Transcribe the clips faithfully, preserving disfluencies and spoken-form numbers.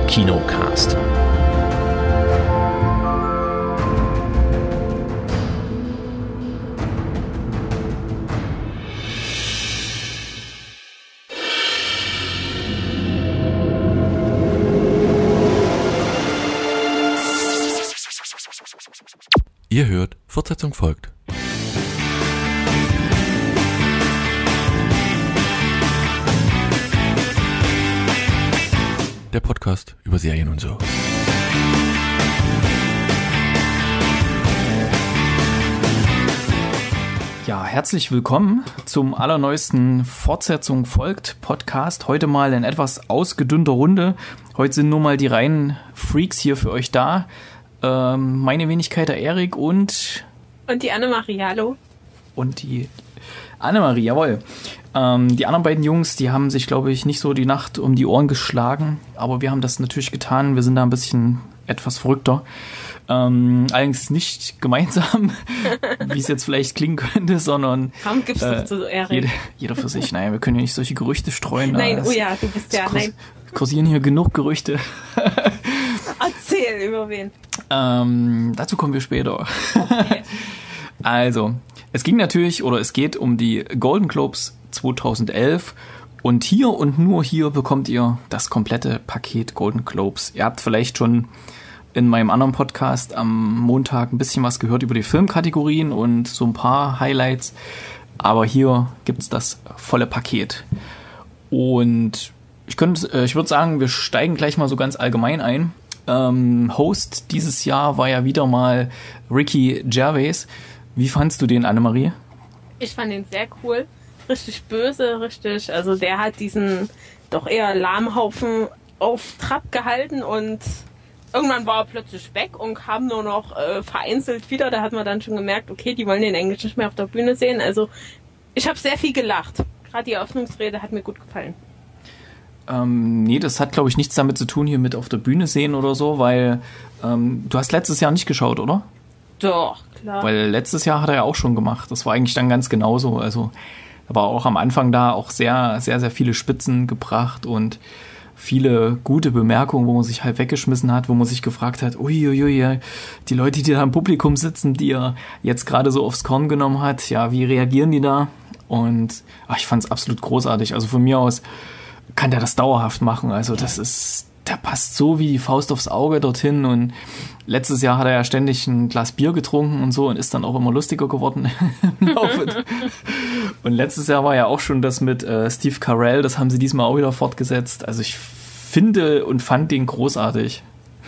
Kinocast. Ihr hört, Fortsetzung folgt. Der Podcast über Serien und so. Ja, herzlich willkommen zum allerneuesten Fortsetzung folgt Podcast. Heute mal in etwas ausgedünnter Runde. Heute sind nur mal die reinen Freaks hier für euch da. Ähm, meine Wenigkeit, der Erik und... Und die Annemarie, hallo. Und die Annemarie, jawohl. Ähm, die anderen beiden Jungs, die haben sich, glaube ich, nicht so die Nacht um die Ohren geschlagen. Aber wir haben das natürlich getan. Wir sind da ein bisschen etwas verrückter. Ähm, allerdings nicht gemeinsam, wie es jetzt vielleicht klingen könnte, sondern... Warum gibst du äh, das so, Erik? Jeder, jeder für sich. Naja, wir können ja nicht solche Gerüchte streuen. Nein, Das- oh ja, du bist ja... es Nein, kursieren hier genug Gerüchte. erzähl über wen. Ähm, dazu kommen wir später. Okay. Also, es ging natürlich, oder es geht um die Golden Globes zweitausendelf und hier und nur hier bekommt ihr das komplette Paket Golden Globes. Ihr habt vielleicht schon in meinem anderen Podcast am Montag ein bisschen was gehört über die Filmkategorien und so ein paar Highlights, aber hier gibt's das volle Paket. Und ich könnte, äh, ich würde sagen, wir steigen gleich mal so ganz allgemein ein. Ähm, Host dieses Jahr war ja wieder mal Ricky Gervais. Wie fandst du den, Annemarie? Ich fand ihn sehr cool. Richtig böse, richtig. Also der hat diesen doch eher Lahmhaufen auf Trab gehalten und irgendwann war er plötzlich weg und kam nur noch äh, vereinzelt wieder. Da hat man dann schon gemerkt, okay, die wollen den Englisch nicht mehr auf der Bühne sehen. Also ich habe sehr viel gelacht. Gerade die Eröffnungsrede hat mir gut gefallen. Ähm, nee, das hat, glaube ich, nichts damit zu tun, hier mit auf der Bühne sehen oder so, weil ähm, du hast letztes Jahr nicht geschaut, oder? Doch, klar. Weil letztes Jahr hat er ja auch schon gemacht. Das war eigentlich dann ganz genauso. Also er war auch am Anfang da auch sehr, sehr, sehr viele Spitzen gebracht und viele gute Bemerkungen, wo man sich halt weggeschmissen hat, wo man sich gefragt hat, uiuiui, die Leute, die da im Publikum sitzen, die er jetzt gerade so aufs Korn genommen hat, ja, wie reagieren die da? Und ach, ich fand es absolut großartig. Also von mir aus kann der das dauerhaft machen. Also das ist, der passt so wie die Faust aufs Auge dorthin. Und letztes Jahr hat er ja ständig ein Glas Bier getrunken und so und ist dann auch immer lustiger geworden im Laufe. Und letztes Jahr war ja auch schon das mit äh, Steve Carell. Das haben sie diesmal auch wieder fortgesetzt. Also ich finde und fand den großartig.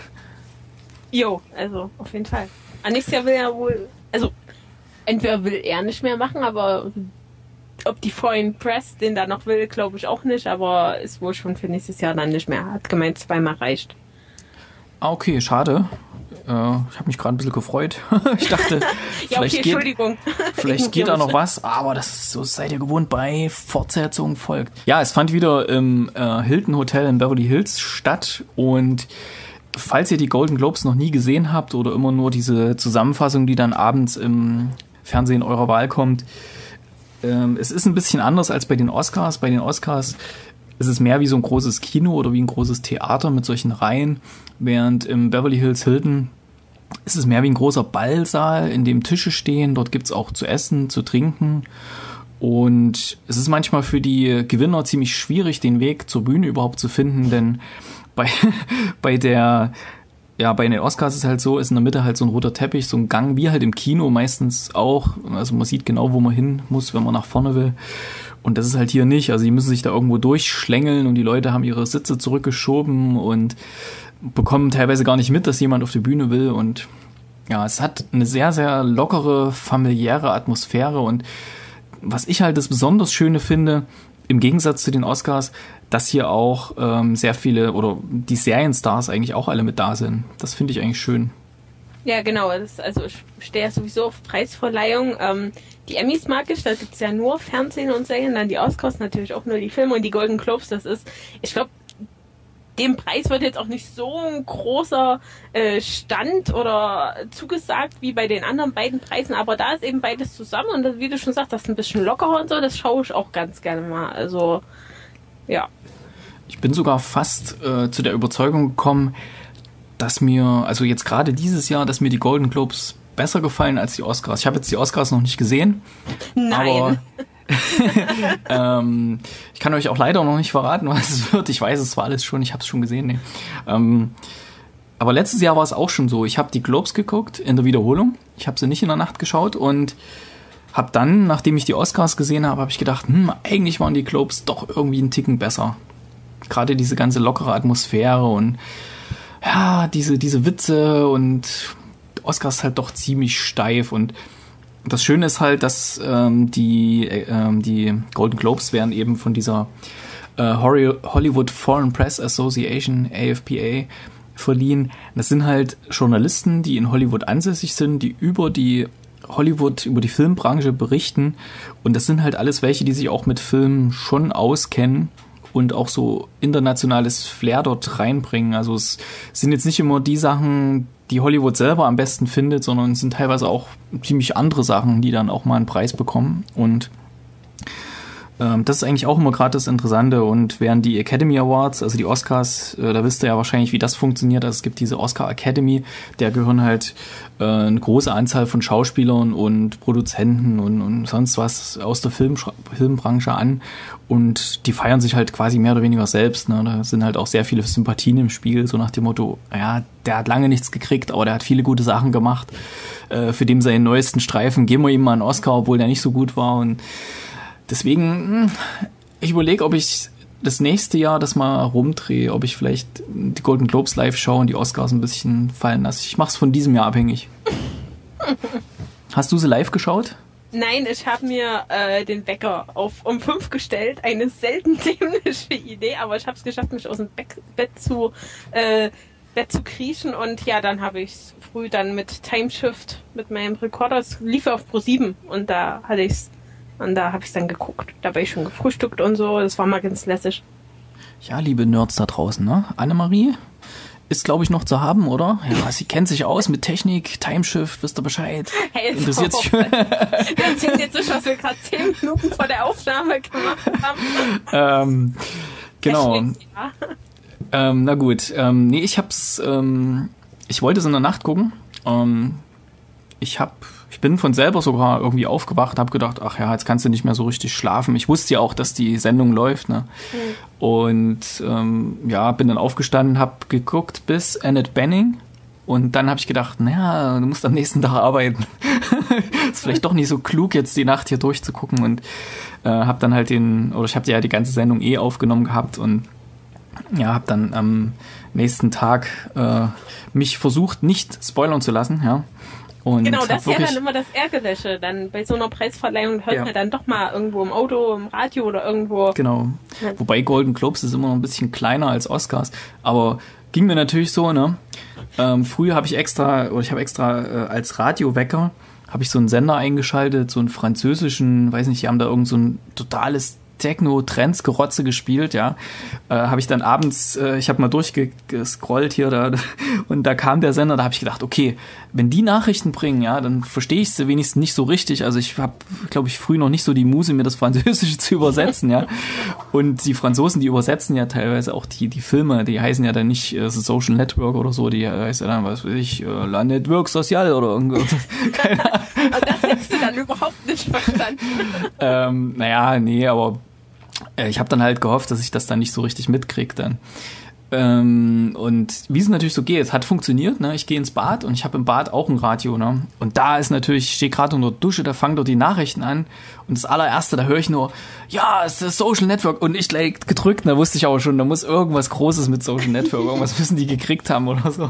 Jo, also auf jeden Fall. Nächstes Jahr will er wohl, also entweder will er nicht mehr machen, aber ob die Foreign Press den da noch will, glaube ich auch nicht, aber ist wohl schon für nächstes Jahr dann nicht mehr. Hat gemeint, zweimal reicht. Ah, okay, schade. Äh, ich habe mich gerade ein bisschen gefreut. Ich dachte, Ja, vielleicht, okay, geht, Entschuldigung. vielleicht geht da noch was, aber das ist, so seid ihr gewohnt bei Fortsetzung folgt. Ja, es fand wieder im äh, Hilton Hotel in Beverly Hills statt und falls ihr die Golden Globes noch nie gesehen habt oder immer nur diese Zusammenfassung, die dann abends im Fernsehen eurer Wahl kommt, ähm, es ist ein bisschen anders als bei den Oscars. Bei den Oscars ist es mehr wie so ein großes Kino oder wie ein großes Theater mit solchen Reihen, während im Beverly Hills Hilton ist es mehr wie ein großer Ballsaal, in dem Tische stehen. Dort gibt's auch zu essen, zu trinken. Und es ist manchmal für die Gewinner ziemlich schwierig, den Weg zur Bühne überhaupt zu finden, denn bei, bei der, ja, bei den Oscars ist es halt so, ist in der Mitte halt so ein roter Teppich, so ein Gang, wie halt im Kino meistens auch. Also man sieht genau, wo man hin muss, wenn man nach vorne will. Und das ist halt hier nicht. Also die müssen sich da irgendwo durchschlängeln und die Leute haben ihre Sitze zurückgeschoben und bekommen teilweise gar nicht mit, dass jemand auf die Bühne will. Und ja, es hat eine sehr, sehr lockere, familiäre Atmosphäre. Und was ich halt das besonders Schöne finde, im Gegensatz zu den Oscars, dass hier auch ähm, sehr viele, oder die Serienstars eigentlich auch alle mit da sind. Das finde ich eigentlich schön. Ja, genau. Das, also ich stehe ja sowieso auf Preisverleihung. Ähm, die Emmys mag ich, da gibt's ja nur Fernsehen und Serien, dann die Oscars natürlich auch nur die Filme und die Golden Globes, das ist, ich glaube, dem Preis wird jetzt auch nicht so ein großer äh, Stand oder zugesagt wie bei den anderen beiden Preisen, aber da ist eben beides zusammen und das, wie du schon sagst, das ist ein bisschen lockerer und so, das schaue ich auch ganz gerne mal. Also, ja. Ich bin sogar fast äh, zu der Überzeugung gekommen, dass mir, also jetzt gerade dieses Jahr, dass mir die Golden Globes besser gefallen als die Oscars. Ich habe jetzt die Oscars noch nicht gesehen. Nein. Aber ähm, ich kann euch auch leider noch nicht verraten, was es wird. Ich weiß es zwar alles schon, ich habe es schon gesehen. Nee. Ähm, aber letztes Jahr war es auch schon so. Ich habe die Globes geguckt in der Wiederholung. Ich habe sie nicht in der Nacht geschaut und habe dann, nachdem ich die Oscars gesehen habe, habe ich gedacht, hm, eigentlich waren die Globes doch irgendwie einen Ticken besser. Gerade diese ganze lockere Atmosphäre und ja, diese, diese Witze und Oscars halt doch ziemlich steif. Und das Schöne ist halt, dass ähm, die, ähm, die Golden Globes werden eben von dieser äh, Hollywood Foreign Press Association, A F P A, verliehen. Das sind halt Journalisten, die in Hollywood ansässig sind, die über die Hollywood, über die Filmbranche berichten. Und das sind halt alles welche, die sich auch mit Filmen schon auskennen und auch so internationales Flair dort reinbringen. Also es sind jetzt nicht immer die Sachen, die Hollywood selber am besten findet, sondern es sind teilweise auch ziemlich andere Sachen, die dann auch mal einen Preis bekommen. Und ähm, das ist eigentlich auch immer gerade das Interessante. Und während die Academy Awards, also die Oscars, äh, da wisst ihr ja wahrscheinlich, wie das funktioniert. Also es gibt diese Oscar Academy, der gehören halt äh, eine große Anzahl von Schauspielern und Produzenten und, und sonst was aus der Film, Filmbranche an. Und die feiern sich halt quasi mehr oder weniger selbst. Ne? Da sind halt auch sehr viele Sympathien im Spiel, so nach dem Motto, ja, der hat lange nichts gekriegt, aber der hat viele gute Sachen gemacht. Äh, für den seinen neuesten Streifen geben wir ihm mal einen Oscar, obwohl der nicht so gut war. Und deswegen, ich überlege, ob ich das nächste Jahr das mal rumdrehe, ob ich vielleicht die Golden Globes live schaue und die Oscars ein bisschen fallen lasse. Ich mache es von diesem Jahr abhängig. Hast du sie live geschaut? Nein, ich habe mir äh, den Wecker auf um fünf gestellt. Eine selten dämliche Idee, aber ich habe es geschafft, mich aus dem Be- Bett zu äh, Bett zu kriechen. Und ja, dann habe ich es früh dann mit Timeshift, mit meinem Rekorder, es lief auf Pro sieben und da hatte ich's und da habe ich es dann geguckt. Da war ich schon gefrühstückt und so. Das war mal ganz lässig. Ja, liebe Nerds da draußen, ne? Annemarie ist, glaube ich, noch zu haben, oder? Ja, sie kennt sich aus mit Technik, Timeshift, wisst ihr Bescheid. Hey, interessiert sich. Wir erzählen jetzt nicht, was wir gerade zehn Minuten vor der Aufnahme gemacht haben. ähm, genau. Ja. Ähm, na gut. Ähm, nee, ich hab's, ähm, ich wollte es in der Nacht gucken. Ähm, ich hab, ich bin von selber sogar irgendwie aufgewacht, hab gedacht, ach ja, jetzt kannst du nicht mehr so richtig schlafen. Ich wusste ja auch, dass die Sendung läuft, ne? Mhm. Und ähm, ja, bin dann aufgestanden, hab geguckt bis Annette Bening und dann habe ich gedacht, naja, du musst am nächsten Tag arbeiten. Ist vielleicht doch nicht so klug, jetzt die Nacht hier durchzugucken und äh, hab dann halt den, oder ich habe ja die ganze Sendung eh aufgenommen gehabt und ja, hab dann am nächsten Tag äh, mich versucht, nicht spoilern zu lassen, ja. Und genau, das ist ja dann immer das Ärgerliche. Dann bei so einer Preisverleihung hört ja. man dann doch mal irgendwo im Auto, im Radio oder irgendwo. Genau. Ja. Wobei Golden Globes ist immer noch ein bisschen kleiner als Oscars. Aber ging mir natürlich so, ne? Ähm, früher habe ich extra, oder ich habe extra äh, als Radiowecker, habe ich so einen Sender eingeschaltet, so einen französischen, weiß nicht, die haben da irgend so ein totales Techno-Trends-Gerotze gespielt, ja, äh, habe ich dann abends, äh, ich habe mal durchgescrollt hier da, und da kam der Sender, da habe ich gedacht, okay, wenn die Nachrichten bringen, ja, dann verstehe ich sie wenigstens nicht so richtig, also ich habe, glaube ich, früh noch nicht so die Muse, mir das Französische zu übersetzen, ja, und die Franzosen, die übersetzen ja teilweise auch die die Filme, die heißen ja dann nicht äh, Social Network oder so, die heißt ja dann, was weiß ich, äh, La Network Social oder irgendwas, keine Ahnung. Aber das hättest du dann überhaupt nicht verstanden. ähm, naja, nee, aber ich habe dann halt gehofft, dass ich das dann nicht so richtig mitkriege dann. Ähm, und wie es natürlich so geht, es hat funktioniert, ne? Ich gehe ins Bad und ich habe im Bad auch ein Radio, ne? Und da ist natürlich, ich stehe gerade unter der Dusche, da fangen dort die Nachrichten an und das allererste, da höre ich nur, ja, es ist das Social Network und ich gleich gedrückt, da wusste ich aber schon, da muss irgendwas Großes mit Social Network, irgendwas müssen die gekriegt haben oder so.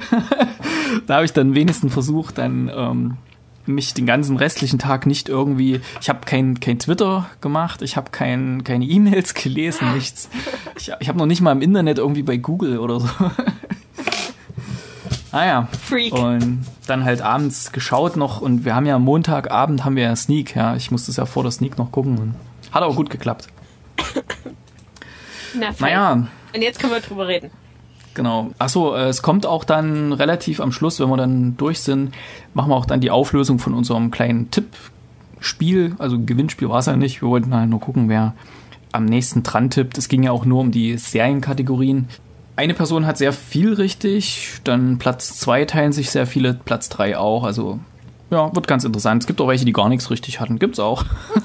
Da habe ich dann wenigstens versucht, dann ähm, mich den ganzen restlichen Tag nicht irgendwie, ich habe kein kein Twitter gemacht, ich habe kein keine E-Mails gelesen, nichts. Ich, ich habe noch nicht mal im Internet irgendwie bei Google oder so. Naja, Freak. Und dann halt abends geschaut noch und wir haben ja Montagabend haben wir ja Sneak, ja, ich musste es ja vor der Sneak noch gucken und hat auch gut geklappt. Na, naja. Und jetzt können wir drüber reden. Genau. Achso, es kommt auch dann relativ am Schluss, wenn wir dann durch sind, machen wir auch dann die Auflösung von unserem kleinen Tippspiel. Also Gewinnspiel war es ja nicht. Wir wollten halt nur gucken, wer am nächsten dran tippt. Es ging ja auch nur um die Serienkategorien. Eine Person hat sehr viel richtig, dann Platz zwei teilen sich sehr viele, Platz drei auch. Also ja, wird ganz interessant. Es gibt auch welche, die gar nichts richtig hatten. Gibt's auch.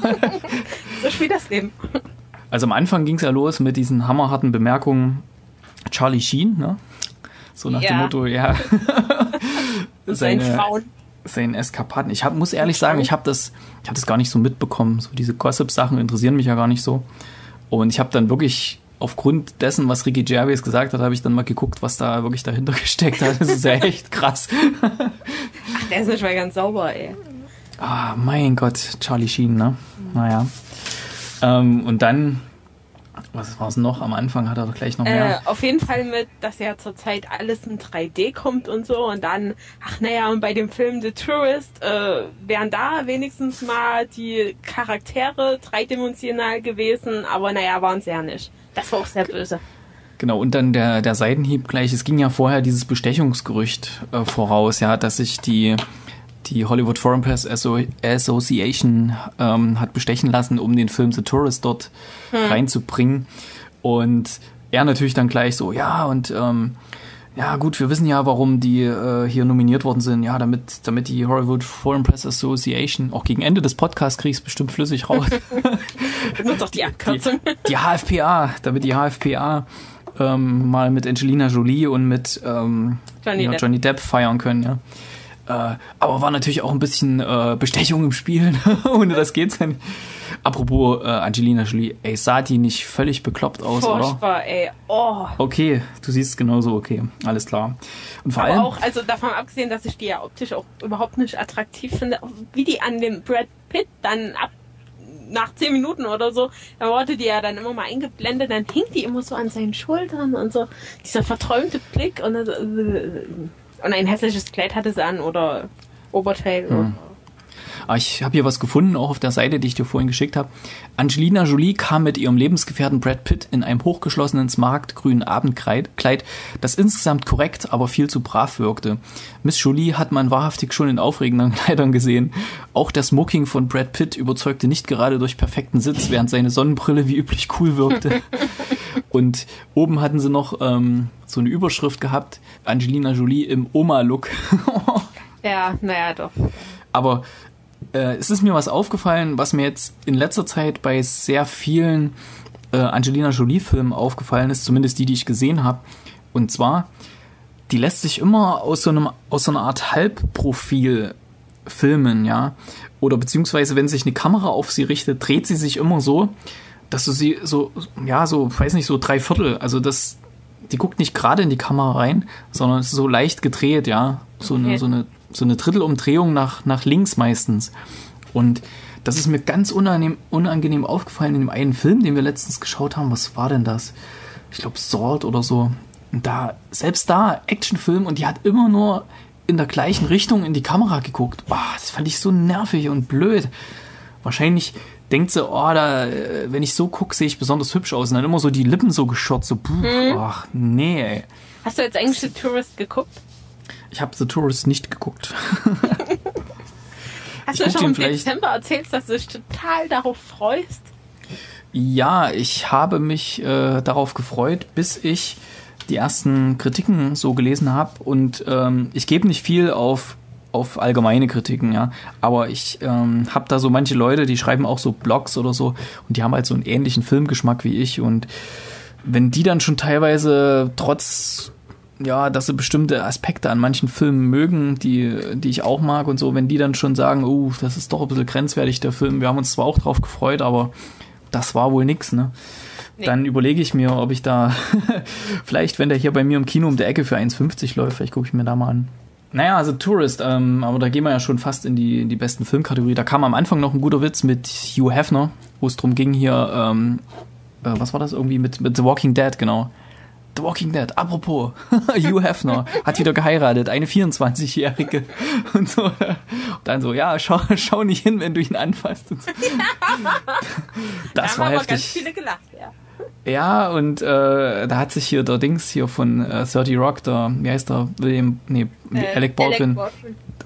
So spielt das Leben. Also am Anfang ging es ja los mit diesen hammerharten Bemerkungen. Charlie Sheen, ne? So nach ja. dem Motto, ja. Seine Frauen. Seinen Eskapaden. Ich hab, muss ehrlich sagen, ich habe das, ich hab das gar nicht so mitbekommen. So diese Gossip-Sachen interessieren mich ja gar nicht so. Und ich habe dann wirklich aufgrund dessen, was Ricky Gervais gesagt hat, habe ich dann mal geguckt, was da wirklich dahinter gesteckt hat. Das ist ja echt krass. Ach, der ist nicht mal ganz sauber, ey. Ah, mein Gott, Charlie Sheen, ne? Naja. Ähm, und dann, was war es noch? Am Anfang hat er doch gleich noch mehr. Äh, auf jeden Fall mit, dass ja zurzeit alles in drei D kommt und so. Und dann, ach naja, und bei dem Film The Tourist äh, wären da wenigstens mal die Charaktere dreidimensional gewesen. Aber naja, waren sie ja nicht. Das war auch sehr böse. Genau, und dann der, der Seitenhieb gleich. Es ging ja vorher dieses Bestechungsgerücht äh, voraus, ja, dass sich die, die Hollywood Foreign Press Association ähm, hat bestechen lassen, um den Film The Tourist dort hm. reinzubringen. Und er natürlich dann gleich so, ja, und ähm, ja gut, wir wissen ja, warum die äh, hier nominiert worden sind. Ja, damit, damit die Hollywood Foreign Press Association, auch gegen Ende des Podcasts krieg ich's bestimmt flüssig raus. Benutzt doch die Abkürzung. Die, die H F P A, damit die H F P A ähm, mal mit Angelina Jolie und mit ähm, Johnny, ja, Depp. Johnny Depp feiern können, ja. Äh, aber war natürlich auch ein bisschen äh, Bestechung im Spiel. Ohne das geht's ja nicht. Apropos äh, Angelina Jolie, ey, sah die nicht völlig bekloppt aus, Furchtbar, oder? ey. Oh. Okay, du siehst es genauso, okay, alles klar. Und vor Aber allem auch, also davon abgesehen, dass ich die ja optisch auch überhaupt nicht attraktiv finde, wie die an dem Brad Pitt dann ab nach zehn Minuten oder so, da wurde die ja dann immer mal eingeblendet, dann hing die immer so an seinen Schultern und so, dieser verträumte Blick und, also, und ein hässliches Kleid hatte sie an oder Oberteil. Hm. Oder Aber ich habe hier was gefunden, auch auf der Seite, die ich dir vorhin geschickt habe. Angelina Jolie kam mit ihrem Lebensgefährten Brad Pitt in einem hochgeschlossenen smaragdgrünen Abendkleid, das insgesamt korrekt, aber viel zu brav wirkte. Miss Jolie hat man wahrhaftig schon in aufregenden Kleidern gesehen. Auch der Smoking von Brad Pitt überzeugte nicht gerade durch perfekten Sitz, während seine Sonnenbrille wie üblich cool wirkte. Und oben hatten sie noch ähm, so eine Überschrift gehabt, Angelina Jolie im Oma-Look. ja, naja, doch. Aber äh, es ist mir was aufgefallen, was mir jetzt in letzter Zeit bei sehr vielen äh, Angelina Jolie-Filmen aufgefallen ist, zumindest die, die ich gesehen habe. Und zwar, die lässt sich immer aus so einem aus so einer Art Halbprofil filmen, ja. Oder beziehungsweise, wenn sich eine Kamera auf sie richtet, dreht sie sich immer so, dass du sie so, ja, so, weiß nicht, so drei Viertel, also das, die guckt nicht gerade in die Kamera rein, sondern es ist so leicht gedreht, ja. So eine, Okay. so eine so eine Drittelumdrehung nach, nach links meistens. Und das ist mir ganz unangenehm, unangenehm aufgefallen in dem einen Film, den wir letztens geschaut haben. Was war denn das? Ich glaube Salt oder so. Und da, selbst da, Actionfilm, und die hat immer nur in der gleichen Richtung in die Kamera geguckt. Boah, das fand ich so nervig und blöd. Wahrscheinlich denkt sie, oh, da, wenn ich so gucke, sehe ich besonders hübsch aus. Und dann immer so die Lippen so geschürzt, so, puh, Hm. ach, nee, ey. Hast du jetzt eigentlich The Tourist geguckt? Ich habe The Tourist nicht geguckt. Hast Ich du guck schon den im vielleicht- Dezember erzählt, dass du dich total darauf freust? Ja, ich habe mich äh, darauf gefreut, bis ich die ersten Kritiken so gelesen habe. Und ähm, ich gebe nicht viel auf, auf allgemeine Kritiken, ja. Aber ich ähm, habe da so manche Leute, die schreiben auch so Blogs oder so. Und die haben halt so einen ähnlichen Filmgeschmack wie ich. Und wenn die dann schon teilweise trotz, ja, dass sie bestimmte Aspekte an manchen Filmen mögen, die, die ich auch mag und so, wenn die dann schon sagen, oh, das ist doch ein bisschen grenzwertig, der Film. Wir haben uns zwar auch drauf gefreut, aber das war wohl nix, ne? Nee. Dann überlege ich mir, ob ich da vielleicht, wenn der hier bei mir im Kino um der Ecke für eins fünfzig läuft, vielleicht gucke ich mir da mal an. Naja, also Tourist, ähm, aber da gehen wir ja schon fast in die, in die besten Filmkategorie. Da kam am Anfang noch ein guter Witz mit Hugh Hefner, wo es drum ging hier, ähm, äh, was war das irgendwie mit, mit The Walking Dead, genau. The Walking Dead, apropos, Hugh Hefner hat wieder geheiratet, eine vierundzwanzigjährige und so. Und dann so, ja, schau, schau nicht hin, wenn du ihn anfasst. Und so. Das da war haben aber heftig. ganz viele gelacht, ja. Ja, und äh, da hat sich hier der Dings hier von äh, thirty Rock, der, wie heißt der, William, nee, Äh, Alec Baldwin. Baldwin.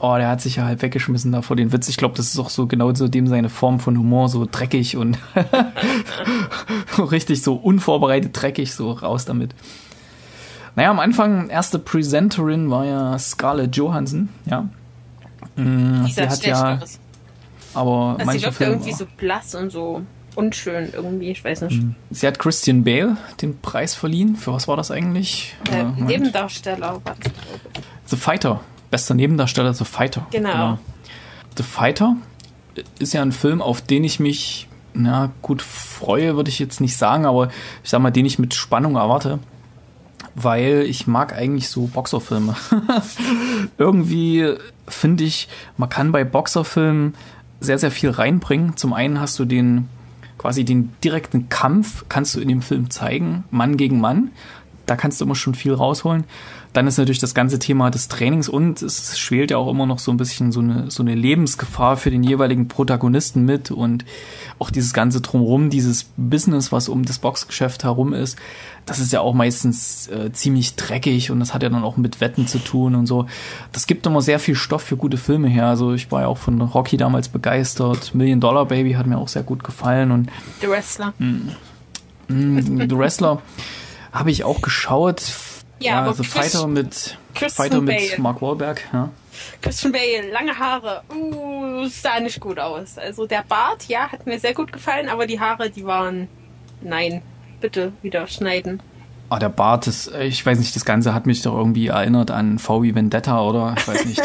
oh, der hat sich ja halb weggeschmissen da vor den Witz. Ich glaube, das ist auch so genau so dem seine Form von Humor, so dreckig und richtig so unvorbereitet dreckig, so raus damit. Naja, am Anfang, erste Presenterin war ja Scarlett Johansson, ja. Die Die hat ja, aber also manche sie wirkt Filme irgendwie so blass und so unschön irgendwie, ich weiß nicht. Sie hat Christian Bale den Preis verliehen. Für was war das eigentlich? Äh, Äh, Moment. Nebendarsteller war das, glaube ich. The Fighter. Bester Nebendarsteller The Fighter. Genau. The Fighter ist ja ein Film, auf den ich mich, na gut, freue, würde ich jetzt nicht sagen, aber ich sag mal, den ich mit Spannung erwarte. Weil ich mag eigentlich so Boxerfilme. Irgendwie finde ich, man kann bei Boxerfilmen sehr, sehr viel reinbringen. Zum einen hast du den quasi den direkten Kampf, kannst du in dem Film zeigen, Mann gegen Mann. Da kannst du immer schon viel rausholen. Dann ist natürlich das ganze Thema des Trainings und es schwelt ja auch immer noch so ein bisschen so eine, so eine Lebensgefahr für den jeweiligen Protagonisten mit und auch dieses ganze Drumherum, dieses Business, was um das Boxgeschäft herum ist, das ist ja auch meistens äh, ziemlich dreckig und das hat ja dann auch mit Wetten zu tun und so. Das gibt immer sehr viel Stoff für gute Filme her. Also ich war ja auch von Rocky damals begeistert. Million Dollar Baby hat mir auch sehr gut gefallen und The Wrestler. mh, The Wrestler habe ich auch geschaut. Ja, aber The Chris- Fighter mit Christian Fighter mit Bale. Mark Wahlberg, ja. Christian Bale, lange Haare, uh, sah nicht gut aus. Also der Bart, ja, hat mir sehr gut gefallen, aber die Haare, die waren, nein, bitte wieder schneiden. Ah, der Bart ist, ich weiß nicht, das Ganze hat mich doch irgendwie erinnert an V wie Vendetta oder ich weiß nicht.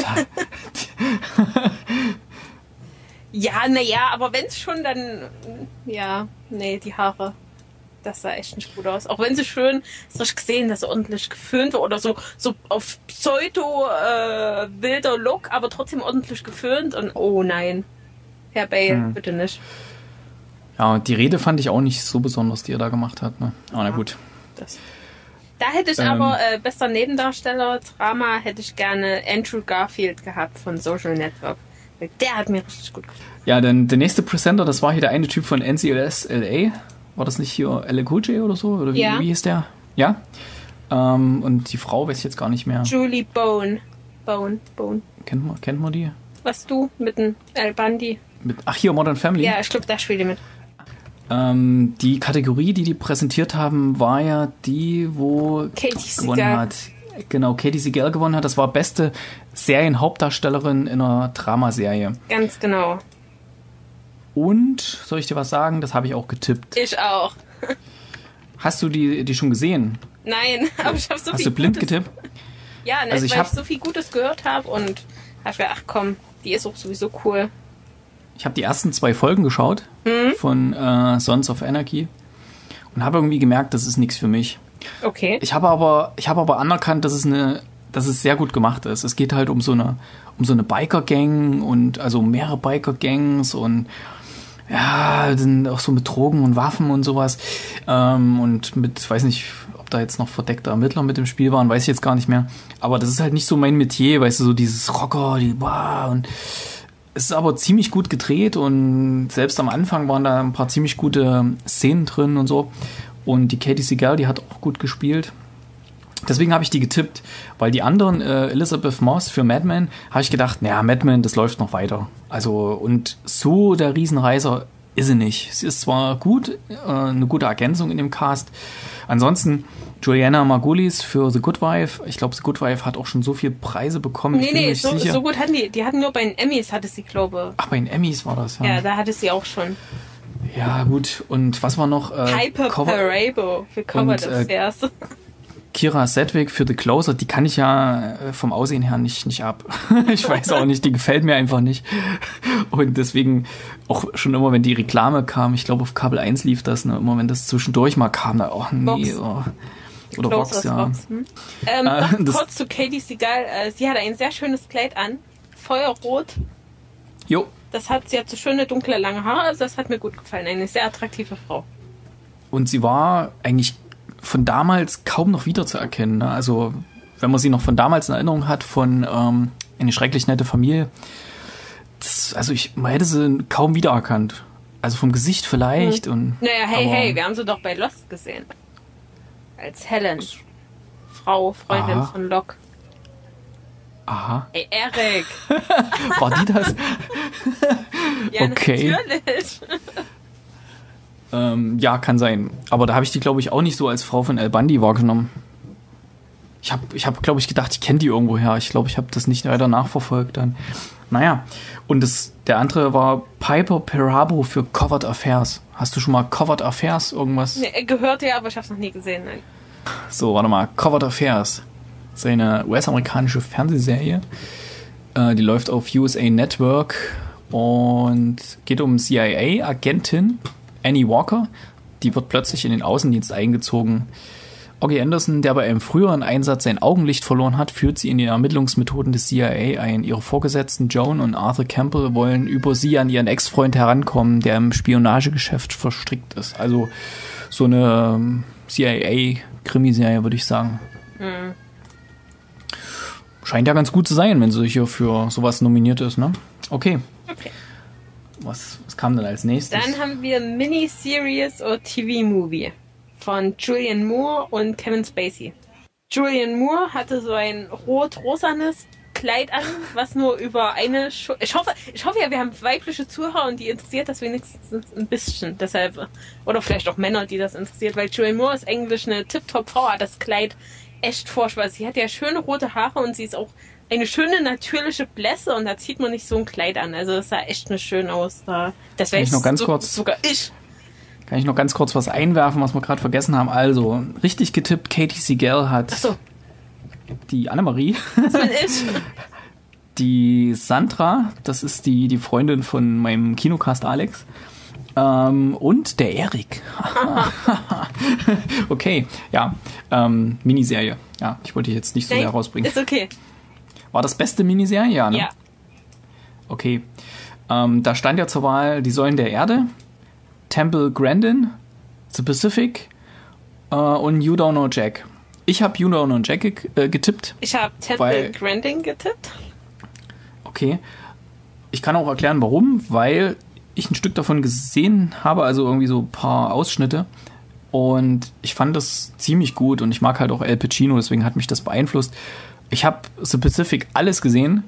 Ja, naja, aber wenn es schon, dann, ja, nee, die Haare, das sah echt nicht gut aus. Auch wenn sie schön, hast du nicht gesehen, dass sie ordentlich geföhnt war oder so, so auf pseudo äh, wilder Look, aber trotzdem ordentlich geföhnt und oh nein, Herr Bale, Hm. bitte nicht. Ja, die Rede fand ich auch nicht so besonders, die er da gemacht hat. Ne? Aber na gut. Das. Da hätte ich Ähm. aber, äh, bester Nebendarsteller, Drama, hätte ich gerne Andrew Garfield gehabt von Social Network. Weil der hat mir richtig gut gefallen. Ja, denn der nächste Presenter, das war hier der eine Typ von N C L S L A. War das nicht hier L A Cool J oder so? Oder wie, Ja. wie hieß der? Ja. Ähm, und die Frau weiß ich jetzt gar nicht mehr. Julie Bone. Bone, Bone. Kennt man, kennt man die? Was du mit dem Al Bundy? Mit, ach, hier, Modern Family. Ja, ich glaube, da spielt die mit. Ähm, die Kategorie, die die präsentiert haben, war ja die, wo Katie gewonnen Seagal. hat. Genau, Katie Seagal gewonnen hat. Das war beste Serienhauptdarstellerin in einer Dramaserie. Ganz genau. Und, soll ich dir was sagen? Das habe ich auch getippt. Ich auch. Hast du die, die schon gesehen? Nein, aber ich habe so Hast viel du blind Gutes, getippt? Ja, ne, Also ich weil hab- ich so viel Gutes gehört habe und hab gedacht, ach komm, die ist auch sowieso cool. Ich habe die ersten zwei Folgen geschaut Mhm. von äh, Sons of Anarchy und habe irgendwie gemerkt, das ist nichts für mich. Okay. Ich habe aber, ich habe aber anerkannt, dass es eine, dass es sehr gut gemacht ist. Es geht halt um so eine, um so eine Biker-Gang und also um mehrere Biker-Gangs und ja, dann auch so mit Drogen und Waffen und sowas. Ähm, und mit, weiß nicht, ob da jetzt noch verdeckte Ermittler mit im Spiel waren, weiß ich jetzt gar nicht mehr. Aber das ist halt nicht so mein Metier, weißt du, so dieses Rocker, die wow, und es ist aber ziemlich gut gedreht und selbst am Anfang waren da ein paar ziemlich gute Szenen drin und so. Und die Katie Seagal, die hat auch gut gespielt. Deswegen habe ich die getippt, weil die anderen, äh, Elizabeth Moss für Mad Men, habe ich gedacht, naja, Mad Men, das läuft noch weiter. Also, und so der Riesenreißer ist sie nicht. Sie ist zwar gut, äh, eine gute Ergänzung in dem Cast. Ansonsten Juliana Margulies für The Good Wife. Ich glaube, The Good Wife hat auch schon so viele Preise bekommen. Nee, ich bin mir nee, nicht so, sicher. so gut hatten die. Die hatten nur bei den Emmys, hatte sie, glaube Ach, bei den Emmys war das, ja. Ja, da hatte sie auch schon. Ja, gut. Und was war noch? Äh, Hyper Cover- Parabo für Covered Und, äh, Affairs. Kira Sedgwick für The Closer, die kann ich ja äh, vom Aussehen her nicht, nicht ab. Ich weiß auch nicht, die gefällt mir einfach nicht. Und deswegen auch schon immer, wenn die Reklame kam, ich glaube auf Kabel eins lief das, ne, immer wenn das zwischendurch mal kam, da, oh nee. Vox. Oh. Oder Close Vox, as ja. Vox, hm? Ähm, Äh, noch das- kurz zu Katie Seagal. Äh, sie hatte ein sehr schönes Kleid an. Feuerrot. Jo, Das hat, sie hat so schöne, dunkle, lange Haare. Also das hat mir gut gefallen. Eine sehr attraktive Frau. und sie war eigentlich von damals kaum noch wiederzuerkennen. Ne? Also, wenn man sie noch von damals in Erinnerung hat, von ähm, Eine schrecklich nette Familie, das, also ich, man hätte sie kaum wiedererkannt. Also vom Gesicht vielleicht. Und, Naja, hey, aber- hey, wir haben sie doch bei Lost gesehen. Als Helen. Frau, Freundin Aha. von Locke. Aha. Ey, Erik. War die das? Ja, okay. natürlich. Ähm, ja, kann sein. Aber da habe ich die, glaube ich, auch nicht so als Frau von El Bundy wahrgenommen. Ich habe, ich hab, glaube ich, gedacht, ich kenne die irgendwoher. Ich glaube, ich habe das nicht weiter nachverfolgt dann. Naja, und das, der andere war Piper Perabo für Covert Affairs. Hast du schon mal Covert Affairs irgendwas? Nee, gehört ja, aber ich habe es noch nie gesehen. Nein. So, warte mal. Covert Affairs. Das ist eine U S-amerikanische Fernsehserie. Äh, die läuft auf U S A Network und geht um C I A-Agentin Annie Walker. Die wird plötzlich in den Außendienst eingezogen. Oggy Anderson, der bei einem früheren Einsatz sein Augenlicht verloren hat, führt sie in die Ermittlungsmethoden des C I A ein. Ihre Vorgesetzten Joan und Arthur Campbell wollen über sie an ihren Ex-Freund herankommen, der im Spionagegeschäft verstrickt ist. Also so eine C I A-Krimiserie, würde ich sagen. Mhm. Scheint ja ganz gut zu sein, wenn sie hier für sowas nominiert ist, ne? Okay. Okay. Was, was kam denn als nächstes? Dann haben wir Miniseries oder T V-Movie von Julianne Moore und Kevin Spacey. Julianne Moore hatte so ein rot-rosanes Kleid an, was nur über eine Schu- ich hoffe, ich hoffe ja, wir haben weibliche Zuhörer und die interessiert das wenigstens ein bisschen. Deshalb, oder vielleicht auch Männer, die das interessiert, weil Julianne Moore ist eigentlich eine Tip-Top-Frau, hat das Kleid echt furchtbar. Sie hat ja schöne rote Haare und sie ist auch eine schöne natürliche Blässe und da zieht man nicht so ein Kleid an. Also das sah echt nicht schön aus. Da. Das wäre ich noch ganz so, kurz sogar ich. Kann ich noch ganz kurz was einwerfen, was wir gerade vergessen haben? Also, richtig getippt, Katie Siegel hat Ach so. die Annemarie. Das bin ich. Die Sandra, das ist die, die Freundin von meinem Kinocast Alex. Ähm, und der Erik. Okay, ja. Ähm, Miniserie. Ja, ich wollte die jetzt nicht so Nein, sehr rausbringen. ist okay. War das beste Miniserie? Ja, ne? Ja. Okay. Ähm, da stand ja zur Wahl Die Säulen der Erde, Temple Grandin, The Pacific äh, und You Don't Know Jack. Ich habe You Don't Know Jack ge- äh, getippt. Ich habe Temple Weil- Grandin getippt. Okay. Ich kann auch erklären, warum, weil ich ein Stück davon gesehen habe, also irgendwie so ein paar Ausschnitte. Und ich fand das ziemlich gut und ich mag halt auch Al Pacino, deswegen hat mich das beeinflusst. Ich habe The Pacific alles gesehen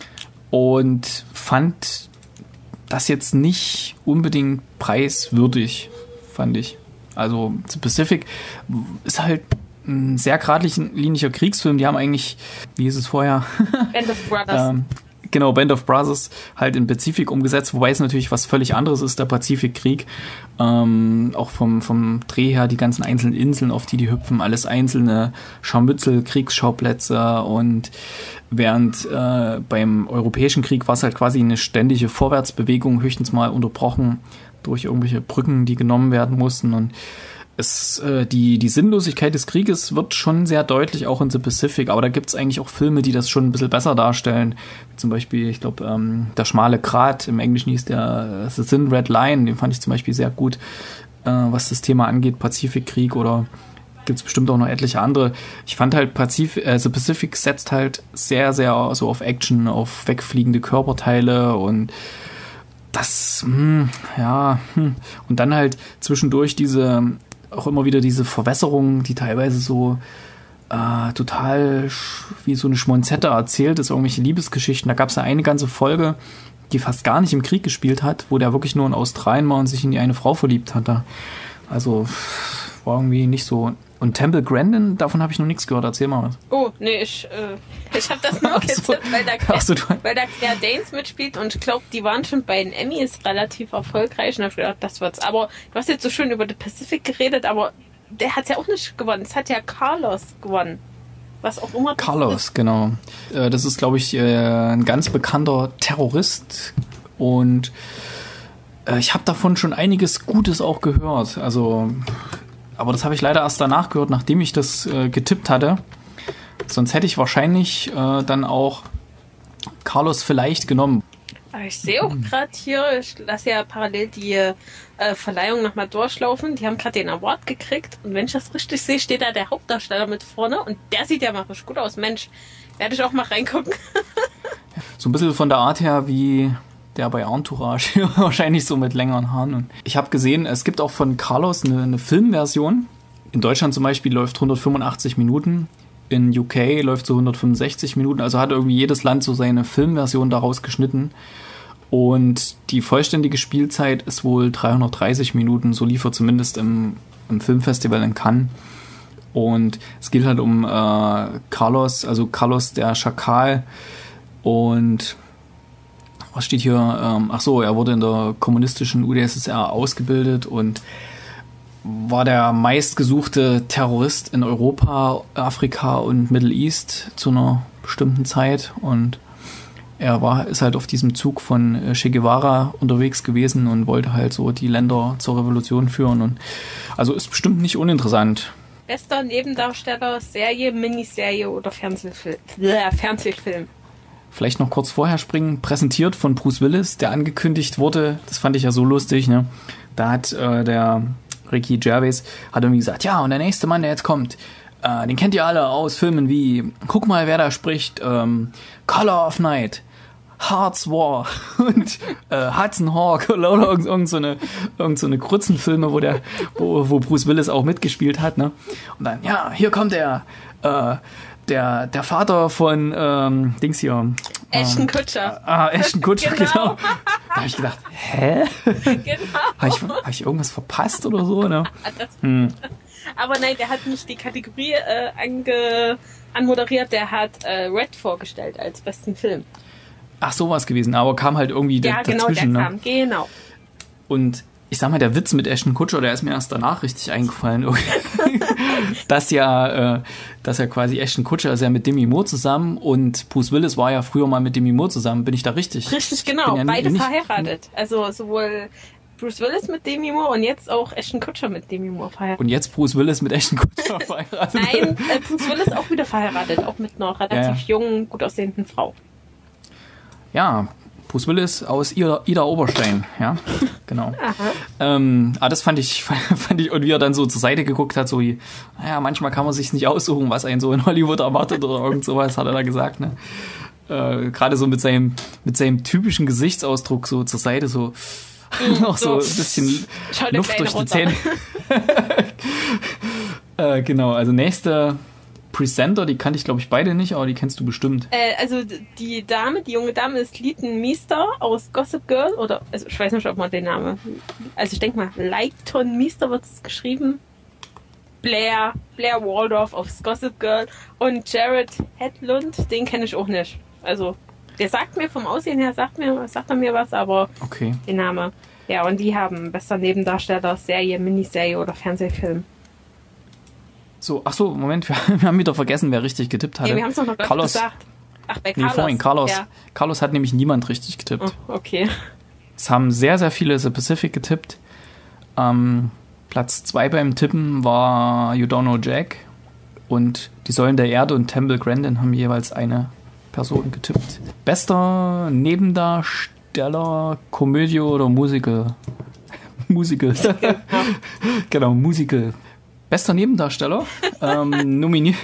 und fand das jetzt nicht unbedingt preiswürdig, fand ich. Also The Pacific ist halt ein sehr geradliniger Kriegsfilm. Die haben eigentlich, wie hieß es vorher? Band of Brothers. ähm, Genau, Band of Brothers halt im Pazifik umgesetzt, wobei es natürlich was völlig anderes ist, der Pazifikkrieg. Ähm, auch vom, vom Dreh her, die ganzen einzelnen Inseln, auf die die hüpfen, alles einzelne Scharmützel, Kriegsschauplätze und während äh, beim Europäischen Krieg war es halt quasi eine ständige Vorwärtsbewegung, höchstens mal unterbrochen durch irgendwelche Brücken, die genommen werden mussten und Es, äh, die, die Sinnlosigkeit des Krieges wird schon sehr deutlich, auch in The Pacific, aber da gibt es eigentlich auch Filme, die das schon ein bisschen besser darstellen. Zum Beispiel, ich glaube, ähm, Der schmale Grat, im Englischen hieß der äh, The Thin Red Line, den fand ich zum Beispiel sehr gut, äh, was das Thema angeht, Pazifikkrieg, oder gibt es bestimmt auch noch etliche andere. Ich fand halt, Pazif äh, The Pacific setzt halt sehr, sehr so auf Action, auf wegfliegende Körperteile und das, hm, ja, hm. Und dann halt zwischendurch diese auch immer wieder diese Verwässerung, die teilweise so äh, total sch- wie so eine Schmonzette erzählt ist, irgendwelche Liebesgeschichten. Da gab es ja eine ganze Folge, die fast gar nicht im Krieg gespielt hat, wo der wirklich nur in Australien war und sich in die eine Frau verliebt hat. Da. Also war irgendwie nicht so. Und Temple Grandin, davon habe ich noch nichts gehört. Erzähl mal was. Oh, nee, ich, äh, ich habe das nur Ach so. getippt, weil da, Ach so, du- weil da Claire Danes mitspielt und ich glaube, die waren schon bei den Emmys relativ erfolgreich und hab gedacht, das wird's. Aber du hast jetzt so schön über The Pacific geredet, aber der hat ja auch nicht gewonnen. Es hat ja Carlos gewonnen. Was auch immer das Carlos, ist. genau. Äh, Das ist, glaube ich, äh, ein ganz bekannter Terrorist und äh, ich habe davon schon einiges Gutes auch gehört. Also, aber das habe ich leider erst danach gehört, nachdem ich das äh, getippt hatte. Sonst hätte ich wahrscheinlich äh, dann auch Carlos vielleicht genommen. Aber ich sehe auch gerade hier, ich lasse ja parallel die äh, Verleihung nochmal durchlaufen. Die haben gerade den Award gekriegt und wenn ich das richtig sehe, steht da der Hauptdarsteller mit vorne und der sieht ja mal richtig gut aus. Mensch, werde ich auch mal reingucken. So ein bisschen von der Art her wie der bei Entourage, wahrscheinlich so mit längeren Haaren. Und ich habe gesehen, es gibt auch von Carlos eine, eine Filmversion. In Deutschland zum Beispiel läuft hundertfünfundachtzig Minuten. in U K läuft so hundertfünfundsechzig Minuten, also hat irgendwie jedes Land so seine Filmversion daraus geschnitten. Und die vollständige Spielzeit ist wohl dreihundertdreißig Minuten, so lief er zumindest im, im Filmfestival in Cannes. Und es geht halt um äh, Carlos, also Carlos der Schakal. Und was steht hier? Ähm, ach so, er wurde in der kommunistischen U d S S R ausgebildet und war der meistgesuchte Terrorist in Europa, Afrika und Middle East zu einer bestimmten Zeit. Und er war, ist halt auf diesem Zug von Che Guevara unterwegs gewesen und wollte halt so die Länder zur Revolution führen. Und also ist bestimmt nicht uninteressant. Bester Nebendarsteller, Serie, Miniserie oder Fernsehfilm. Äh, Fernsehfilm. Vielleicht noch kurz vorher springen. Präsentiert von Bruce Willis, der angekündigt wurde. Das fand ich ja so lustig, ne? Da hat äh, der Ricky Gervais hat irgendwie gesagt, ja, und der nächste Mann, der jetzt kommt, äh, den kennt ihr alle aus Filmen wie, guck mal, wer da spricht, ähm, Color of Night, Hearts War und äh, Hudson Hawk oder irgend, irgend so eine, irgend so eine Krutzenfilme, wo der, wo, wo Bruce Willis auch mitgespielt hat, ne? Und dann, ja, hier kommt er, äh, der, der Vater von ähm, Dings hier. Ashton Kutcher. Ah, Ashton Kutcher, genau. genau. Da habe ich gedacht, hä? Genau. Habe ich, hab ich irgendwas verpasst oder so, ne? Hm. Aber nein, der hat nicht die Kategorie äh, ange, anmoderiert, der hat äh, Red vorgestellt als besten Film. Ach, sowas gewesen, aber kam halt irgendwie ja, dazwischen. Ja, genau, der ne? kam, genau. Und ich sag mal, der Witz mit Ashton Kutcher, der ist mir erst danach richtig eingefallen. dass ja, äh, dass ja quasi Ashton Kutcher ist ja mit Demi Moore zusammen und Bruce Willis war ja früher mal mit Demi Moore zusammen. Bin ich da richtig? Richtig, genau. Ja beide nicht, verheiratet. Also sowohl Bruce Willis mit Demi Moore und jetzt auch Ashton Kutcher mit Demi Moore verheiratet. Und jetzt Bruce Willis mit Ashton Kutcher verheiratet? Nein, äh, Bruce Willis auch wieder verheiratet, auch mit einer relativ ja, ja. jungen, gut aussehenden Frau. Ja, Bruce Willis aus Ida, Ida Oberstein, ja, genau. ähm, aber das fand ich, fand ich, und wie er dann so zur Seite geguckt hat, so wie, naja, manchmal kann man sich's nicht aussuchen, was einen so in Hollywood erwartet oder irgend sowas, hat er da gesagt, ne. Äh, gerade so mit seinem, mit seinem typischen Gesichtsausdruck so zur Seite, so, mm, noch so, so ein bisschen Luft durch die Zähne. äh, genau, also nächste Presenter, die kannte ich glaube ich beide nicht, aber die kennst du bestimmt. Äh, also die Dame, die junge Dame ist Leighton Meester aus Gossip Girl, oder, also ich weiß nicht, ob man den Namen, also ich denke mal, Leighton Meester wird es geschrieben. Blair, Blair Waldorf aus Gossip Girl und Jared Hedlund, den kenne ich auch nicht. Also, der sagt mir vom Aussehen her, sagt mir, sagt er mir was, aber okay. Den Name. Ja, und die haben bester Nebendarsteller, Serie, Miniserie oder Fernsehfilm. So, ach so, Moment, wir, wir haben wieder vergessen, wer richtig getippt hatte. Ja, wir haben es noch gar nicht gesagt. Ach, bei Carlos. Nee, vorhin, Carlos. Ja. Carlos hat nämlich niemand richtig getippt. Oh, okay. Es haben sehr, sehr viele The Pacific getippt. Ähm, Platz zwei beim Tippen war You Don't Know Jack. Und Die Säulen der Erde und Temple Grandin haben jeweils eine Person getippt. Bester Nebendarsteller, Komödie oder Musical? Musical. Genau, genau Musical. Bester Nebendarsteller, ähm, nominiert,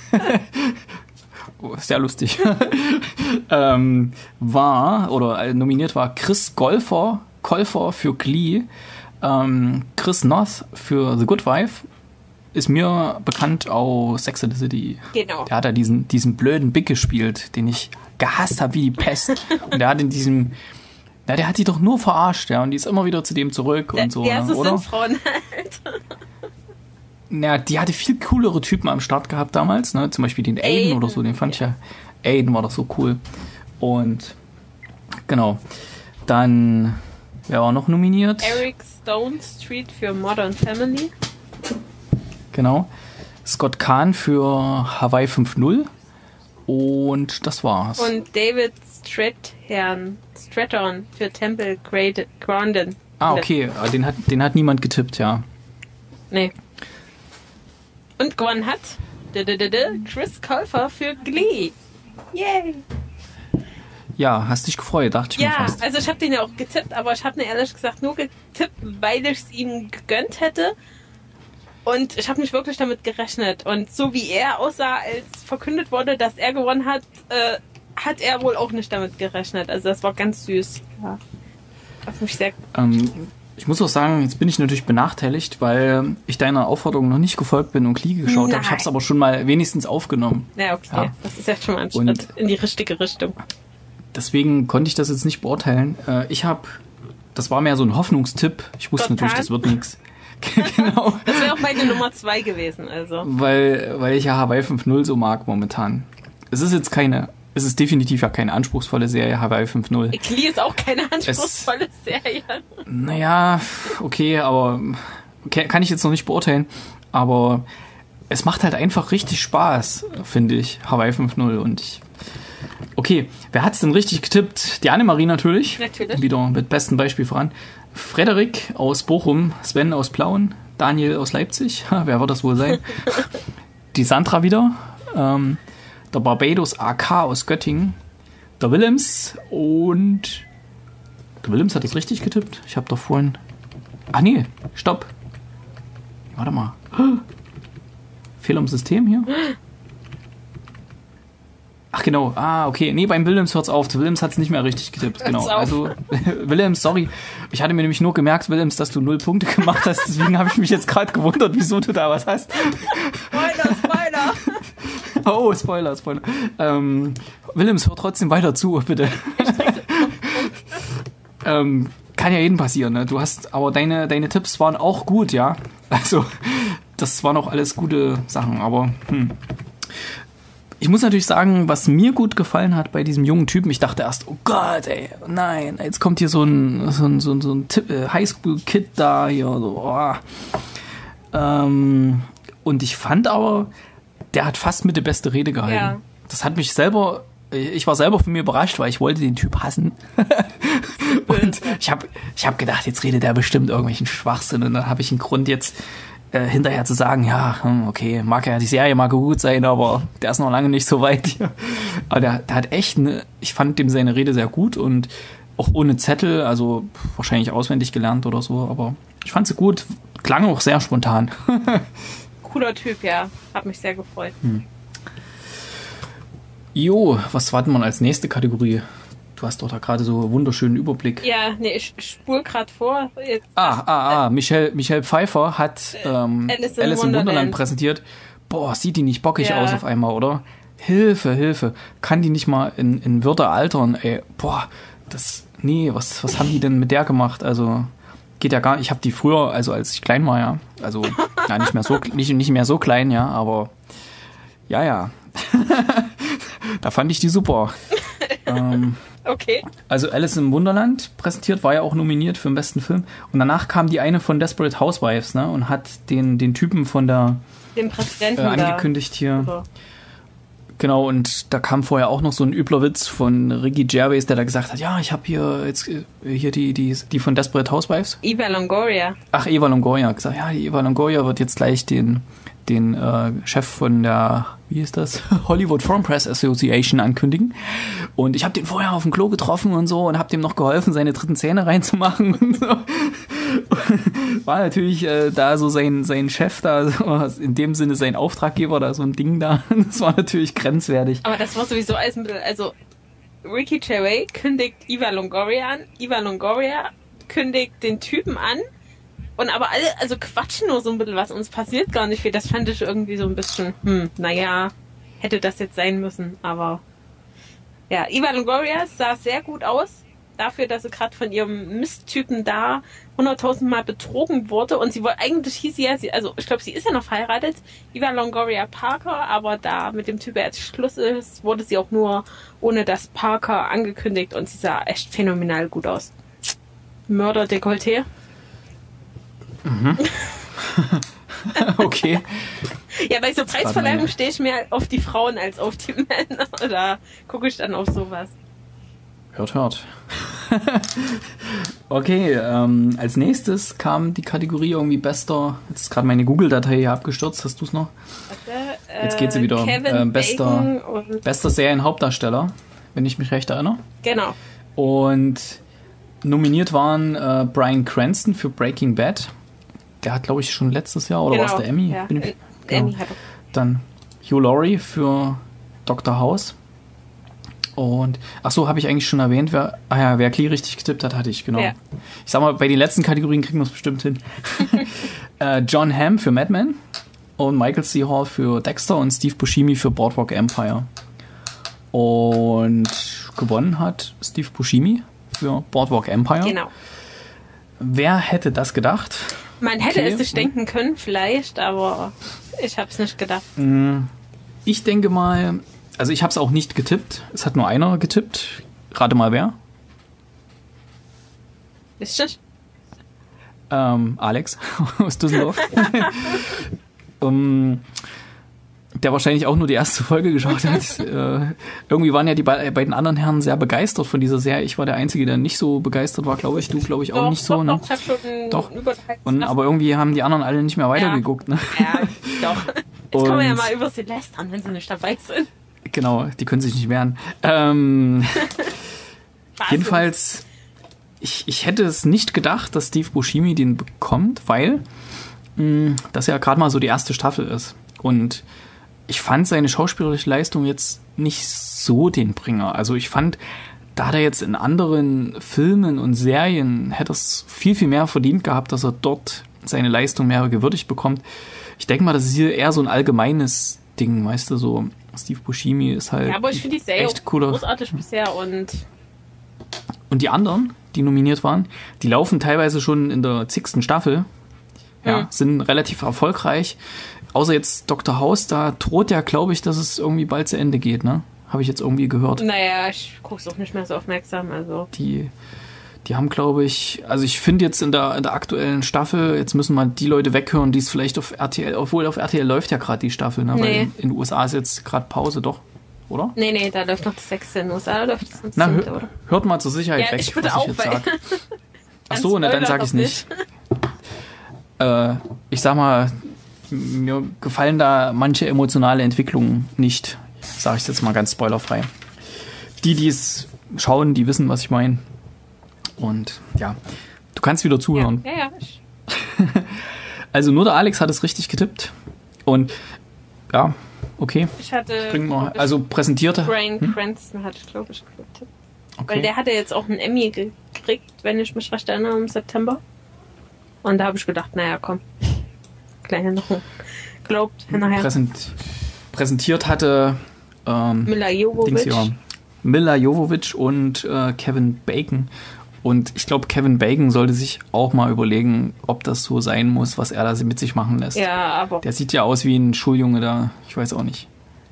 oh, sehr lustig, ähm, war, oder äh, nominiert war Chris Golfer, Colfer für Glee, ähm, Chris Noth für The Good Wife, ist mir bekannt aus Sex and the City. Genau. Der hat da diesen, diesen blöden Big gespielt, den ich gehasst habe wie die Pest. Und der hat in diesem, na, der hat die doch nur verarscht, ja, und die ist immer wieder zu dem zurück der, und so, ja, ne, so oder? sind Frauen halt. Ja, die hatte viel coolere Typen am Start gehabt damals, ne? Zum Beispiel den Aiden, Aiden oder so, den fand ja. ich ja. Aiden war doch so cool. Und genau. Dann, wer war noch nominiert? Eric Stone Street für Modern Family. Genau. Scott Kahn für Hawaii fünf null. Und das war's. Und David Strathairn, Strathairn für Temple Grandin. Ah, okay. Den hat, den hat niemand getippt, ja. Nee. Und gewonnen hat Chris Colfer für Glee. Yay! Ja, hast dich gefreut, dachte ich ja, mir fast. Ja, also ich habe den ja auch getippt, aber ich habe ihn ehrlich gesagt nur getippt, weil ich es ihm gegönnt hätte. Und ich habe nicht wirklich damit gerechnet. Und so wie er aussah, als verkündet wurde, dass er gewonnen hat, äh, hat er wohl auch nicht damit gerechnet. Also das war ganz süß. Ja. Hat mich sehr ähm, Ich muss auch sagen, jetzt bin ich natürlich benachteiligt, weil ich deiner Aufforderung noch nicht gefolgt bin und Kliege geschaut habe. Ich habe es aber schon mal wenigstens aufgenommen. Ja, okay. Ja. Das ist ja schon mal ein und Schritt in die richtige Richtung. Deswegen konnte ich das jetzt nicht beurteilen. Ich habe, das war mehr so ein Hoffnungstipp. Ich wusste Total. natürlich, das wird nichts. Genau. Das wäre auch meine Nummer zwei gewesen, also. Weil, weil ich ja Hawaii fünf null so mag momentan. Es ist jetzt keine, es ist definitiv ja keine anspruchsvolle Serie, Hawaii fünf null. Glee ist auch keine anspruchsvolle es, Serie. Naja, okay, aber okay, kann ich jetzt noch nicht beurteilen. Aber es macht halt einfach richtig Spaß, finde ich, Hawaii fünf null. Und ich, okay, wer hat's denn richtig getippt? Die Annemarie natürlich. Natürlich. Wieder mit bestem Beispiel voran. Frederik aus Bochum, Sven aus Plauen, Daniel aus Leipzig, wer wird das wohl sein? Die Sandra wieder, ähm, der Barbados A K aus Göttingen, der Willems und der Willems hat das richtig getippt. Ich habe doch vorhin... Ah nee, stopp. Warte mal. Fehler im System hier? Ach genau, ah, okay. Nee, beim Willems hört's auf. Willems hat's nicht mehr richtig getippt. Genau. Also, Willems, sorry. Ich hatte mir nämlich nur gemerkt, Willems, dass du null Punkte gemacht hast. Deswegen habe ich mich jetzt gerade gewundert, wieso du da was hast. Spoiler, Spoiler. Oh, Spoiler, Spoiler. Ähm, Willems, hör trotzdem weiter zu, bitte. ähm, kann ja jedem passieren, ne? Du hast, aber deine, deine Tipps waren auch gut, ja. Also, das waren auch alles gute Sachen, aber, hm. Ich muss natürlich sagen, was mir gut gefallen hat bei diesem jungen Typen, ich dachte erst, oh Gott, ey, nein, jetzt kommt hier so ein, so ein, so ein, so ein Highschool-Kid da, hier, so, oh. ähm, und ich fand aber, der hat fast mit der beste Rede gehalten. Ja. Das hat mich selber, ich war selber von mir überrascht, weil ich wollte den Typ hassen. Und ich habe ich hab gedacht, jetzt redet der bestimmt irgendwelchen Schwachsinn und dann habe ich einen Grund jetzt Äh, hinterher zu sagen, ja, okay, mag ja die Serie mag gut sein, aber der ist noch lange nicht so weit hier. Aber der, der hat echt, ne, ich fand dem seine Rede sehr gut und auch ohne Zettel, also wahrscheinlich auswendig gelernt oder so, aber ich fand sie gut, klang auch sehr spontan. Cooler Typ, ja, hat mich sehr gefreut. Hm. Jo, was warten wir als nächste Kategorie? Du hast doch da gerade so einen wunderschönen Überblick. Ja, nee, ich spule gerade vor. Jetzt, ah, ah, ah, Michelle, Michelle Pfeiffer hat ähm, Alice in, Alice in Wonderland. Wonderland präsentiert. Boah, sieht die nicht bockig ja. aus auf einmal, oder? Hilfe, Hilfe. Kann die nicht mal in, in Würde altern, ey? Boah, das, nee, was, was haben die denn mit der gemacht? Also, geht ja gar nicht. Ich habe die früher, also als ich klein war, ja, also, ja, nicht mehr so, nicht, nicht mehr so klein, ja, aber, ja, ja. Da fand ich die super. ähm, Okay. Also Alice im Wunderland präsentiert, war ja auch nominiert für den besten Film. Und danach kam die eine von Desperate Housewives, ne? Und hat den, den Typen von der den Präsidenten äh, angekündigt da. hier. So. Genau, und da kam vorher auch noch so ein übler Witz von Ricky Gervais, der da gesagt hat, ja, ich habe hier jetzt hier die, die, die von Desperate Housewives. Eva Longoria. Ach, Eva Longoria. Gesagt, ja, die Eva Longoria wird jetzt gleich den, den äh, Chef von der, wie ist das, Hollywood Foreign Press Association ankündigen. Und ich habe den vorher auf dem Klo getroffen und so und habe dem noch geholfen, seine dritten Zähne reinzumachen und so. War natürlich äh, da so sein, sein Chef da, so, in dem Sinne sein Auftraggeber, da so ein Ding da. Das war natürlich grenzwertig. Aber das war sowieso alles ein bisschen, also Ricky Gervais kündigt Eva Longoria an, Eva Longoria kündigt den Typen an und aber alle, also quatschen nur so ein bisschen was, uns passiert gar nicht viel. Das fand ich irgendwie so ein bisschen, hm, naja, hätte das jetzt sein müssen, aber ja, Eva Longoria sah sehr gut aus, dafür, dass sie gerade von ihrem Misttypen da hunderttausend Mal betrogen wurde und sie wollte, eigentlich hieß sie ja, sie, also ich glaube, sie ist ja noch verheiratet, Eva Longoria Parker, aber da mit dem Typ jetzt Schluss ist, wurde sie auch nur ohne das Parker angekündigt und sie sah echt phänomenal gut aus. Mörder-Dekolleté. Mhm. Okay. Ja, bei so Preisverleihungen stehe ich mehr auf die Frauen als auf die Männer. Da gucke ich dann auf sowas. Hört, hört. Okay, ähm, als nächstes kam die Kategorie irgendwie bester, jetzt ist gerade meine Google-Datei hier abgestürzt, hast du es noch? Warte, äh, jetzt geht sie wieder. Äh, bester, bester Serienhauptdarsteller, wenn ich mich recht erinnere. Genau. Und nominiert waren äh, Bryan Cranston für Breaking Bad. Der hat, glaube ich, schon letztes Jahr, oder genau. war es der Emmy? Ja. Bin ich, genau. Emmy hat er. Dann Hugh Laurie für Doktor House. Und, ach so, habe ich eigentlich schon erwähnt, wer, ah ja, wer Klee richtig getippt hat, hatte ich, genau. Ja. Ich sag mal, bei den letzten Kategorien kriegen wir es bestimmt hin. äh, John Hamm für Mad Men und Michael C. Hall für Dexter und Steve Buscemi für Boardwalk Empire. Und gewonnen hat Steve Buscemi für Boardwalk Empire. Genau. Wer hätte das gedacht? Man hätte Okay. es sich denken können, vielleicht, aber ich habe es nicht gedacht. Ich denke mal, also ich habe es auch nicht getippt. Es hat nur einer getippt. Rate mal wer? Ist das? Ähm, Alex aus Düsseldorf. um, der wahrscheinlich auch nur die erste Folge geschaut hat. äh, irgendwie waren ja die be beiden anderen Herren sehr begeistert von dieser Serie. Ich war der Einzige, der nicht so begeistert war, glaube ich. Du, glaube ich, auch Doch, nicht so. doch, Ne? doch, ich hab schon Doch. über Und, aber irgendwie haben die anderen alle nicht mehr weitergeguckt. Ne? Ja, doch. Jetzt kann man ja Und- mal über sie lästern, wenn sie nicht dabei sind. Genau, die können sich nicht wehren. Ähm, Was? jedenfalls, ich, ich hätte es nicht gedacht, dass Steve Buscemi den bekommt, weil mh, das ja gerade mal so die erste Staffel ist. Und ich fand seine schauspielerische Leistung jetzt nicht so den Bringer. Also ich fand, da hat er jetzt in anderen Filmen und Serien hätte es viel, viel mehr verdient gehabt, dass er dort seine Leistung mehr gewürdigt bekommt. Ich denke mal, das ist hier eher so ein allgemeines Ding, weißt du, so Steve Buscemi ist halt Ja, aber ich finde die Serie echt auch cooler. großartig bisher und Und die anderen, die nominiert waren, die laufen teilweise schon in der zigsten Staffel. Ja, Mhm. sind relativ erfolgreich. Außer jetzt Doktor House, da droht ja, glaube ich, dass es irgendwie bald zu Ende geht, ne? Habe ich jetzt irgendwie gehört. naja, ich guck's auch nicht mehr so aufmerksam, also. Die, die haben, glaube ich, also ich finde jetzt in der, in der aktuellen Staffel, jetzt müssen mal die Leute weghören, die es vielleicht auf R T L, obwohl auf R T L läuft ja gerade die Staffel, ne? Weil Nee. in, in den U S A ist jetzt gerade Pause, doch, oder? Nee, nee, da läuft noch das sechste in den U S A, da läuft das Na, siebte, hör, oder? hört mal zur Sicherheit Ja, weg, ich würde was auch, ich jetzt weil- sag. Ach so, na, dann sag ich nicht. Äh, ich sag mal, mir gefallen da manche emotionale Entwicklungen nicht. Sag ich jetzt mal ganz spoilerfrei. Die, die es schauen, die wissen, was ich meine. Und ja, du kannst wieder Ja, zuhören. ja, ja. Ich, Also nur der Alex hat es richtig getippt. Und ja, okay. ich hatte. Bringen wir, glaub ich, also präsentierte. Bryan Cranston hatte ich, glaube ich, getippt. Weil Okay. der hatte jetzt auch einen Emmy gekriegt, wenn ich mich recht erinnere, im September. Und da habe ich gedacht, naja, komm. Kleine noch Glaubt hinterher. Präsent, präsentiert hatte ähm, Mila Dings Jovovich. hier. Mila Jovovich und äh, Kevin Bacon. Und ich glaube, Kevin Bacon sollte sich auch mal überlegen, ob das so sein muss, was er da mit sich machen lässt. Ja, aber. Der sieht ja aus wie ein Schuljunge da. Ich weiß auch nicht,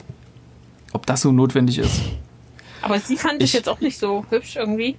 ob das so notwendig ist. Aber sie fand ich Ich- jetzt auch nicht so hübsch irgendwie.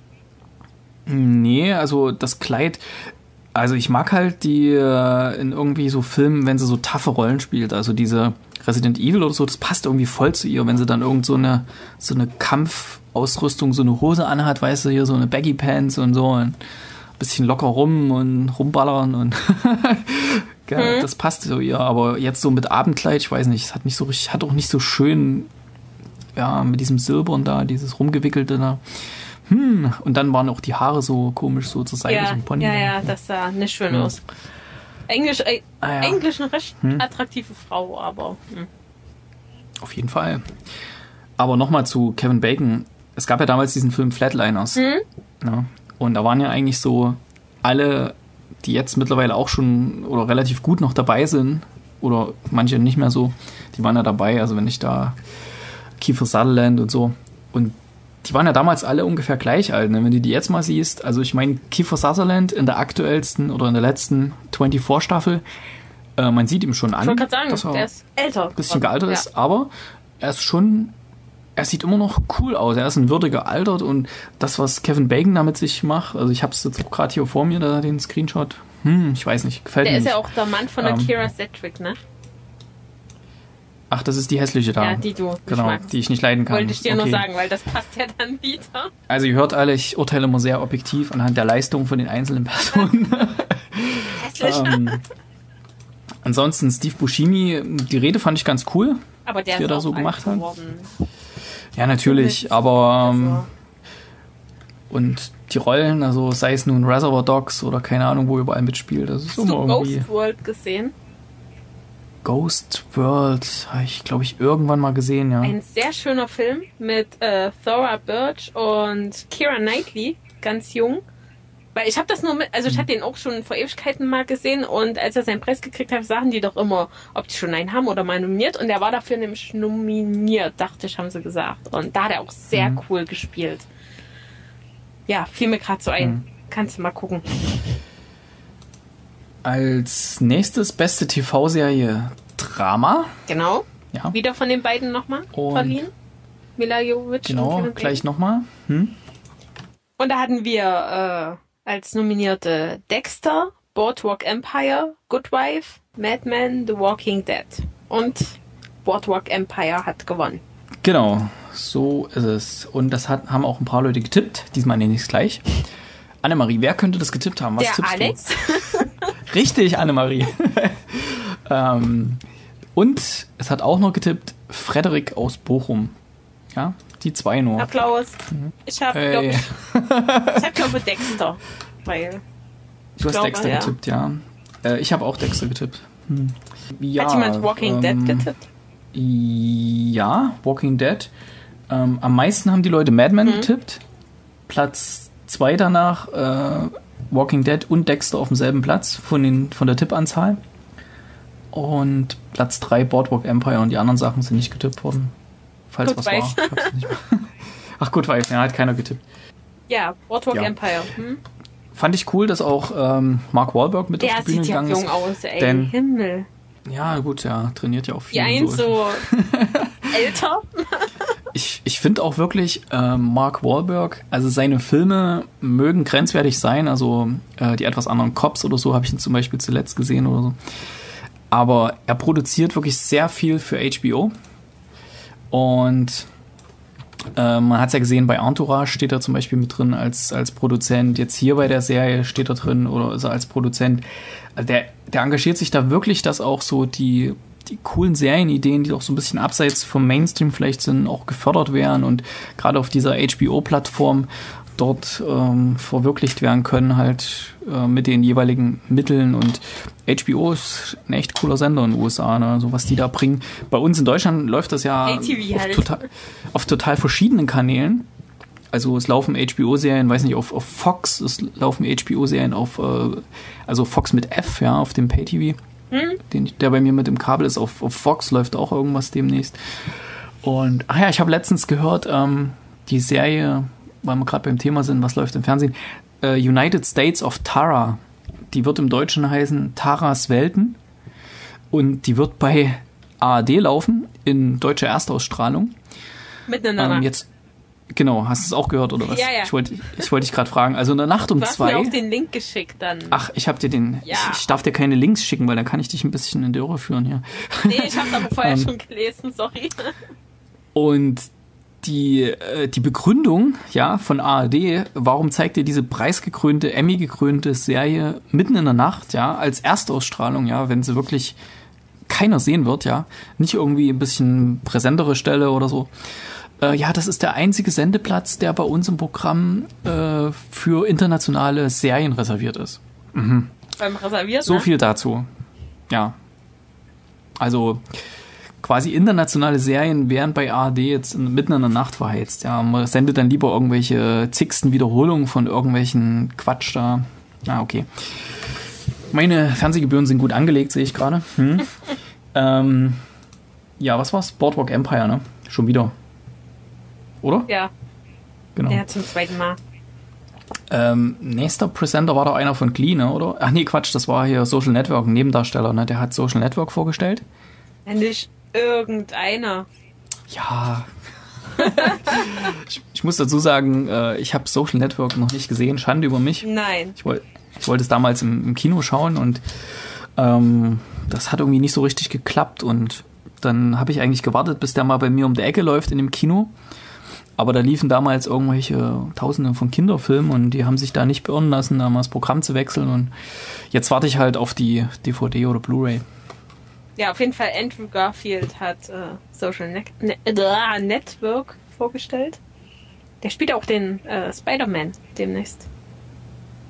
Nee, also das Kleid. Also ich mag halt die äh, in irgendwie so Filmen, wenn sie so taffe Rollen spielt. Also diese Resident Evil oder so, das passt irgendwie voll zu ihr, wenn sie dann irgend so eine so eine Kampfausrüstung, so eine Hose anhat, weißt du, hier so eine Baggy Pants und so, ein bisschen locker rum und rumballern und ja, Mhm. das passt zu ihr. Aber jetzt so mit Abendkleid, ich weiß nicht, es hat nicht so richtig, hat auch nicht so schön, ja, mit diesem Silbern da, dieses rumgewickelte da. Hm, und dann waren auch die Haare so komisch, so zur Seite, so Ja, ein Pony. ja, ja, das sah nicht schön Ja. aus. Englisch, äh, Ah, ja. Englisch eine recht Hm. attraktive Frau, aber. Hm. Auf jeden Fall. Aber nochmal zu Kevin Bacon. Es gab ja damals diesen Film Flatliners. Mhm. Ja, und da waren ja eigentlich so alle, die jetzt mittlerweile auch schon oder relativ gut noch dabei sind, oder manche nicht mehr so, die waren ja dabei. Also wenn ich da Kiefer Sutherland und so. Und die waren ja damals alle ungefähr gleich alt. Ne? Wenn du die jetzt mal siehst, also ich meine, Kiefer Sutherland in der aktuellsten oder in der letzten vierundzwanzig-Staffel, äh, man sieht ihm schon an, Ich wollte gerade dass sagen, er der ist älter. ein bisschen gealtert ja. ist, aber er ist schon, er sieht immer noch cool aus. Er ist ein würdiger gealtert und das, was Kevin Bacon damit sich macht, also ich habe es jetzt auch gerade hier vor mir, da den Screenshot, hm, ich weiß nicht, gefällt Der mir ist nicht. ja auch der Mann von der Ähm, Kira Sedgwick, ne? Ach, das ist die hässliche da. Ja, die du nicht Genau, magst. die ich nicht leiden kann. Wollte ich dir Okay. nur sagen, weil das passt ja dann wieder. Also ihr hört alle, ich urteile immer sehr objektiv anhand der Leistung von den einzelnen Personen. Hässlich. ähm, ansonsten Steve Buscemi, die Rede fand ich ganz cool. Aber der die er ist da auch so alt gemacht hat. geworden. Ja, natürlich, aber ähm, Also, und die Rollen, also sei es nun Reservoir Dogs oder keine Ahnung, wo er überall mitspielt, das ist hast du immer irgendwie Ghost World gesehen? Ghost World habe ich, glaube ich, irgendwann mal gesehen, ja. Ein sehr schöner Film mit äh, Thora Birch und Keira Knightley, ganz jung. Weil ich habe das nur mit, also ich hatte den auch schon vor Ewigkeiten mal gesehen und als er seinen Preis gekriegt hat, sagen die doch immer, ob die schon einen haben oder mal nominiert und er war dafür nämlich nominiert, dachte ich, haben sie gesagt. Und da hat er auch sehr mhm. cool gespielt. Ja, fiel mir gerade so ein. Mhm. Kannst du mal gucken. Als nächstes beste T V-Serie Drama. Genau. Ja. Wieder von den beiden nochmal verliehen. Mila Jovovich. Genau, und gleich nochmal. Hm? Und da hatten wir äh, als Nominierte Dexter, Boardwalk Empire, Good Wife, Mad Men, The Walking Dead. Und Boardwalk Empire hat gewonnen. Genau, so ist es. Und das hat, haben auch ein paar Leute getippt. Diesmal nenne ich es gleich. Annemarie, wer könnte das getippt haben? Was Der tippst Alex. Du? Richtig, Annemarie. ähm, und es hat auch noch getippt Frederik aus Bochum. Ja, die zwei nur. Applaus. Mhm. Ich habe, hey. glaube ich, ich hab, glaube Dexter. Weil du hast glaube, Dexter ja. getippt, ja. Äh, ich habe auch Dexter getippt. Hm. Ja, hat jemand Walking ähm, Dead getippt? Ja, Walking Dead. Ähm, am meisten haben die Leute Mad Men mhm. getippt. Platz zwei danach äh, Walking Dead und Dexter auf demselben Platz von, den, von der Tippanzahl. Und Platz drei Boardwalk Empire und die anderen Sachen sind nicht getippt worden. Falls Good was Wife. war. Ich hab's nicht mehr. Ach, Good Wife, ja, hat keiner getippt. Ja, Boardwalk Ja. Empire. Hm? Fand ich cool, dass auch ähm, Mark Wahlberg mit Der auf die Bühne sieht ja gegangen jung ist. aus, ey. Denn, Himmel. ja, gut, ja, trainiert ja auch viel. Die eins so. so älter. Ich, ich finde auch wirklich, äh, Mark Wahlberg, also seine Filme mögen grenzwertig sein, also äh, die etwas anderen Cops oder so habe ich ihn zum Beispiel zuletzt gesehen oder so. Aber er produziert wirklich sehr viel für H B O. Und äh, man hat es ja gesehen, bei Entourage steht er zum Beispiel mit drin als, als Produzent. Jetzt hier bei der Serie steht er drin oder ist er als Produzent. Also der, der engagiert sich da wirklich, dass auch so die, die coolen Serienideen, die auch so ein bisschen abseits vom Mainstream vielleicht sind, auch gefördert werden und gerade auf dieser H B O-Plattform dort ähm, verwirklicht werden können, halt äh, mit den jeweiligen Mitteln. Und H B O ist ein echt cooler Sender in den U S A, ne? So was die da bringen. Bei uns in Deutschland läuft das ja A T V auf, halt. total, auf total verschiedenen Kanälen. Also es laufen H B O-Serien, weiß nicht, auf, auf Fox, es laufen H B O-Serien auf, äh, also Fox mit F, ja, auf dem Pay-T V, hm? den, der bei mir mit dem Kabel ist. Auf, auf Fox läuft auch irgendwas demnächst. Und, ach ja, ich habe letztens gehört, ähm, die Serie, weil wir gerade beim Thema sind, was läuft im Fernsehen, äh, United States of Tara, die wird im Deutschen heißen Taras Welten und die wird bei A R D laufen, in deutscher Erstausstrahlung. Miteinander. Ähm, jetzt Genau, hast du es auch gehört, oder was? Ja, ja. Ich wollte ich wollte dich gerade fragen. Also in der Nacht um du hast zwei... mir auch den Link geschickt dann. Ach, ich habe dir den... Ja. Ich, ich darf dir keine Links schicken, weil dann kann ich dich ein bisschen in die Irre führen hier. Nee, ich habe aber vorher Ähm. schon gelesen, sorry. Und die, äh, die Begründung, ja, von A R D, warum zeigt ihr diese preisgekrönte, Emmy-gekrönte Serie mitten in der Nacht, ja, als Erstausstrahlung, ja, wenn sie wirklich keiner sehen wird, ja, nicht irgendwie ein bisschen präsentere Stelle oder so. Äh, ja, das ist der einzige Sendeplatz, der bei uns im Programm äh, für internationale Serien reserviert ist. Mhm. Beim Reserviert, So ne? viel dazu. Ja. Also quasi internationale Serien werden bei A R D jetzt in, mitten in der Nacht verheizt. Ja, man sendet dann lieber irgendwelche zigsten Wiederholungen von irgendwelchen Quatsch da. Ah, okay. Meine Fernsehgebühren sind gut angelegt, sehe ich gerade. Hm. ähm, ja, was war's? Boardwalk Empire, ne? Schon wieder. Oder? Ja. Genau. Ja, zum zweiten Mal. Ähm, nächster Presenter war doch einer von Glee, ne, oder? Ach nee, Quatsch, das war hier Social Network, ein Nebendarsteller, ne? Der hat Social Network vorgestellt. Ja, nicht irgendeiner. Ja. ich, ich muss dazu sagen, äh, ich habe Social Network noch nicht gesehen. Schande über mich. Nein. Ich, woll, ich wollte es damals im, im Kino schauen und ähm, das hat irgendwie nicht so richtig geklappt. Und dann habe ich eigentlich gewartet, bis der mal bei mir um die Ecke läuft in dem Kino. Aber da liefen damals irgendwelche Tausende von Kinderfilmen und die haben sich da nicht beirren lassen, da mal das Programm zu wechseln. Und jetzt warte ich halt auf die D V D oder Blu-ray. Ja, auf jeden Fall Andrew Garfield hat äh, Social Ne- Ne- äh, Network vorgestellt. Der spielt auch den äh, Spider-Man demnächst.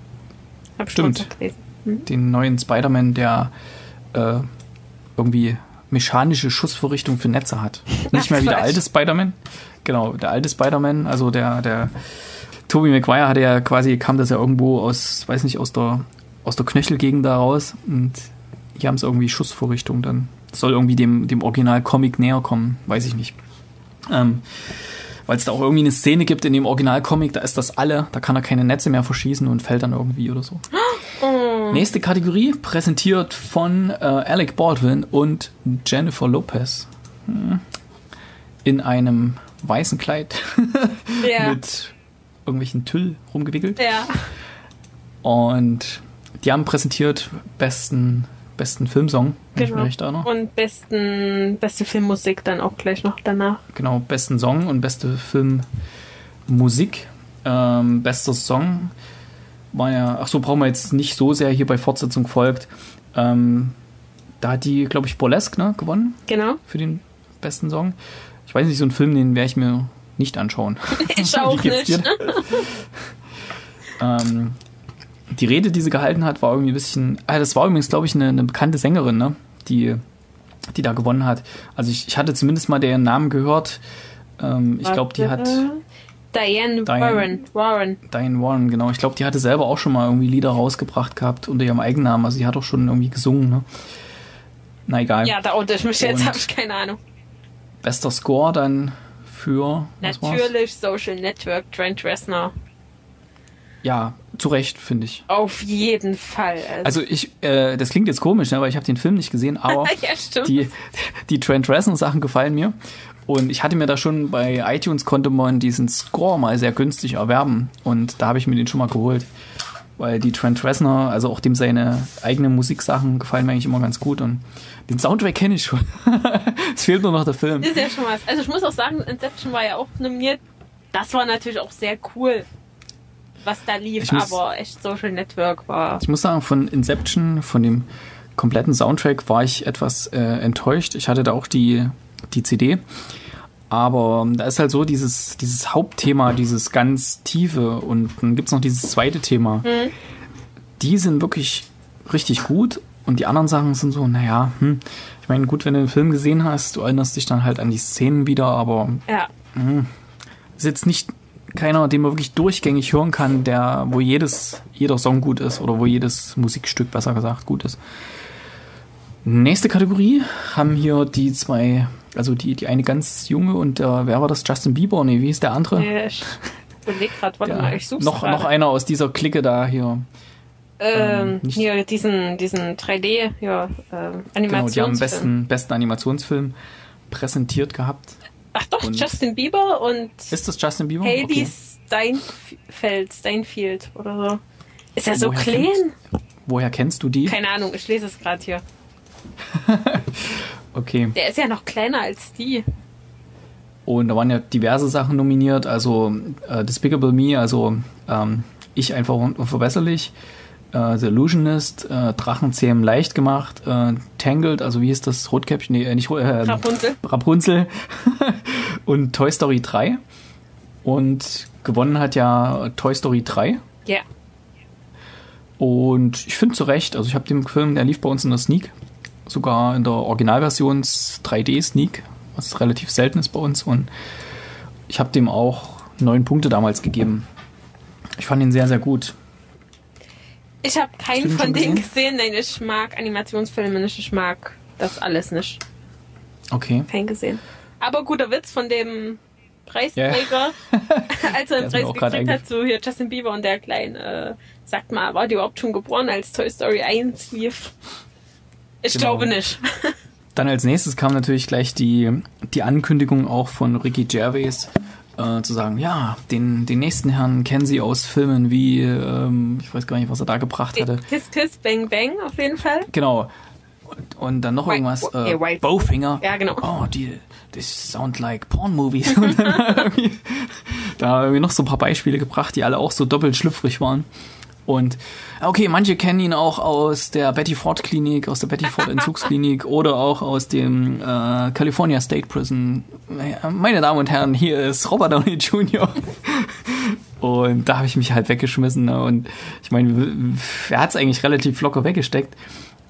Hab ich Stimmt. schon gelesen. Hm? Den neuen Spider-Man, der äh, irgendwie mechanische Schussvorrichtung für Netze hat. Nicht mehr wie der alte Spider-Man. Genau, der alte Spider-Man, also der, der Tobey Maguire hatte ja quasi, kam das ja irgendwo aus, weiß nicht, aus der, aus der Knöchelgegend da raus und hier haben es irgendwie Schussvorrichtung dann. Das soll irgendwie dem, dem Original-Comic näher kommen, weiß ich nicht. Ähm, weil es da auch irgendwie eine Szene gibt in dem Original-Comic, da ist das alle, da kann er keine Netze mehr verschießen und fällt dann irgendwie oder so. Oh. Nächste Kategorie, präsentiert von äh, Alec Baldwin und Jennifer Lopez. Hm. In einem weißen Kleid ja. mit irgendwelchen Tüll rumgewickelt. Ja. Und die haben präsentiert besten, besten Filmsong, wenn genau. ich mich recht erinnere. Und besten, beste Filmmusik dann auch gleich noch danach. Genau, besten Song und beste Filmmusik. Ähm, bester Song war ja, ach so, brauchen wir jetzt nicht so sehr hier bei Fortsetzung folgt. Ähm, da hat die, glaube ich, Burlesque, ne, gewonnen. Genau. Für den besten Song. Ich weiß nicht, so einen Film, den werde ich mir nicht anschauen. Ich auch nicht. ähm, die Rede, die sie gehalten hat, war irgendwie ein bisschen... Ah, das war übrigens, glaube ich, eine, eine bekannte Sängerin, ne? Die, die da gewonnen hat. Also ich, ich hatte zumindest mal deren Namen gehört. Ähm, ich glaube, die hat... Diane, Diane Warren. Warren. Diane Warren, genau. Ich glaube, die hatte selber auch schon mal irgendwie Lieder rausgebracht gehabt unter ihrem Eigennamen. Also die hat auch schon irgendwie gesungen, ne? Na egal. Ja, da unter ich mich jetzt, habe ich keine Ahnung. Bester Score dann für... Natürlich Social Network, Trent Reznor. Ja, zu Recht, finde ich. Auf jeden Fall. Also, also ich, äh, das klingt jetzt komisch, ne, weil ich habe den Film nicht gesehen, aber ja, die, die Trent Reznor-Sachen gefallen mir. Und ich hatte mir da schon bei iTunes, konnte man diesen Score mal sehr günstig erwerben. Und da habe ich mir den schon mal geholt. Weil die Trent Reznor, also auch dem seine eigenen Musiksachen gefallen mir eigentlich immer ganz gut. Und den Soundtrack kenne ich schon. Es fehlt nur noch der Film. Das ist ja schon was. Also ich muss auch sagen, Inception war ja auch nominiert. Das war natürlich auch sehr cool, was da lief. Muss, aber echt Social Network war... Ich muss sagen, von Inception, von dem kompletten Soundtrack war ich etwas äh, enttäuscht. Ich hatte da auch die, die C D. Aber da ist halt so dieses, dieses Hauptthema, dieses ganz tiefe und dann gibt es noch dieses zweite Thema. Mhm. Die sind wirklich richtig gut und die anderen Sachen sind so, naja, hm. Ich meine, gut, wenn du den Film gesehen hast, du erinnerst dich dann halt an die Szenen wieder, aber ja. mh, ist jetzt nicht keiner, den man wirklich durchgängig hören kann, der, wo jedes, jeder Song gut ist oder wo jedes Musikstück, besser gesagt, gut ist. Nächste Kategorie haben hier die zwei, also die, die eine ganz junge und der, wer war das? Justin Bieber? Nee, wie ist der andere? Ja, ich überleg grad, warte der, mal, ich such's noch, grade. noch einer aus dieser Clique da hier. Ähm, ähm, hier, diesen, diesen drei D, ja, äh, Animationsfilm. Genau, die haben besten, besten Animationsfilm präsentiert gehabt. Ach doch, und Justin Bieber und ist das Justin Bieber? Haley Okay. Steinfeld, Steinfield oder so. Ist er so Woher klein? Kennst, woher kennst du die? Keine Ahnung, ich lese es gerade hier. Okay. Der ist ja noch kleiner als die. Und da waren ja diverse Sachen nominiert, also äh, Despicable Me, also ähm, ich einfach unverbesserlich, äh, The Illusionist, äh, Drachenzähmen leicht gemacht, äh, Tangled, also wie hieß das, Rotkäppchen, nee, nicht äh, Rapunzel. Rapunzel und Toy Story drei. Und gewonnen hat ja Toy Story drei. Ja. Und ich finde zu Recht, also ich habe den Film, der lief bei uns in der Sneak, sogar in der Originalversion drei D Sneak, was relativ selten ist bei uns. Und ich habe dem auch neun Punkte damals gegeben. Ich fand ihn sehr, sehr gut. Ich habe keinen von denen gesehen, nein, ich mag Animationsfilme nicht, ich mag das alles nicht. Okay. Kein gesehen. Aber guter Witz von dem Preisträger, yeah. als er den Preis gekriegt hat, so hier Justin Bieber und der Kleine, äh, sagt mal, war die überhaupt schon geboren, als Toy Story eins lief? Ich genau. glaube nicht. Dann als nächstes kam natürlich gleich die, die Ankündigung auch von Ricky Gervais, äh, zu sagen, ja, den, den nächsten Herrn kennen Sie aus Filmen wie, ähm, ich weiß gar nicht, was er da gebracht hatte. Kiss Kiss Bang Bang auf jeden Fall. Genau. Und, und dann noch White, irgendwas, äh, yeah, White. Bowfinger. Ja, genau. Oh, die, this sound like porn movies. Und dann irgendwie, da haben wir noch so ein paar Beispiele gebracht, die alle auch so doppelt schlüpfrig waren. Und okay, manche kennen ihn auch aus der Betty Ford Klinik, aus der Betty Ford Entzugsklinik oder auch aus dem äh, California State Prison. Meine Damen und Herren, hier ist Robert Downey Junior Und da habe ich mich halt weggeschmissen. Ne? Und ich meine, er hat es eigentlich relativ locker weggesteckt.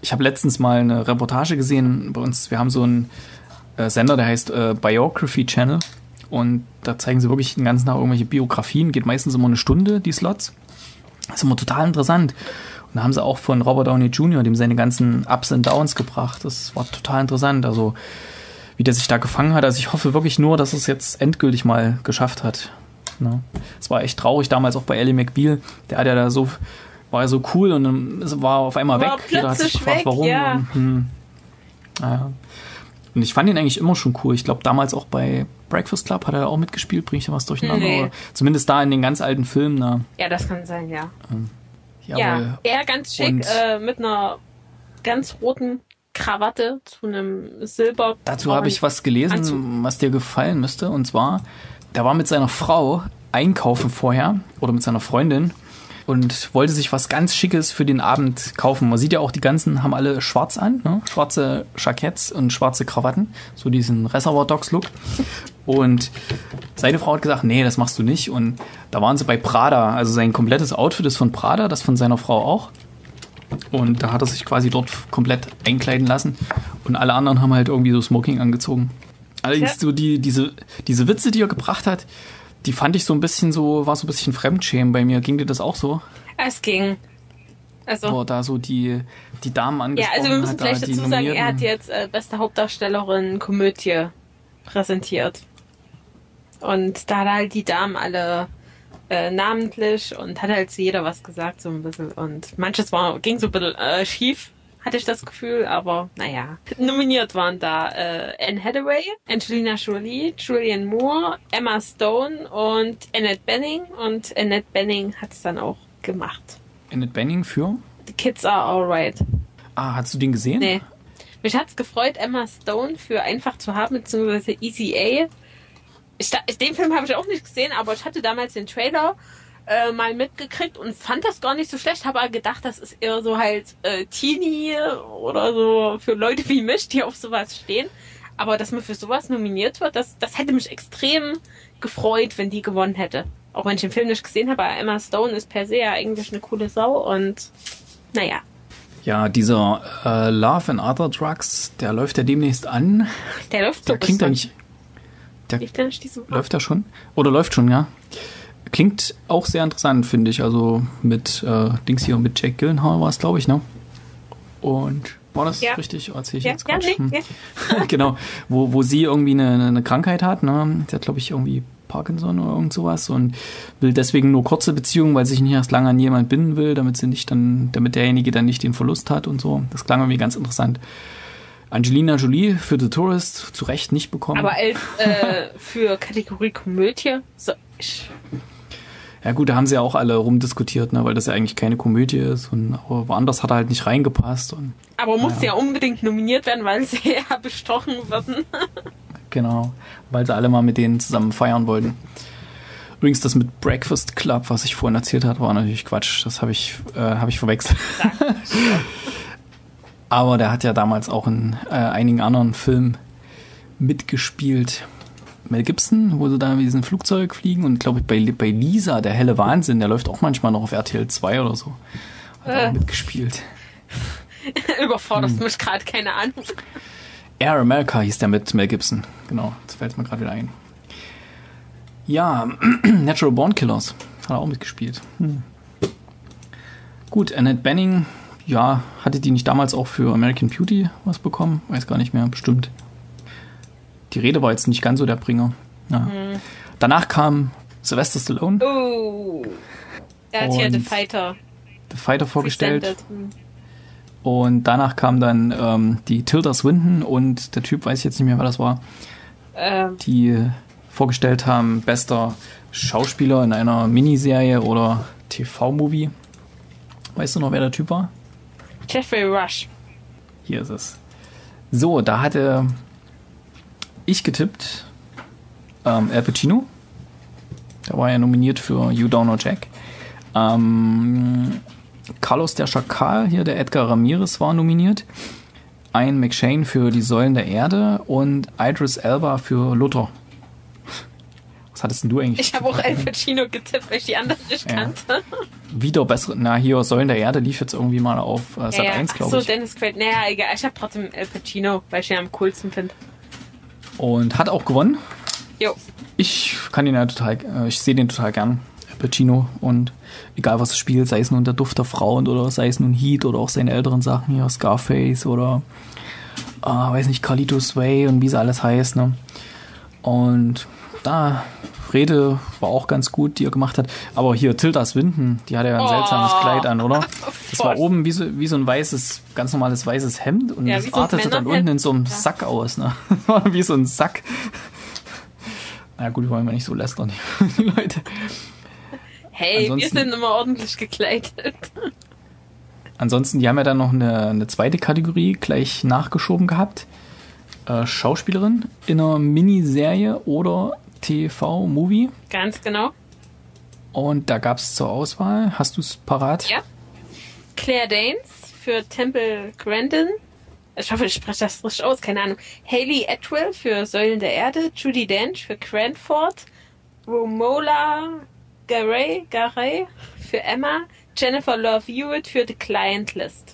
ich habe letztens mal eine Reportage gesehen bei uns. Wir haben so einen äh, Sender, der heißt äh, Biography Channel. Und da zeigen sie wirklich den ganzen Tag irgendwelche Biografien. Geht meistens immer eine Stunde, die Slots. Das ist immer total interessant. Und da haben sie auch von Robert Downey Junior dem seine ganzen Ups und Downs gebracht. Das war total interessant. Also wie der sich da gefangen hat. Also ich hoffe wirklich nur, dass es jetzt endgültig mal geschafft hat. Ne? Es war echt traurig damals auch bei Ellie McBeal. Der hat ja da so, war ja so cool und dann war auf einmal war weg. Jeder hat sich gefragt, weg, warum. Ja. Und, hm, naja. Und ich fand ihn eigentlich immer schon cool. Ich glaube, damals auch bei Breakfast Club hat er auch mitgespielt. Bringe ich da was durcheinander? Nee. Oder zumindest da in den ganz alten Filmen. Na, Ja, das kann sein, ja. ja, Ja, aber- er ganz schick und- äh, mit einer ganz roten Krawatte zu einem Silber. Dazu habe ich was gelesen, Anzug. was dir gefallen müsste. Und zwar, der war mit seiner Frau einkaufen vorher oder mit seiner Freundin und wollte sich was ganz Schickes für den Abend kaufen. Man sieht ja auch, die ganzen haben alle schwarz an, ne? Schwarze Jacketts und schwarze Krawatten, so diesen Reservoir Dogs Look. Und seine Frau hat gesagt, nee, das machst du nicht. Und da waren sie bei Prada, also sein komplettes Outfit ist von Prada, das von seiner Frau auch. Und da hat er sich quasi dort komplett einkleiden lassen. Und alle anderen haben halt irgendwie so Smoking angezogen. Allerdings Ja. so die, diese, diese Witze, die er gebracht hat, die fand ich so ein bisschen so, war so ein bisschen Fremdschämen bei mir. Ging dir das auch so? Es ging. Also, Wo er da so die, die Damen ja, angesprochen also wir müssen hat. vielleicht da, die dazu sagen, er hat Nominierten. jetzt äh, beste Hauptdarstellerin Komödie präsentiert. Und da hat er halt die Damen alle äh, namentlich und hat halt zu jeder was gesagt, so ein bisschen. Und manches war, ging so ein bisschen äh, schief, hatte ich das Gefühl, aber naja. Nominiert waren da äh, Anne Hathaway, Angelina Jolie, Julianne Moore, Emma Stone und Annette Bening. Und Annette Bening hat es dann auch gemacht. Annette Bening für? The Kids Are Alright. Ah, hast du den gesehen? Nee. Mich hat's gefreut, Emma Stone für Einfach zu haben, beziehungsweise Easy A. Ich, da- den Film habe ich auch nicht gesehen, aber ich hatte damals den Trailer äh, mal mitgekriegt und fand das gar nicht so schlecht. Habe aber gedacht, das ist eher so halt äh, Teenie oder so für Leute wie mich, die auf sowas stehen. Aber dass man für sowas nominiert wird, das, das hätte mich extrem gefreut, wenn die gewonnen hätte. Auch wenn ich den Film nicht gesehen habe, aber Emma Stone ist per se ja eigentlich eine coole Sau und naja. Ja, dieser äh, Love and Other Drugs, der läuft ja demnächst an. Der läuft so Der klingt bis wann? eigentlich... Der Lief der nicht diese Woche? läuft er schon? Oder läuft schon, ja. Klingt auch sehr interessant, finde ich. Also mit äh, Dings hier, mit Jake Gyllenhaal war es, glaube ich, ne? Und war das Ja. richtig? Erzähl ich Ja, jetzt ja, Quatsch? nee, Hm. ja. Genau, wo, wo sie irgendwie eine, eine Krankheit hat, ne? Sie hat, glaube ich, irgendwie Parkinson oder irgend sowas und will deswegen nur kurze Beziehungen, weil sie sich nicht erst lange an jemand binden will, damit sie nicht dann, damit derjenige dann nicht den Verlust hat und so. Das klang irgendwie ganz interessant. Angelina Jolie für The Tourist zu Recht nicht bekommen. Aber als, äh, für Kategorie Komödie, so, ich, Ja gut, da haben sie ja auch alle rumdiskutiert, ne, weil das ja eigentlich keine Komödie ist und aber woanders hat er halt nicht reingepasst und aber musste Ja. ja unbedingt nominiert werden, weil sie ja bestochen werden. genau, weil sie alle mal mit denen zusammen feiern wollten. Übrigens, das mit Breakfast Club, was ich vorhin erzählt habe, war natürlich Quatsch. Das habe ich, äh, habe ich verwechselt. Aber der hat ja damals auch in äh, einigen anderen Filmen mitgespielt. Mel Gibson, wo sie da mit diesem Flugzeug fliegen und glaube ich bei, bei Lisa, der helle Wahnsinn, der läuft auch manchmal noch auf R T L zwei oder so. Hat er Äh. auch mitgespielt. Überforderst Hm. mich gerade, keine Ahnung. Air America hieß der mit Mel Gibson. Genau, das fällt mir gerade wieder ein. Ja, Natural Born Killers hat er auch mitgespielt. Hm. Gut, Annette Bening, ja, hatte die nicht damals auch für American Beauty was bekommen? Weiß gar nicht mehr, bestimmt. Die Rede war jetzt nicht ganz so der Bringer. Ja. Hm. Danach kam Sylvester Stallone, Oh. Er hat hier Und The Fighter The Fighter vorgestellt. presented. Hm. Und danach kam dann ähm, die Tilda Swinton und der Typ, weiß ich jetzt nicht mehr, wer das war, Ähm, die vorgestellt haben, bester Schauspieler in einer Miniserie oder T V-Movie. Weißt du noch, wer der Typ war? Jeffrey Rush. Hier ist es. So, da hatte ich getippt ähm, Al Pacino. Der war ja nominiert für You Don't Know Jack. Ähm, Carlos der Schakal, hier der Edgar Ramirez, war nominiert. Ian McShane für Die Säulen der Erde und Idris Elba für Luther. Was hattest denn du eigentlich? Ich habe auch Al Pacino getippt, weil ich die anderen nicht Ja. kannte. Wieder bessere, na hier, Säulen der Erde lief jetzt irgendwie mal auf äh, Sat Ja, eins, ach glaube so, ich. Dennis Quaid. Naja, egal. Ich habe trotzdem Al Pacino, weil ich ihn am coolsten finde. Und hat auch gewonnen. Jo. Ich kann ihn ja total, äh, ich sehe den total gern, Al Pacino. Und egal was er spielt, sei es nun der Duft der Frauen oder sei es nun Heat oder auch seine älteren Sachen hier, Scarface oder äh, weiß nicht, Carlitos Way und wie sie alles heißt, ne? Und da Rede war auch ganz gut, die er gemacht hat. Aber hier, Tilda Swinton, die hatte ja ein Oh. seltsames Kleid an, oder? Das war Voll. oben wie so, wie so ein weißes, ganz normales weißes Hemd und Ja, das wie so ein artete dann Männerhemd. unten in so einem Ja. Sack aus, ne? War wie so ein Sack. Na gut, wollen wir nicht so lästern, die Leute. Hey, Ansonsten- wir sind immer ordentlich gekleidet. Ansonsten, die haben ja dann noch eine, eine zweite Kategorie gleich nachgeschoben gehabt. Äh, Schauspielerin in einer Miniserie oder T V-Movie. Ganz genau. Und da gab es zur Auswahl, hast du es parat? Ja. Claire Danes für Temple Grandin. Ich hoffe, ich spreche das richtig aus, keine Ahnung. Hayley Atwell für Säulen der Erde. Judi Dench für Cranford. Romola Garay, Garay für Emma. Jennifer Love Hewitt für The Client List.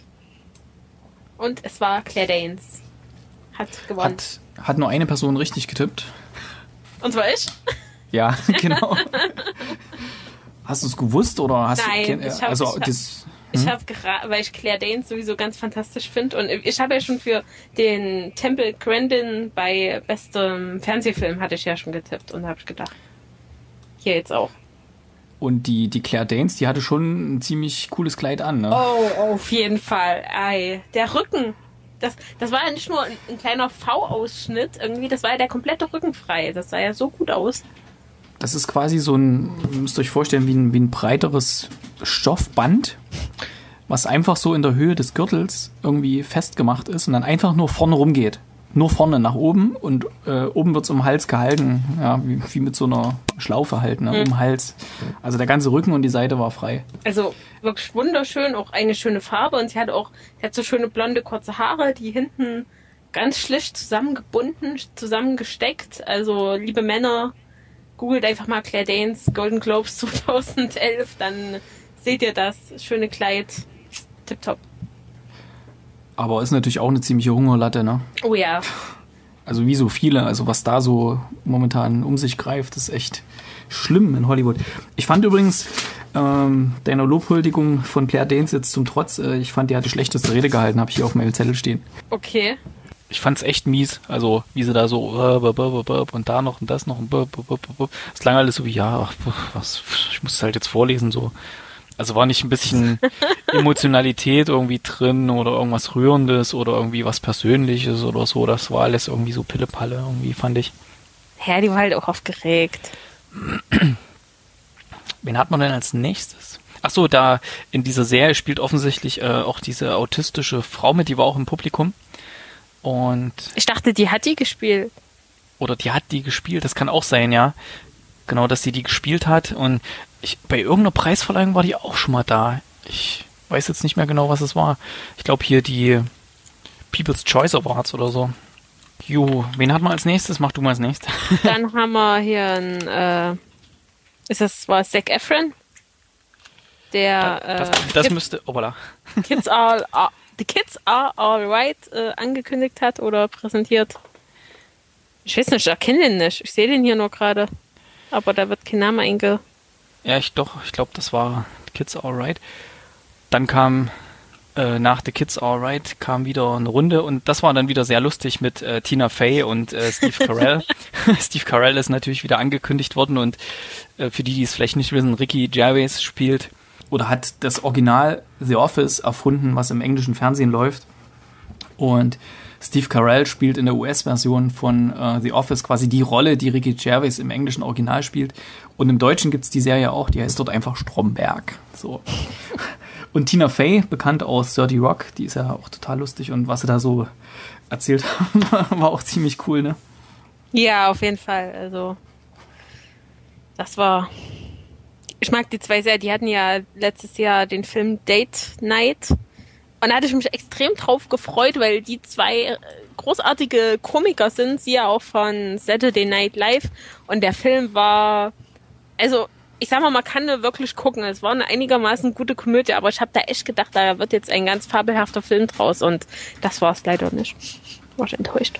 Und es war Claire Danes. Hat gewonnen. Hat, hat nur eine Person richtig getippt. Und zwar ich? Ja, genau. Hast du es gewusst oder hast Nein, du ich hab- also ich hab- das Ich habe gerade, weil ich Claire Danes sowieso ganz fantastisch finde und ich habe ja schon für den Temple Grandin bei bestem Fernsehfilm hatte ich ja schon getippt und habe ich gedacht, hier jetzt auch. und die die Claire Danes, die hatte schon ein ziemlich cooles Kleid an, ne? Oh, auf jeden Fall. Ei, der Rücken. Das, das war ja nicht nur ein, ein kleiner V-Ausschnitt irgendwie, das war ja der komplette Rücken frei. Das sah ja so gut aus. Das ist quasi so ein, ihr müsst euch vorstellen, wie ein, wie ein breiteres Stoffband, was einfach so in der Höhe des Gürtels irgendwie festgemacht ist und dann einfach nur vorne rumgeht. Nur vorne nach oben und äh, oben wird's um den Hals gehalten, ja, wie, wie mit so einer Schlaufe halt, ne, um den Hals. Also der ganze Rücken und die Seite war frei. Also wirklich wunderschön, auch eine schöne Farbe und sie hat auch, sie hat so schöne blonde kurze Haare, die hinten ganz schlicht zusammengebunden, zusammengesteckt. Also liebe Männer, googelt einfach mal Claire Danes Golden Globes zweitausendelf, dann seht ihr das schöne Kleid. Tipptopp. Aber ist natürlich auch eine ziemliche Hungerlatte, ne? Oh ja. Also wie so viele, also was da so momentan um sich greift, ist echt schlimm in Hollywood. Ich fand übrigens ähm, deiner Lobhuldigung von Claire Danes jetzt zum Trotz, äh, ich fand, die hat die schlechteste Rede gehalten, habe ich hier auf meinem Zettel stehen. Okay. Ich fand's echt mies, also wie sie da so äh, b- b- b- b- und da noch und das noch und b- b- b- b- das klang alles so wie, ja, ach, was, ich muss es halt jetzt vorlesen, so. Also war nicht ein bisschen Emotionalität irgendwie drin oder irgendwas Rührendes oder irgendwie was Persönliches oder so, das war alles irgendwie so Pillepalle irgendwie, fand ich. Ja, die war halt auch aufgeregt. Wen hat man denn als nächstes? Ach so, da in dieser Serie spielt offensichtlich äh, auch diese autistische Frau mit, die war auch im Publikum. Und, Ich dachte, die hat die gespielt. oder die hat die gespielt, das kann auch sein, ja. Genau, dass sie die gespielt hat. Und ich, bei irgendeiner Preisverleihung war die auch schon mal da. Ich weiß jetzt nicht mehr genau, was es war. Ich glaube hier die People's Choice Awards oder so. Jo, wen hat man als nächstes? Mach du mal als nächstes. Dann haben wir hier ein, äh, ist das, war es Zac Efron? Der, Das, äh, das Kids, müsste, oh, voilà. Kids are, are, The Kids Are Alright äh, angekündigt hat oder präsentiert. Ich weiß nicht, ich erkenne den nicht. Ich sehe den hier nur gerade. Aber da wird kein Name einge... Ja, ich doch, ich glaube, das war Kids Alright. Dann kam äh, nach The Kids Alright kam wieder eine Runde und das war dann wieder sehr lustig mit äh, Tina Fey und äh, Steve Carell. Steve Carell ist natürlich wieder angekündigt worden und äh, für die, die es vielleicht nicht wissen, Ricky Gervais spielt. Oder hat das Original The Office erfunden, was im englischen Fernsehen läuft. Und Steve Carell spielt in der U S-Version von äh, The Office quasi die Rolle, die Ricky Gervais im englischen Original spielt. Und im Deutschen gibt's die Serie auch, die heißt dort einfach Stromberg. So. Und Tina Fey, bekannt aus thirty Rock, die ist ja auch total lustig. Und was sie da so erzählt haben, war auch ziemlich cool, ne? Ja, auf jeden Fall. Also, das war... Ich mag die zwei sehr. Die hatten ja letztes Jahr den Film Date Night Und da hatte ich mich extrem drauf gefreut, weil die zwei großartige Komiker sind, sie ja auch von Saturday Night Live. Und der Film war, also ich sag mal, man kann nur wirklich gucken. Es war eine einigermaßen gute Komödie, aber ich habe da echt gedacht, da wird jetzt ein ganz fabelhafter Film draus. Und das war es leider nicht. War ich enttäuscht.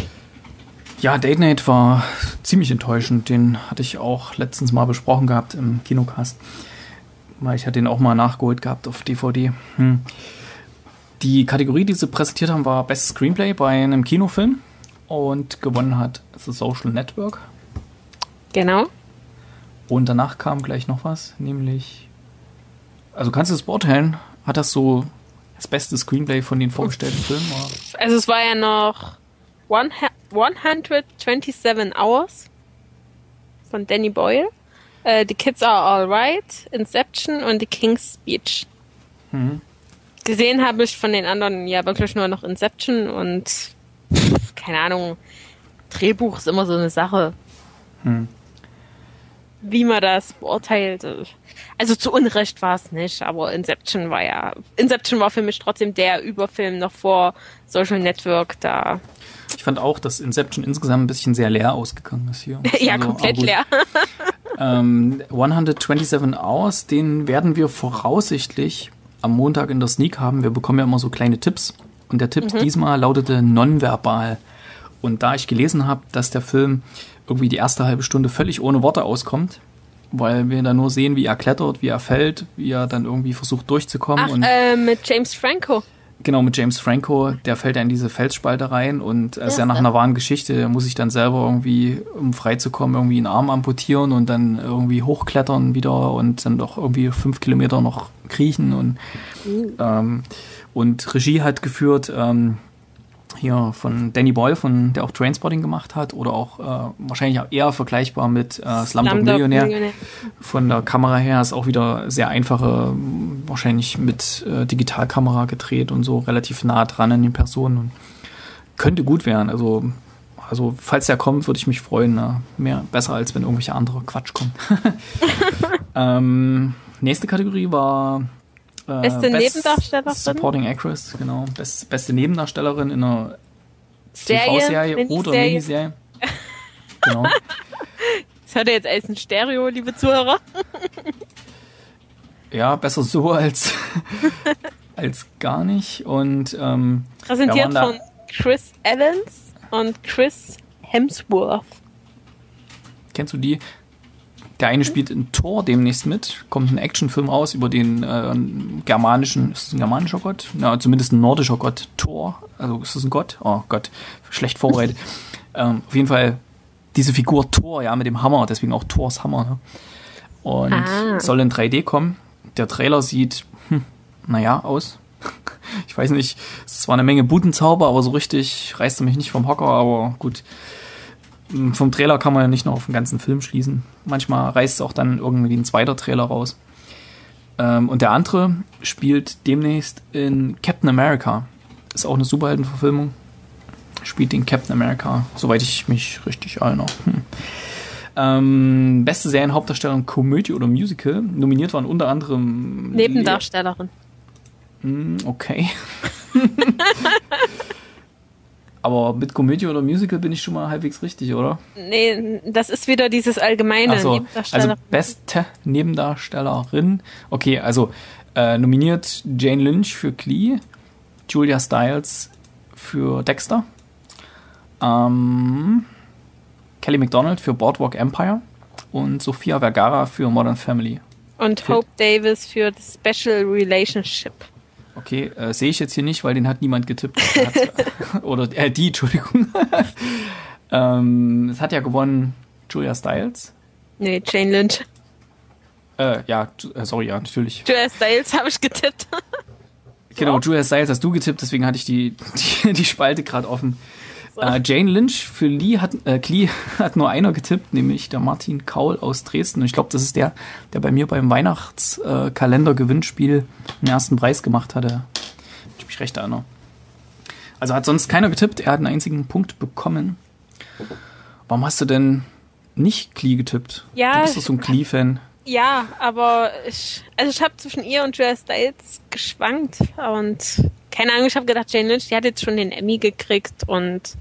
Ja, Date Night war ziemlich enttäuschend. Den hatte ich auch letztens mal besprochen gehabt im Kinocast. Weil ich hatte den auch mal nachgeholt gehabt auf D V D. Hm. Die Kategorie, die sie präsentiert haben, war Best Screenplay bei einem Kinofilm. Und gewonnen hat The Social Network. Genau. Und danach kam gleich noch was, nämlich... Also kannst du das beurteilen? Hat das so das beste Screenplay von den vorgestellten Filmen? Oder? Also es war ja noch hundertsiebenundzwanzig Hours von Danny Boyle. Uh, The Kids Are Alright, Inception und The King's Speech. Mhm. Gesehen habe ich von den anderen ja wirklich nur noch Inception und pff, keine Ahnung, Drehbuch ist immer so eine Sache. Mhm. Wie man das beurteilt. Also zu Unrecht war es nicht, aber Inception war ja, Inception war für mich trotzdem der Überfilm noch vor Social Network da. Ich fand auch, dass Inception insgesamt ein bisschen sehr leer ausgegangen ist hier. ja, also, komplett leer. ähm, hundertsiebenundzwanzig Hours, den werden wir voraussichtlich am Montag in der Sneak haben. Wir bekommen ja immer so kleine Tipps. Und der Tipp mhm. diesmal lautete nonverbal. Und da ich gelesen habe, dass der Film irgendwie die erste halbe Stunde völlig ohne Worte auskommt, weil wir da nur sehen, wie er klettert, wie er fällt, wie er dann irgendwie versucht durchzukommen. Ach, und äh, mit James Franco. Genau, mit James Franco, der fällt ja in diese Felsspalte rein und es ist ja nach einer wahren Geschichte, der muss sich dann selber irgendwie, um frei zu kommen, irgendwie einen Arm amputieren und dann irgendwie hochklettern wieder und dann doch irgendwie fünf Kilometer noch kriechen und, mhm. ähm, und Regie hat geführt, ähm, hier von Danny Boyle, von, der auch Trainspotting gemacht hat oder auch äh, wahrscheinlich auch eher vergleichbar mit äh, Slumdog Millionär. Millionär. Von der Kamera her ist auch wieder sehr einfache, wahrscheinlich mit äh, Digitalkamera gedreht und so relativ nah dran an den Personen. Und könnte gut werden. Also, also falls der kommt, würde ich mich freuen. Ne? Mehr besser, als wenn irgendwelche andere Quatsch kommt. ähm, nächste Kategorie war Äh, beste Best Nebendarstellerin? Supporting Actress, genau. Best, beste Nebendarstellerin in einer Serie, T V-Serie oder Miniserie. Genau. Das hört ihr jetzt als ein Stereo, liebe Zuhörer. Ja, besser so als, als gar nicht. Und ähm, präsentiert von Chris Evans und Chris Hemsworth. Kennst du die? Der eine spielt in Thor demnächst mit, kommt ein Actionfilm raus über den äh, germanischen, ist es ein germanischer Gott? Ja, zumindest ein nordischer Gott, Thor. Also ist das ein Gott? Oh Gott, schlecht vorbereitet. ähm, auf jeden Fall diese Figur Thor, ja, mit dem Hammer, deswegen auch Thors Hammer. Ne? Und ah. soll in drei D kommen. Der Trailer sieht, hm, naja, aus. Ich weiß nicht, es ist zwar eine Menge Butenzauber, aber so richtig reißt er mich nicht vom Hocker, aber gut. Vom Trailer kann man ja nicht noch auf den ganzen Film schließen. Manchmal reißt auch dann irgendwie ein zweiter Trailer raus. Ähm, und der andere spielt demnächst in Captain America. Ist auch eine Superheldenverfilmung. Spielt in Captain America, soweit ich mich richtig erinnere. Hm. Ähm, beste Serienhauptdarstellerin Komödie oder Musical. Nominiert waren unter anderem... Nebendarstellerin. Le- okay. Aber mit Komödie oder Musical bin ich schon mal halbwegs richtig, oder? Nee, das ist wieder dieses allgemeine. Ach so, also beste Nebendarstellerin. Okay, also äh, nominiert Jane Lynch für Glee, Julia Stiles für Dexter, ähm, Kelly MacDonald für Boardwalk Empire und Sofia Vergara für Modern Family. Und Hope Davis für The Special Relationship. Okay, äh, sehe ich jetzt hier nicht, weil den hat niemand getippt. Hat, oder äh, die, Entschuldigung. ähm, es hat ja gewonnen Julia Stiles. Nee, Jane Lynch. Äh, ja, äh, sorry, ja, natürlich. Julia Stiles habe ich getippt. Genau, so. Julia Stiles hast du getippt, deswegen hatte ich die, die, die Spalte gerade offen. So. Äh, Jane Lynch für Lee hat, äh, Glee hat nur einer getippt, nämlich der Martin Kaul aus Dresden. Und ich glaube, das ist der, der bei mir beim Weihnachtskalender-Gewinnspiel den ersten Preis gemacht hatte. Wenn ich mich recht erinnere. Also hat sonst keiner getippt, er hat einen einzigen Punkt bekommen. Warum hast du denn nicht Glee getippt? Ja, du bist doch so ein Glee-Fan. Ja, aber ich, also ich habe zwischen ihr und Julia Stiles geschwankt und keine Ahnung, ich habe gedacht, Jane Lynch, die hat jetzt schon den Emmy gekriegt und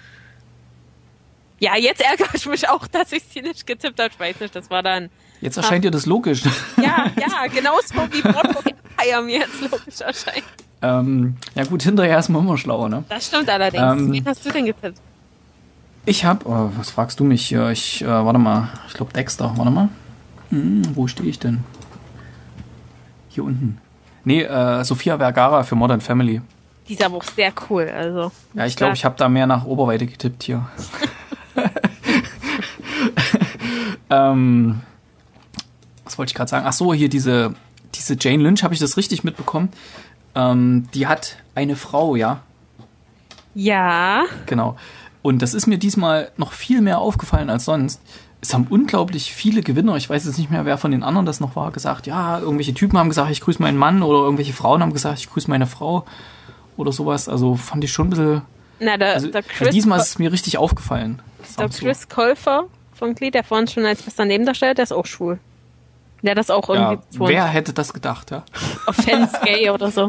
ja, jetzt ärgere ich mich auch, dass ich sie nicht getippt habe. Ich weiß nicht, das war dann... Jetzt erscheint dir das logisch. Ja, ja, genauso wie Boardwalk Empire mir jetzt logisch erscheint. ähm, ja gut, hinterher ist man immer schlauer, ne? Das stimmt allerdings. Ähm, Wen hast du denn getippt? Ich hab, oh, was fragst du mich hier? Ich, äh, warte mal, ich glaube Dexter, warte mal. Hm, wo stehe ich denn? Hier unten. Nee, äh, Sofia Vergara für Modern Family. Die ist aber auch sehr cool, also. Ja, ich glaube, ich habe da mehr nach Oberweite getippt hier. ähm, was wollte ich gerade sagen? Ach so, hier diese, diese Jane Lynch, habe ich das richtig mitbekommen? Ähm, die hat eine Frau, ja? Ja. Genau. Und das ist mir diesmal noch viel mehr aufgefallen als sonst. Es haben unglaublich viele Gewinner, ich weiß jetzt nicht mehr, wer von den anderen das noch war, gesagt, ja, irgendwelche Typen haben gesagt, ich grüße meinen Mann, oder irgendwelche Frauen haben gesagt, ich grüße meine Frau oder sowas. Also fand ich schon ein bisschen... Na, der, also, der Chris also diesmal ist es mir richtig aufgefallen. Der Chris Colfer von Glee, der vorhin schon als bester Nebendarsteller, der ist auch schwul. Der hat das auch irgendwie... Ja, wer hätte das gedacht, ja? Offense gay oder so.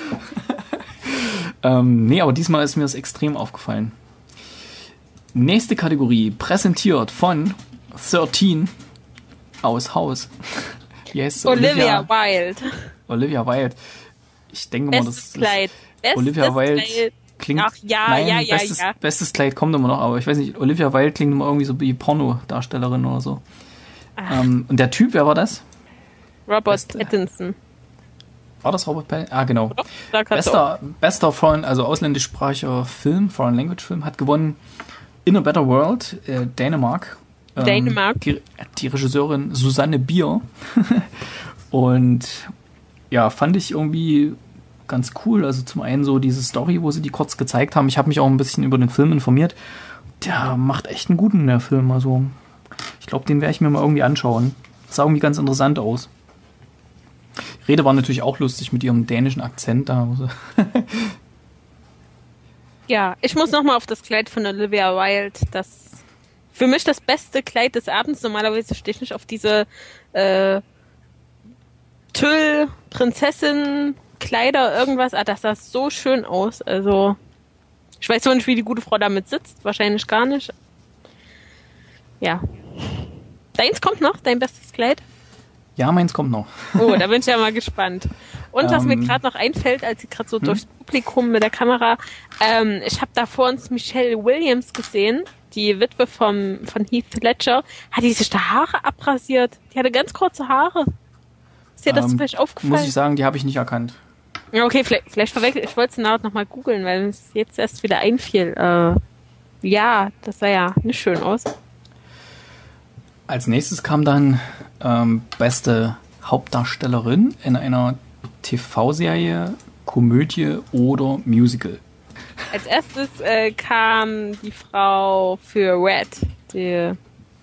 ähm, nee, aber diesmal ist mir das extrem aufgefallen. Nächste Kategorie, präsentiert von dreizehn aus Haus. Wie heißt sie? Olivia, Olivia Wilde. Olivia Wilde. Ich denke mal, das ist... Kleid. Bestes Olivia Wilde Kleid. klingt... Ach ja, nein, ja, ja, bestes, ja. bestes Kleid kommt immer noch, aber ich weiß nicht, Olivia Wilde klingt immer irgendwie so wie Pornodarstellerin oder so. Ähm, und der Typ, wer war das? Robert Beste. Pattinson. War das Robert Pattinson? Ah, genau. Da Bester, bester Foreign, also ausländischsprachiger Film, Foreign Language Film, hat gewonnen In a Better World, äh, Dänemark. Ähm, Dänemark. Die, die Regisseurin Susanne Bier. Und ja, fand ich irgendwie ganz cool. Also zum einen so diese Story, wo sie die kurz gezeigt haben. Ich habe mich auch ein bisschen über den Film informiert. Der macht echt einen guten, der Film. Also ich glaube, den werde ich mir mal irgendwie anschauen. Sah irgendwie ganz interessant aus. Die Rede war natürlich auch lustig mit ihrem dänischen Akzent da. Ja, ich muss nochmal auf das Kleid von Olivia Wilde, das für mich das beste Kleid des Abends. Normalerweise stehe ich nicht auf diese äh, Tüll-Prinzessin-Kleider, irgendwas. Ah, das sah so schön aus. Also, ich weiß zwar nicht, wie die gute Frau damit sitzt. Wahrscheinlich gar nicht. Ja. Deins kommt noch, dein bestes Kleid? Ja, meins kommt noch. Oh, da bin ich ja mal gespannt. Und was Ähm, mir gerade noch einfällt, als ich gerade so hm? durchs Publikum mit der Kamera, ähm, ich habe da vor uns Michelle Williams gesehen, die Witwe vom, von Heath Ledger. Hat die sich da Haare abrasiert? Die hatte ganz kurze Haare. Ist dir das Ähm, vielleicht aufgefallen? Muss ich sagen, die habe ich nicht erkannt. Ja, okay, vielleicht, vielleicht verwechselt. Ich wollte es nachher nochmal googeln, weil es jetzt erst wieder einfiel. Äh, ja, das sah ja nicht schön aus. Als nächstes kam dann ähm, beste Hauptdarstellerin in einer T V-Serie, Komödie oder Musical. Als erstes äh, kam die Frau für Red. Die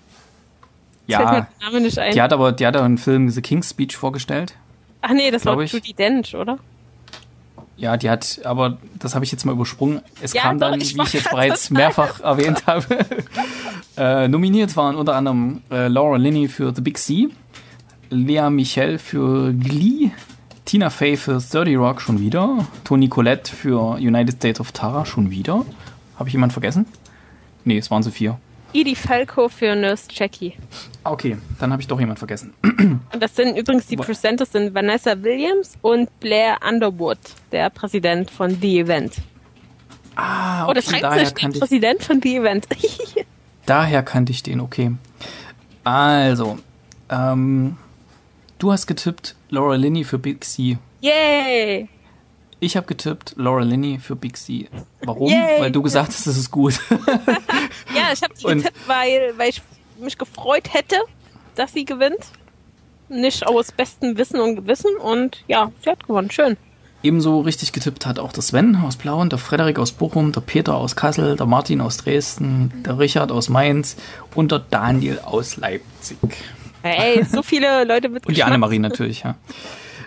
Ja, fällt mir der Name nicht ein. die hat aber die hat aber einen Film The King's Speech vorgestellt. Ach nee, das war glaub ich. Judi Dench, oder? Ja, die hat, aber das habe ich jetzt mal übersprungen. Es Ja, kam doch, dann, ich wie war ich jetzt grad bereits total- mehrfach erwähnt habe, äh, nominiert waren unter anderem äh, Laura Linney für The Big Sea, Lea Michele für Glee, Tina Fey für thirty Rock schon wieder, Toni Collette für United States of Tara schon wieder. Habe ich jemanden vergessen? Nee, es waren so vier. Edie Falco für Nurse Jackie. Ah, okay, dann habe ich doch jemanden vergessen. Und das sind übrigens die Wa- Presenters sind Vanessa Williams und Blair Underwood, der Präsident von The Event. Ah, Oder okay, schreibt daher sich der kannte ich, Präsident von The Event. daher kannte ich den, okay. Also, ähm, du hast getippt Laura Linney für Big Sea. Yay! Ich habe getippt Laura Linney für Big Sea. Warum? Yay. Weil du gesagt hast, das ist gut. Ja, ich habe die Und- getippt, weil, weil ich mich gefreut hätte, dass sie gewinnt. Nicht aus bestem Wissen und Gewissen. Und ja, sie hat gewonnen. Schön. Ebenso richtig getippt hat auch der Sven aus Plauen, der Frederik aus Bochum, der Peter aus Kassel, der Martin aus Dresden, der Richard aus Mainz und der Daniel aus Leipzig. Ey, so viele Leute mit Und die Geschmack. Annemarie natürlich, ja.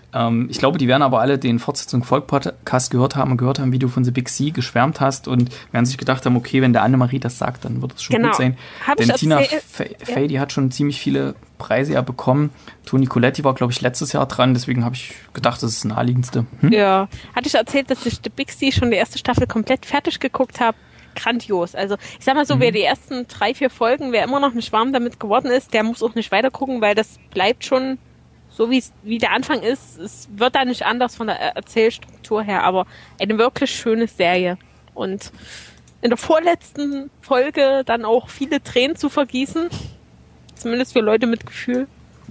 Ähm, ich glaube, die werden aber alle den Fortsetzung Volk-Podcast gehört haben und gehört haben, wie du von The Big C geschwärmt hast und werden sich gedacht haben, okay, wenn der Annemarie das sagt, dann wird es schon genau. gut sein. Hab Denn ich Tina erzählt- Fey, ja. Fey, die hat schon ziemlich viele Preise ja bekommen. Toni Colletti war, glaube ich, letztes Jahr dran, deswegen habe ich gedacht, das ist das Naheliegendste. Hm? Ja, hatte ich erzählt, dass ich The Big C schon die erste Staffel komplett fertig geguckt habe. Grandios. Also ich sag mal so, Mhm. wer die ersten drei, vier Folgen, wer immer noch nicht warm damit geworden ist, der muss auch nicht weiter gucken, weil das bleibt schon so, wie es wie der Anfang ist. Es wird da nicht anders von der Erzählstruktur her, aber eine wirklich schöne Serie. Und in der vorletzten Folge dann auch viele Tränen zu vergießen. Zumindest für Leute mit Gefühl.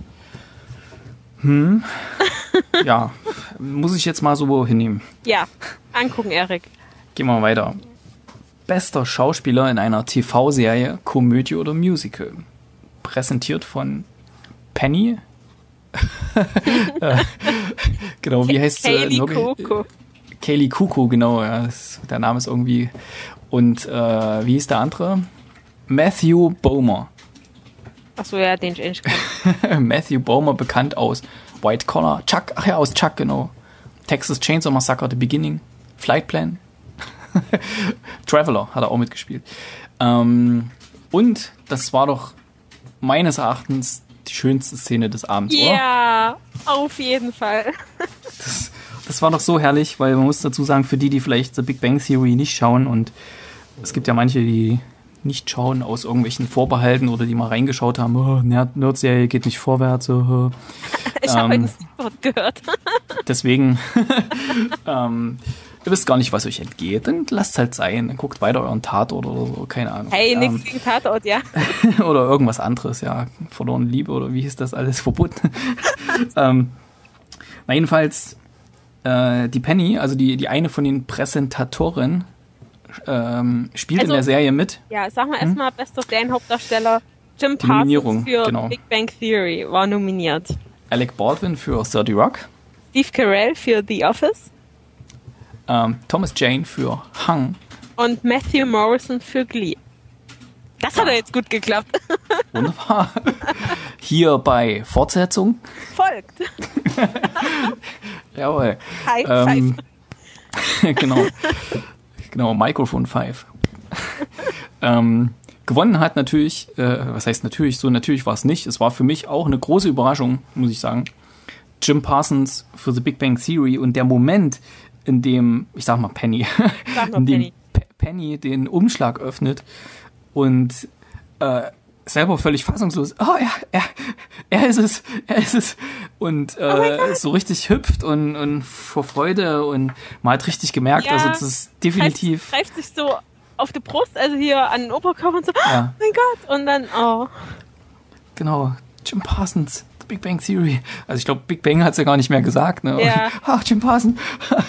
Ja, muss ich jetzt mal so hinnehmen. Ja, angucken, Erik. Gehen wir weiter. Bester Schauspieler in einer T V-Serie, Komödie oder Musical. Präsentiert von Penny. Äh, genau, wie heißt sie? Kaylee wirklich? Cuoco. Kaylee Cuoco, genau. Ja, das, der Name ist irgendwie. Und äh, wie hieß der andere? Matthew Bomer. Achso, ja, den ich eigentlich kann. Matthew Bomer, bekannt aus White Collar, Chuck, ach ja, aus Chuck, genau. Texas Chainsaw Massacre, The Beginning, Flight Plan. Traveler hat er auch mitgespielt. Ähm, und das war doch meines Erachtens die schönste Szene des Abends, oder? Ja, auf jeden Fall. Das, das war doch so herrlich, weil man muss dazu sagen, für die, die vielleicht The Big Bang Theory nicht schauen, und es gibt ja manche, die nicht schauen aus irgendwelchen Vorbehalten oder die mal reingeschaut haben, oh, Nerd- Nerd-Serie geht nicht vorwärts. Oh. Ich habe Ähm, ein Wort gehört. Deswegen, ähm, ihr wisst gar nicht, was euch entgeht, dann lasst halt sein, dann guckt weiter euren Tatort oder so, keine Ahnung. Hey, ähm, nix gegen Tatort, ja. oder irgendwas anderes, ja, verlorene Liebe oder wie hieß das alles, verboten. ähm, na jedenfalls, äh, die Penny, also die, die eine von den Präsentatoren, ähm, spielt Also- in der Serie mit. Ja, sag mal erstmal, bester Serienhauptdarsteller Jim Die Nominierung, Parsons für genau. Big Bang Theory war nominiert. Alec Baldwin für thirty Rock, Steve Carell für The Office ähm, Thomas Jane für Hung. und Matthew Morrison für Glee. Das hat ja jetzt gut geklappt. Wunderbar. Hier bei Fortsetzung. Folgt. Jawohl. High Ähm, five. genau. Genau, Microphone five. ähm, gewonnen hat natürlich, äh, was heißt natürlich, so natürlich war es nicht. Es war für mich auch eine große Überraschung, muss ich sagen. Jim Parsons für The Big Bang Theory und der Moment, in dem, ich sag mal Penny, Sag mal in dem Penny. Pe- Penny den Umschlag öffnet und äh, selber völlig fassungslos, oh, er, er, er ist es, er ist es. Und äh, so richtig hüpft und, und vor Freude und man hat richtig gemerkt, Ja, also das ist definitiv, Greift, greift sich so auf die Brust, also hier an den Oberkörper und so, Ja. oh mein Gott. Und dann, oh. genau, Jim Parsons, The Big Bang Theory. Also ich glaube, Big Bang hat es ja gar nicht mehr gesagt, ne? Ja. Und, ach, Jim Parsons.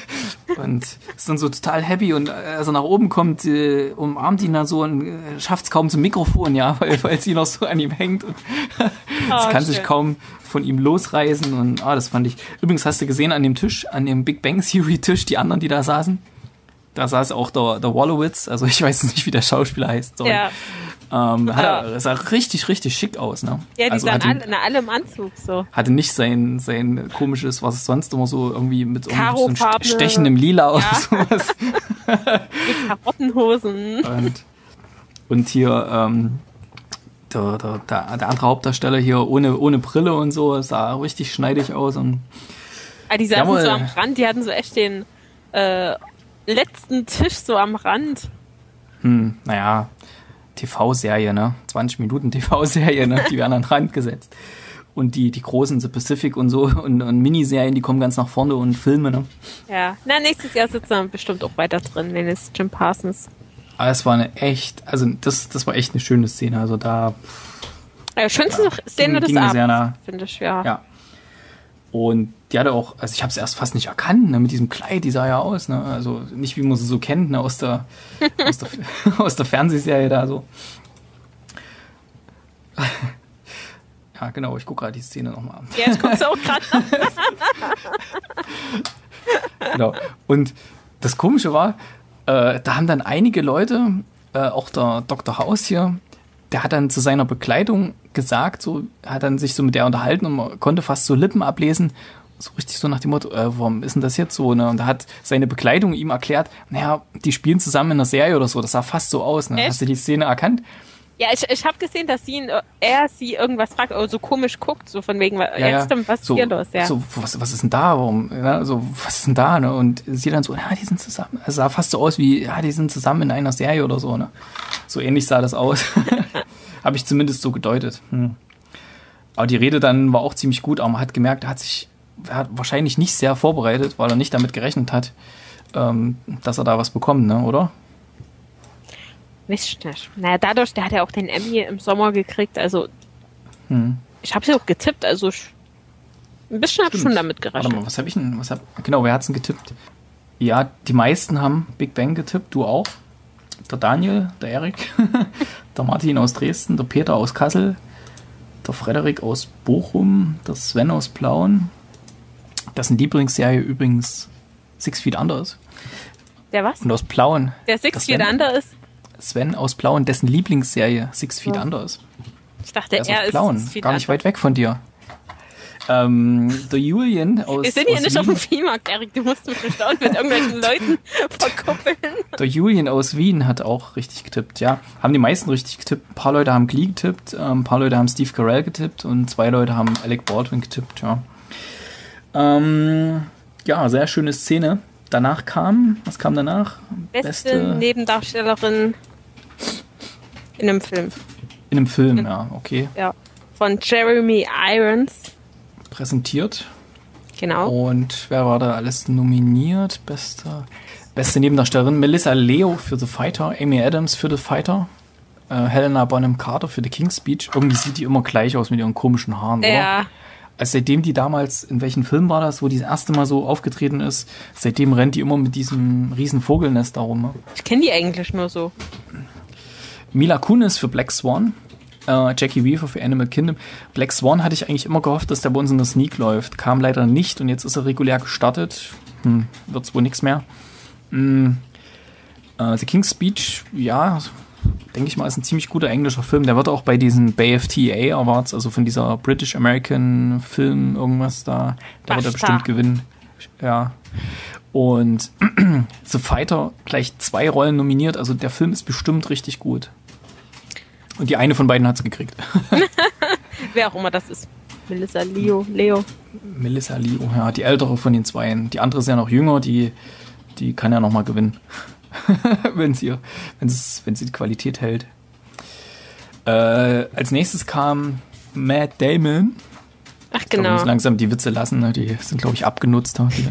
Und ist dann so total happy und als er nach oben kommt, äh, umarmt ihn dann so und äh, schafft es kaum zum Mikrofon, ja, weil weil sie noch so an ihm hängt und es kann sich schön. kaum von ihm losreißen und ah, das fand ich. Übrigens hast du gesehen an dem Tisch, an dem Big Bang Theory Tisch, die anderen, die da saßen? Da saß auch der, der Wolowitz, also ich weiß nicht, wie der Schauspieler heißt, sorry. Ja, Ähm, hat Ja. er, sah richtig, richtig schick aus, ne? ja die also sahen hatte, alle, na, alle im Anzug so. hatte nicht sein, sein komisches, was es sonst immer so irgendwie mit irgendwie so einem Karofarbene- stechendem Lila oder Ja. sowas. Mit Karottenhosen. Und, und hier ähm, der, der, der, der andere Hauptdarsteller hier ohne, ohne Brille und so, sah richtig schneidig aus. Und Ah, die saßen Jawohl. so am Rand, die hatten so echt den äh, letzten Tisch so am Rand. hm, naja, T V-Serie, ne? zwanzig Minuten T V-Serie, ne? Die werden an den Rand gesetzt. Und die, die großen The Pacific und so und, und Miniserien, die kommen ganz nach vorne und Filme, ne? Ja, na, nächstes Jahr sitzt er bestimmt auch weiter drin, wenn es Jim Parsons. Aber es war eine echt, also das, das war echt eine schöne Szene. Also da, Ja, schönste Szene ging- des ging mir sehr nah. Abends, finde ich, ja. ja. Und die hatte auch, also ich habe es erst fast nicht erkannt, ne, mit diesem Kleid, die sah ja aus, ne? Also nicht wie man sie so kennt, ne, aus der, aus der, aus der Fernsehserie da so. Ja, genau, ich gucke gerade die Szene nochmal an. Ja, ich guck's auch gerade an. Genau. Und das Komische war, äh, da haben dann einige Leute, äh, auch der Doktor House hier, der hat dann zu seiner Bekleidung gesagt, so, hat dann sich so mit der unterhalten und man konnte fast so Lippen ablesen. so richtig so nach dem Motto, äh, warum ist denn das jetzt so? Ne? Und da hat seine Begleitung ihm erklärt, naja, die spielen zusammen in einer Serie oder so, das sah fast so aus. Ne? Hast du die Szene erkannt? Ja, ich, ich habe gesehen, dass sie ihn, er sie irgendwas fragt, oder so komisch guckt, so von wegen, ja, ja stimmt, was so, ist hier los? Ja. So, was, was ist denn da? Warum? Ja, so, was ist denn da? Ne? Und sie dann so, ja, die sind zusammen. Es sah fast so aus wie, ja, die sind zusammen in einer Serie oder so. Ne? So ähnlich sah das aus. Habe ich zumindest so gedeutet. Hm. Aber die Rede dann war auch ziemlich gut, aber man hat gemerkt, er hat sich er hat wahrscheinlich nicht sehr vorbereitet, weil er nicht damit gerechnet hat, ähm, dass er da was bekommt, ne, oder? Weiß ich nicht. Naja, dadurch, der hat ja auch den Emmy im Sommer gekriegt, also hm. ich habe sie auch getippt, also ich, ein bisschen habe ich schon damit gerechnet. Warte mal, was habe ich denn, was hab, genau, wer hat's denn getippt? Ja, die meisten haben Big Bang getippt, du auch. Der Daniel, der Erik, der Martin aus Dresden, der Peter aus Kassel, der Frederik aus Bochum, der Sven aus Plauen. Dessen Lieblingsserie übrigens Six Feet Under ist. Der was? Und aus Plauen. Der Six Feet Under ist? Sven aus Plauen, dessen Lieblingsserie Six Feet oh. Under ist. Ich dachte, er ist er aus Plauen, ist gar nicht weit weg von dir. Ähm, der Julian aus Wir sind hier aus nicht Wien. auf dem Viehmarkt, Erik, du musst mich bestimmt mit irgendwelchen Leuten verkuppeln. Der Julian aus Wien hat auch richtig getippt, ja. Haben die meisten richtig getippt. Ein paar Leute haben Glee getippt, ein paar Leute haben Steve Carell getippt und zwei Leute haben Alec Baldwin getippt, ja. Ähm, ja, sehr schöne Szene. Danach kam, was kam danach? Beste, Beste Nebendarstellerin in einem Film. In einem Film, mhm. ja, okay. Ja, von Jeremy Irons. Präsentiert. Genau. Und wer war da alles nominiert? Beste, beste Nebendarstellerin. Melissa Leo für The Fighter, Amy Adams für The Fighter, äh, Helena Bonham Carter für The King's Speech. Irgendwie sieht die immer gleich aus mit ihren komischen Haaren, ja. oder? Also seitdem die damals, in welchem Film war das, wo die das erste Mal so aufgetreten ist, seitdem rennt die immer mit diesem riesen Vogelnest da rum. Ich kenne die eigentlich nur so. Mila Kunis für Black Swan, äh, Jackie Weaver für Animal Kingdom. Black Swan hatte ich eigentlich immer gehofft, dass der bei uns in der Sneak läuft. Kam leider nicht und jetzt ist er regulär gestartet. Hm, wird's wohl nichts mehr. Hm, äh, The King's Speech, ja, denke ich mal, ist ein ziemlich guter englischer Film. Der wird auch bei diesen B A F T A Awards, also von dieser British American Film irgendwas da, da wird er bestimmt gewinnen. Ja. Und The Fighter gleich zwei Rollen nominiert, also der Film ist bestimmt richtig gut. Und die eine von beiden hat sie gekriegt. Wer auch immer das ist. Melissa Leo. Leo. Melissa Leo, ja, die ältere von den zweien. Die andere ist ja noch jünger, die, die kann ja nochmal gewinnen. wenn sie, wenn sie, wenn sie die Qualität hält. Äh, als nächstes kam Matt Damon. Ach, genau. Ich glaub, wir müssen langsam die Witze lassen, ne? Die sind, glaube ich, abgenutzt. Die,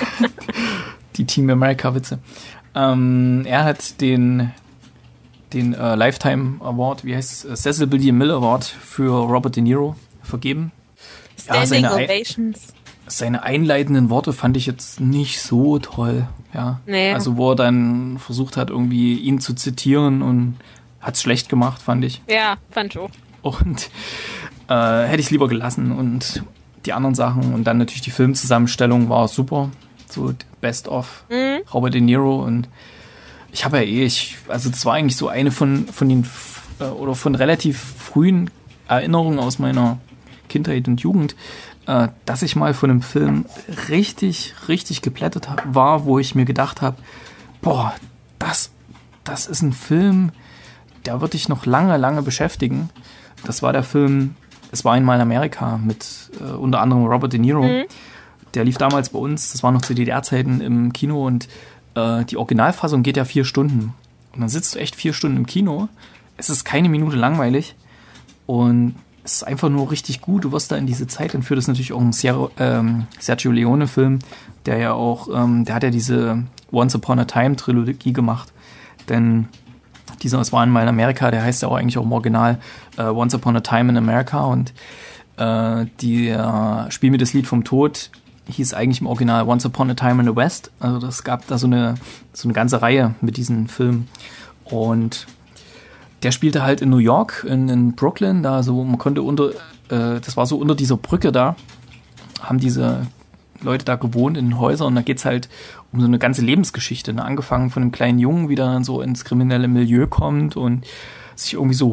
die Team America Witze. Ähm, er hat den den äh, Lifetime Award, wie heißt es, Cecil B. DeMille Award für Robert De Niro vergeben. Standing ja, seine Ovations. Seine einleitenden Worte fand ich jetzt nicht so toll, ja. Nee. Also wo er dann versucht hat, irgendwie ihn zu zitieren und hat es schlecht gemacht, fand ich. Ja, fand ich auch. Und äh, hätte ich lieber gelassen und die anderen Sachen und dann natürlich die Filmzusammenstellung war super. So Best of mhm. Robert De Niro und ich habe ja eh, ich, also das war eigentlich so eine von, von den äh, oder von relativ frühen Erinnerungen aus meiner Kindheit und Jugend, äh, dass ich mal von einem Film richtig, richtig geplättet war, wo ich mir gedacht habe, boah, das, das ist ein Film, der wird dich noch lange, lange beschäftigen. Das war der Film Es war einmal in Amerika mit äh, unter anderem Robert De Niro. Mhm. Der lief damals bei uns, das war noch zu D D R-Zeiten im Kino und äh, die Originalfassung geht ja vier Stunden. Und dann sitzt du echt vier Stunden im Kino. Es ist keine Minute langweilig und es ist einfach nur richtig gut. Du wirst da in diese Zeit entführt. Das ist natürlich auch ein Sergio, ähm, Sergio Leone-Film, der ja auch, ähm, der hat ja diese Once Upon a Time-Trilogie gemacht. Denn dieser Es war einmal in Amerika, der heißt ja auch eigentlich auch im Original äh, Once Upon a Time in America und äh, die äh, Spiel mir das Lied vom Tod hieß eigentlich im Original Once Upon a Time in the West. Also das gab da so eine, so eine ganze Reihe mit diesen Filmen. Und der spielte halt in New York, in, in Brooklyn, da so, man konnte unter, äh, das war so unter dieser Brücke da, haben diese Leute da gewohnt in den Häusern und da geht's halt um so eine ganze Lebensgeschichte, ne? Angefangen von einem kleinen Jungen, wie der dann so ins kriminelle Milieu kommt und sich irgendwie so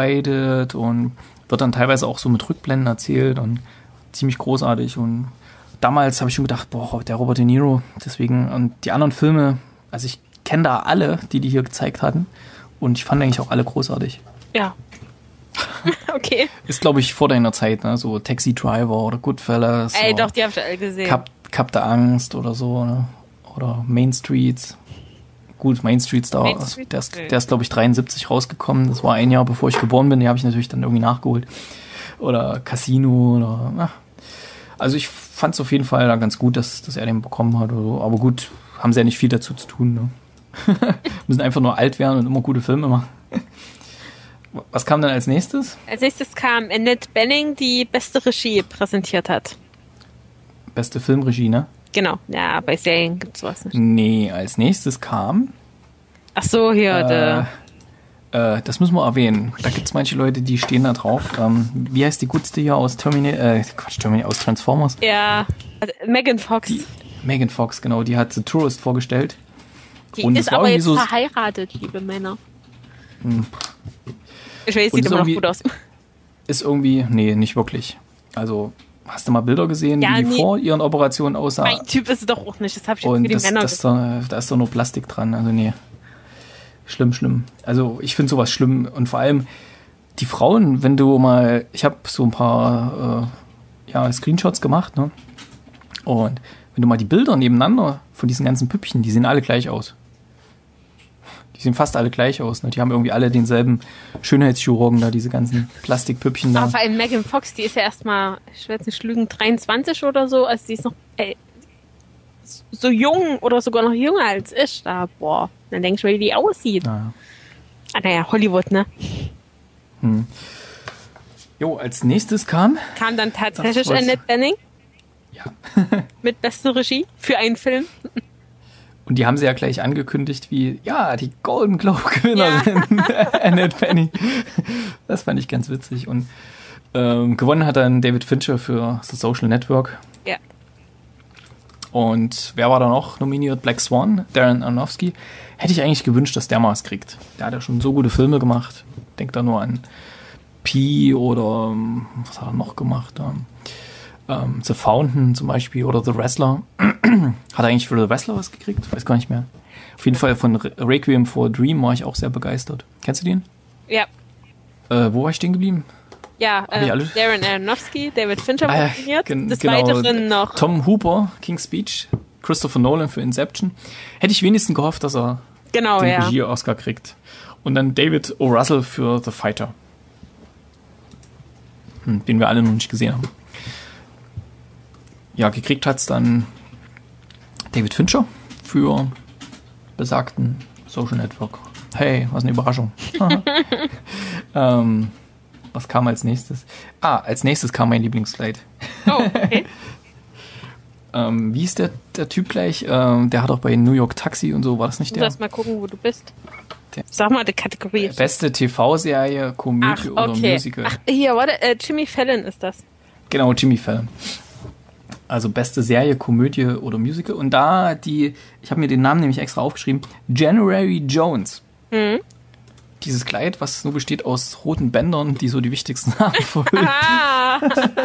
hocharbeitet und wird dann teilweise auch so mit Rückblenden erzählt und ziemlich großartig und damals habe ich schon gedacht, boah, der Robert De Niro, deswegen, und die anderen Filme, also ich kenne da alle, die die hier gezeigt hatten, und ich fand eigentlich auch alle großartig. Ja. Okay. Ist, glaube ich, vor deiner Zeit, ne? So Taxi Driver oder Goodfellas. Ey, oder doch, die habe ich alle gesehen. Cup, Cup der Angst oder so, ne? Oder Main Street. Gut, Main Street, da, Main Street? der ist, Nee. der ist glaube ich, dreiundsiebzig rausgekommen. Das war ein Jahr, bevor ich geboren bin. Die habe ich natürlich dann irgendwie nachgeholt. Oder Casino oder, na. Also ich fand es auf jeden Fall da ganz gut, dass, dass er den bekommen hat oder so. Aber gut, haben sie ja nicht viel dazu zu tun, ne? Müssen einfach nur alt werden und immer gute Filme machen. Was kam dann als nächstes? Als nächstes kam Annette Bening, die beste Regie präsentiert hat. Beste Filmregie, ne? Genau, ja, bei Serien gibt's sowas nicht. Nee, als nächstes kam... Ach so, hier, Äh, der. äh, das müssen wir erwähnen. Da gibt es manche Leute, die stehen da drauf. Ähm, wie heißt die gutste hier aus Terminator? Äh, Quatsch, Terminator, aus Transformers? Ja, also Megan Fox. Die, Megan Fox, genau. Die hat The Tourist vorgestellt. Die und es ist war aber irgendwie jetzt so- verheiratet, liebe Männer. Hm. Ich weiß, Und sieht ist immer noch irgendwie- gut aus. Ist irgendwie... Nee, nicht wirklich. Also, hast du mal Bilder gesehen, Ja, wie die nee. vor ihren Operationen aussah? Mein Typ ist es doch auch nicht. Das habe ich jetzt Und für die das, Männer das da, da ist doch nur Plastik dran. Also nee. Schlimm, schlimm. Also ich finde sowas schlimm. Und vor allem die Frauen, wenn du mal, ich habe so ein paar äh, ja, Screenshots gemacht, ne? Und wenn du mal die Bilder nebeneinander von diesen ganzen Püppchen, die sehen alle gleich aus. Die sehen fast alle gleich aus. Ne? Die haben irgendwie alle denselben Schönheitschirurgen da, diese ganzen Plastikpüppchen da. Aber vor allem Megan Fox, die ist ja erstmal, ich will jetzt nicht lügen, dreiundzwanzig oder so. Also die ist noch ey, so jung oder sogar noch jünger als ich. Da, boah, dann denke ich mal, wie die aussieht. Naja. Ah, naja, Hollywood, ne? Hm. Jo, als nächstes kam, Kam dann tatsächlich Das war's. Annette Bening ja, mit beste Regie für einen Film. und die haben sie ja gleich angekündigt wie, ja, die Golden Globe-Gewinnerin, Annette Bening. Das fand ich ganz witzig. Und ähm, gewonnen hat dann David Fincher für The Social Network. Ja. Und wer war da noch nominiert? Black Swan, Darren Aronofsky. Hätte ich eigentlich gewünscht, dass der mal was kriegt. Der hat ja schon so gute Filme gemacht. Denk da nur an Pi oder ähm, was hat er noch gemacht? Ähm, ähm, The Fountain zum Beispiel oder The Wrestler. Hat er eigentlich für The Wrestler was gekriegt? Weiß gar nicht mehr. Auf jeden Fall von Re- Requiem for a Dream war ich auch sehr begeistert. Kennst du den? Ja. Äh, wo war ich stehen geblieben? Ja, Hab ich äh, alle? Darren Aronofsky, David Fincher Ah, ja, nominiert. gen- Des genau. Weiteren noch Tom Hooper, King's Speech, Christopher Nolan für Inception. Hätte ich wenigstens gehofft, dass er genau, den ja. Regie-Oscar kriegt. Und dann David O. Russell für The Fighter. Hm, den wir alle noch nicht gesehen haben. Ja, gekriegt hat's dann David Fincher für besagten Social Network. Hey, was eine Überraschung. ähm, was kam als nächstes? Ah, als nächstes kam mein Lieblingsslide. Oh, okay. Ähm, wie ist der, der Typ gleich? Ähm, der hat auch bei New York Taxi und so, war das nicht Du der? sollst mal gucken, wo du bist. Der- Sag mal die Kategorie. Beste T V-Serie, Ach, Komödie oder okay. Musical. Ach, hier, warte, äh, Jimmy Fallon ist das. Genau, Jimmy Fallon. Also beste Serie, Komödie oder Musical. Und da die, ich habe mir den Namen nämlich extra aufgeschrieben, January Jones. Mhm. Dieses Kleid, was nur besteht aus roten Bändern, die so die wichtigsten Namen verhüllen. Ah,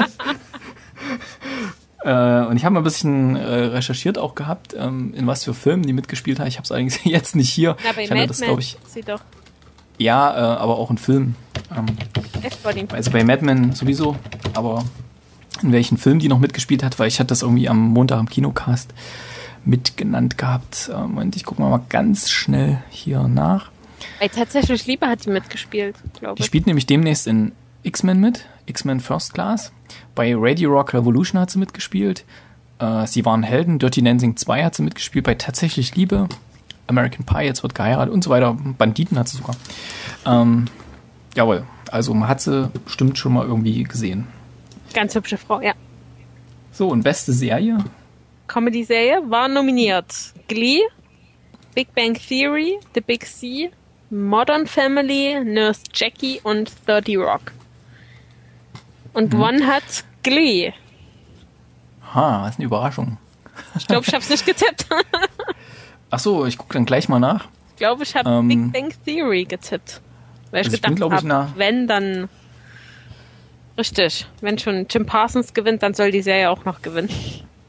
Äh, und ich habe mal ein bisschen äh, recherchiert auch gehabt, ähm, in was für Filmen die mitgespielt hat. Ich habe es allerdings jetzt nicht hier. na, bei ich hatte Mad das, Men glaube ich, sie doch. ja, äh, aber auch in Filmen. Ähm, Echt Body. also bei Mad Men sowieso, aber in welchen Film die noch mitgespielt hat, weil ich hatte das irgendwie am Montag im Kinocast mitgenannt gehabt. Ähm, und ich gucke mal ganz schnell hier nach. Ey, tatsächlich Liebe hat sie mitgespielt, glaube Die ich. spielt nämlich demnächst in X-Men mit, X-Men First Class. Bei Radio Rock Revolution hat sie mitgespielt. Äh, sie waren Helden, Dirty Dancing zwei hat sie mitgespielt. Bei Tatsächlich Liebe, American Pie, jetzt wird geheiratet und so weiter. Banditen hat sie sogar. Ähm, jawohl, also man hat sie bestimmt schon mal irgendwie gesehen. Ganz hübsche Frau, ja. So, und beste Serie? Comedy-Serie war nominiert. Glee, Big Bang Theory, The Big C, Modern Family, Nurse Jackie und thirty Rock. Und Mhm. One hat Glee. Ha, was eine Überraschung. Ich glaube, ich habe es nicht getippt. Ach so, ich gucke dann gleich mal nach. Ich glaube, ich habe Ähm, Big Bang Theory getippt. Weil ich also ich bin, gedacht glaub ich, habe, nah. wenn, dann... Richtig. Wenn schon Jim Parsons gewinnt, dann soll die Serie auch noch gewinnen.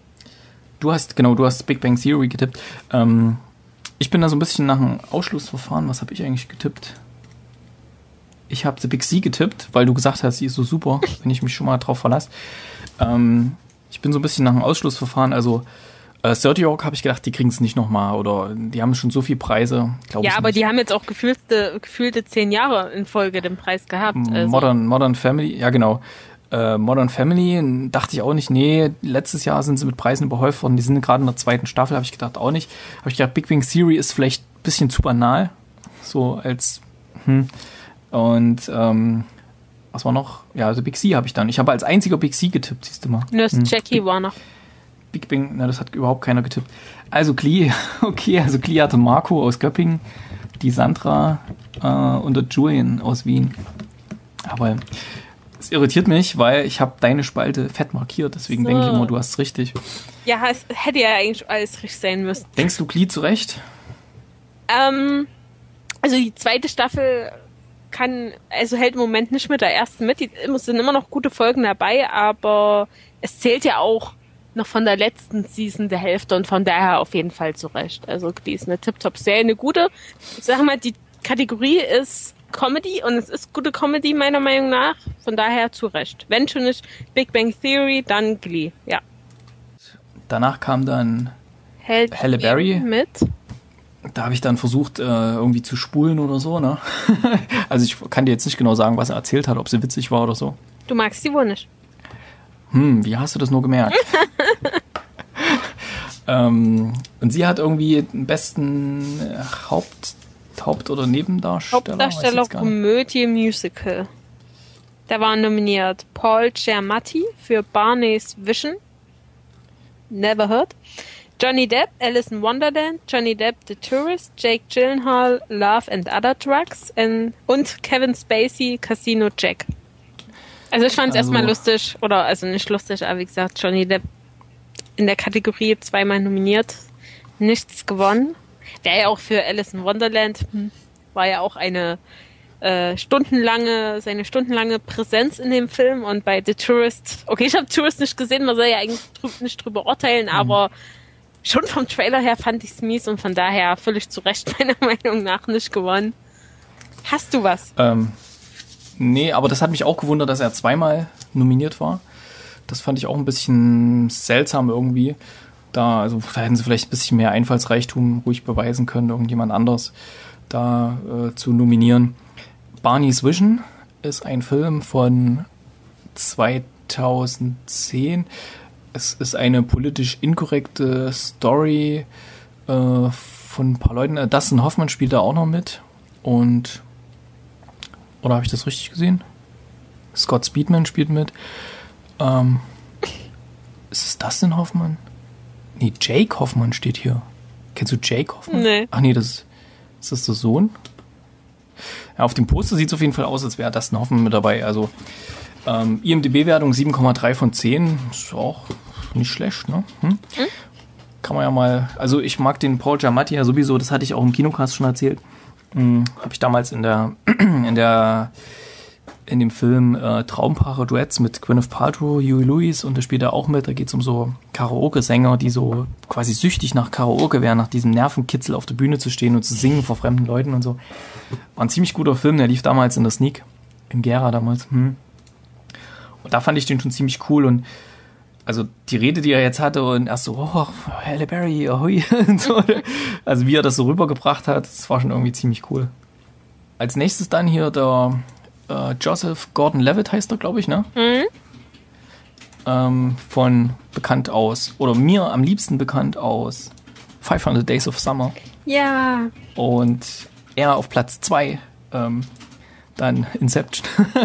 du hast, genau, du hast Big Bang Theory getippt. Ähm, ich bin da so ein bisschen nach einem Ausschlussverfahren. Was habe ich eigentlich getippt? Ich habe The Big C getippt, weil du gesagt hast, sie ist so super, wenn ich mich schon mal drauf verlasse. Ähm, ich bin so ein bisschen nach einem Ausschlussverfahren, also äh, thirty Rock habe ich gedacht, die kriegen es nicht nochmal oder die haben schon so viele Preise. Ja, aber nicht. Die haben jetzt auch gefühlte, gefühlte zehn Jahre in Folge den Preis gehabt. Also. Modern, Modern Family, ja genau. Äh, Modern Family dachte ich auch nicht, nee, letztes Jahr sind sie mit Preisen überhäuft worden, die sind gerade in der zweiten Staffel, habe ich gedacht auch nicht. Habe ich gedacht, Big Bang Theory ist vielleicht ein bisschen zu banal, so als, hm. Und, ähm, was war noch? Ja, also Big C habe ich dann. Ich habe als einziger Big C getippt, siehst du mal. Nurse hm. Jackie Big, war noch. Big Bang, na, das hat überhaupt keiner getippt. Also Glee, okay, also Glee hatte Marco aus Göppingen, die Sandra äh, und der Julian aus Wien. Aber es irritiert mich, weil ich habe deine Spalte fett markiert, deswegen so. denke ich immer, du hast es richtig. Ja, es hätte ja eigentlich alles richtig sein müssen. Denkst du Glee zurecht? Ähm, also die zweite Staffel kann, also hält im Moment nicht mit der ersten mit. Die sind immer noch gute Folgen dabei, aber es zählt ja auch noch von der letzten Season der Hälfte und von daher auf jeden Fall zurecht. Also die ist eine Tip-Top-Serie, eine gute. Ich sag mal, die Kategorie ist Comedy und es ist gute Comedy meiner Meinung nach. Von daher zurecht. Wenn schon nicht Big Bang Theory, dann Glee, ja. Danach kam dann Hält Halle Berry mit. Da habe ich dann versucht, äh, irgendwie zu spulen oder so, ne? Also ich kann dir jetzt nicht genau sagen, was er erzählt hat, ob sie witzig war oder so. Du magst sie wohl nicht. Hm, wie hast du das nur gemerkt? ähm, und sie hat irgendwie den besten äh, Haupt, Haupt- oder Nebendarsteller. Hauptdarsteller Komödie Musical. Da waren nominiert Paul Giamatti für Barney's Vision. Never heard. Johnny Depp, Alice in Wonderland, Johnny Depp, The Tourist, Jake Gyllenhaal, Love and Other Drugs and, und Kevin Spacey, Casino Jack. Also ich fand es also, erstmal lustig, oder also nicht lustig, aber wie gesagt, Johnny Depp in der Kategorie zweimal nominiert, nichts gewonnen. Der ja auch für Alice in Wonderland hm, war ja auch eine äh, stundenlange, seine stundenlange Präsenz in dem Film und bei The Tourist, okay, ich habe Tourist nicht gesehen, man soll ja eigentlich drü- nicht drüber urteilen, mhm. aber schon vom Trailer her fand ich es mies und von daher völlig zu Recht meiner Meinung nach nicht gewonnen. Hast du was? Ähm, nee, aber das hat mich auch gewundert, dass er zweimal nominiert war. Das fand ich auch ein bisschen seltsam irgendwie. Da, also, da hätten sie vielleicht ein bisschen mehr Einfallsreichtum ruhig beweisen können, irgendjemand anders da äh, zu nominieren. Barney's Vision ist ein Film von zweitausendzehn. Es ist eine politisch inkorrekte Story äh, von ein paar Leuten. Dustin Hoffman spielt da auch noch mit. Und, oder habe ich das richtig gesehen? Scott Speedman spielt mit. Ähm, ist es Dustin Hoffman? Nee, Jake Hoffman steht hier. Kennst du Jake Hoffman? Nee. Ach nee, das ist, ist das der Sohn? Ja, auf dem Poster sieht es auf jeden Fall aus, als wäre Dustin Hoffman mit dabei. Also ähm, I M D B-Wertung sieben Komma drei von zehn. Ist auch nicht schlecht, ne? Hm? Hm? Kann man ja mal... Also ich mag den Paul Giamatti ja sowieso, das hatte ich auch im Kinocast schon erzählt. Hm, habe ich damals in der... in der... in dem Film äh, Traumpaare Duets mit Gwyneth Paltrow, Huey Lewis, und da spielt er auch mit. Da geht es um so Karaoke-Sänger, die so quasi süchtig nach Karaoke wären, nach diesem Nervenkitzel auf der Bühne zu stehen und zu singen vor fremden Leuten und so. War ein ziemlich guter Film, der lief damals in der Sneak, im Gera damals. Hm. Und da fand ich den schon ziemlich cool und also die Rede, die er jetzt hatte und erst so, oh, Halle Berry, ahoi, und so. Also wie er das so rübergebracht hat, das war schon irgendwie ziemlich cool. Als nächstes dann hier der äh, Joseph Gordon-Levitt heißt er, glaube ich, ne? Mhm. Ähm, von bekannt aus, oder mir am liebsten bekannt aus fünfhundert Days of Summer. Ja. Und er auf Platz zwei, ähm, dann Inception.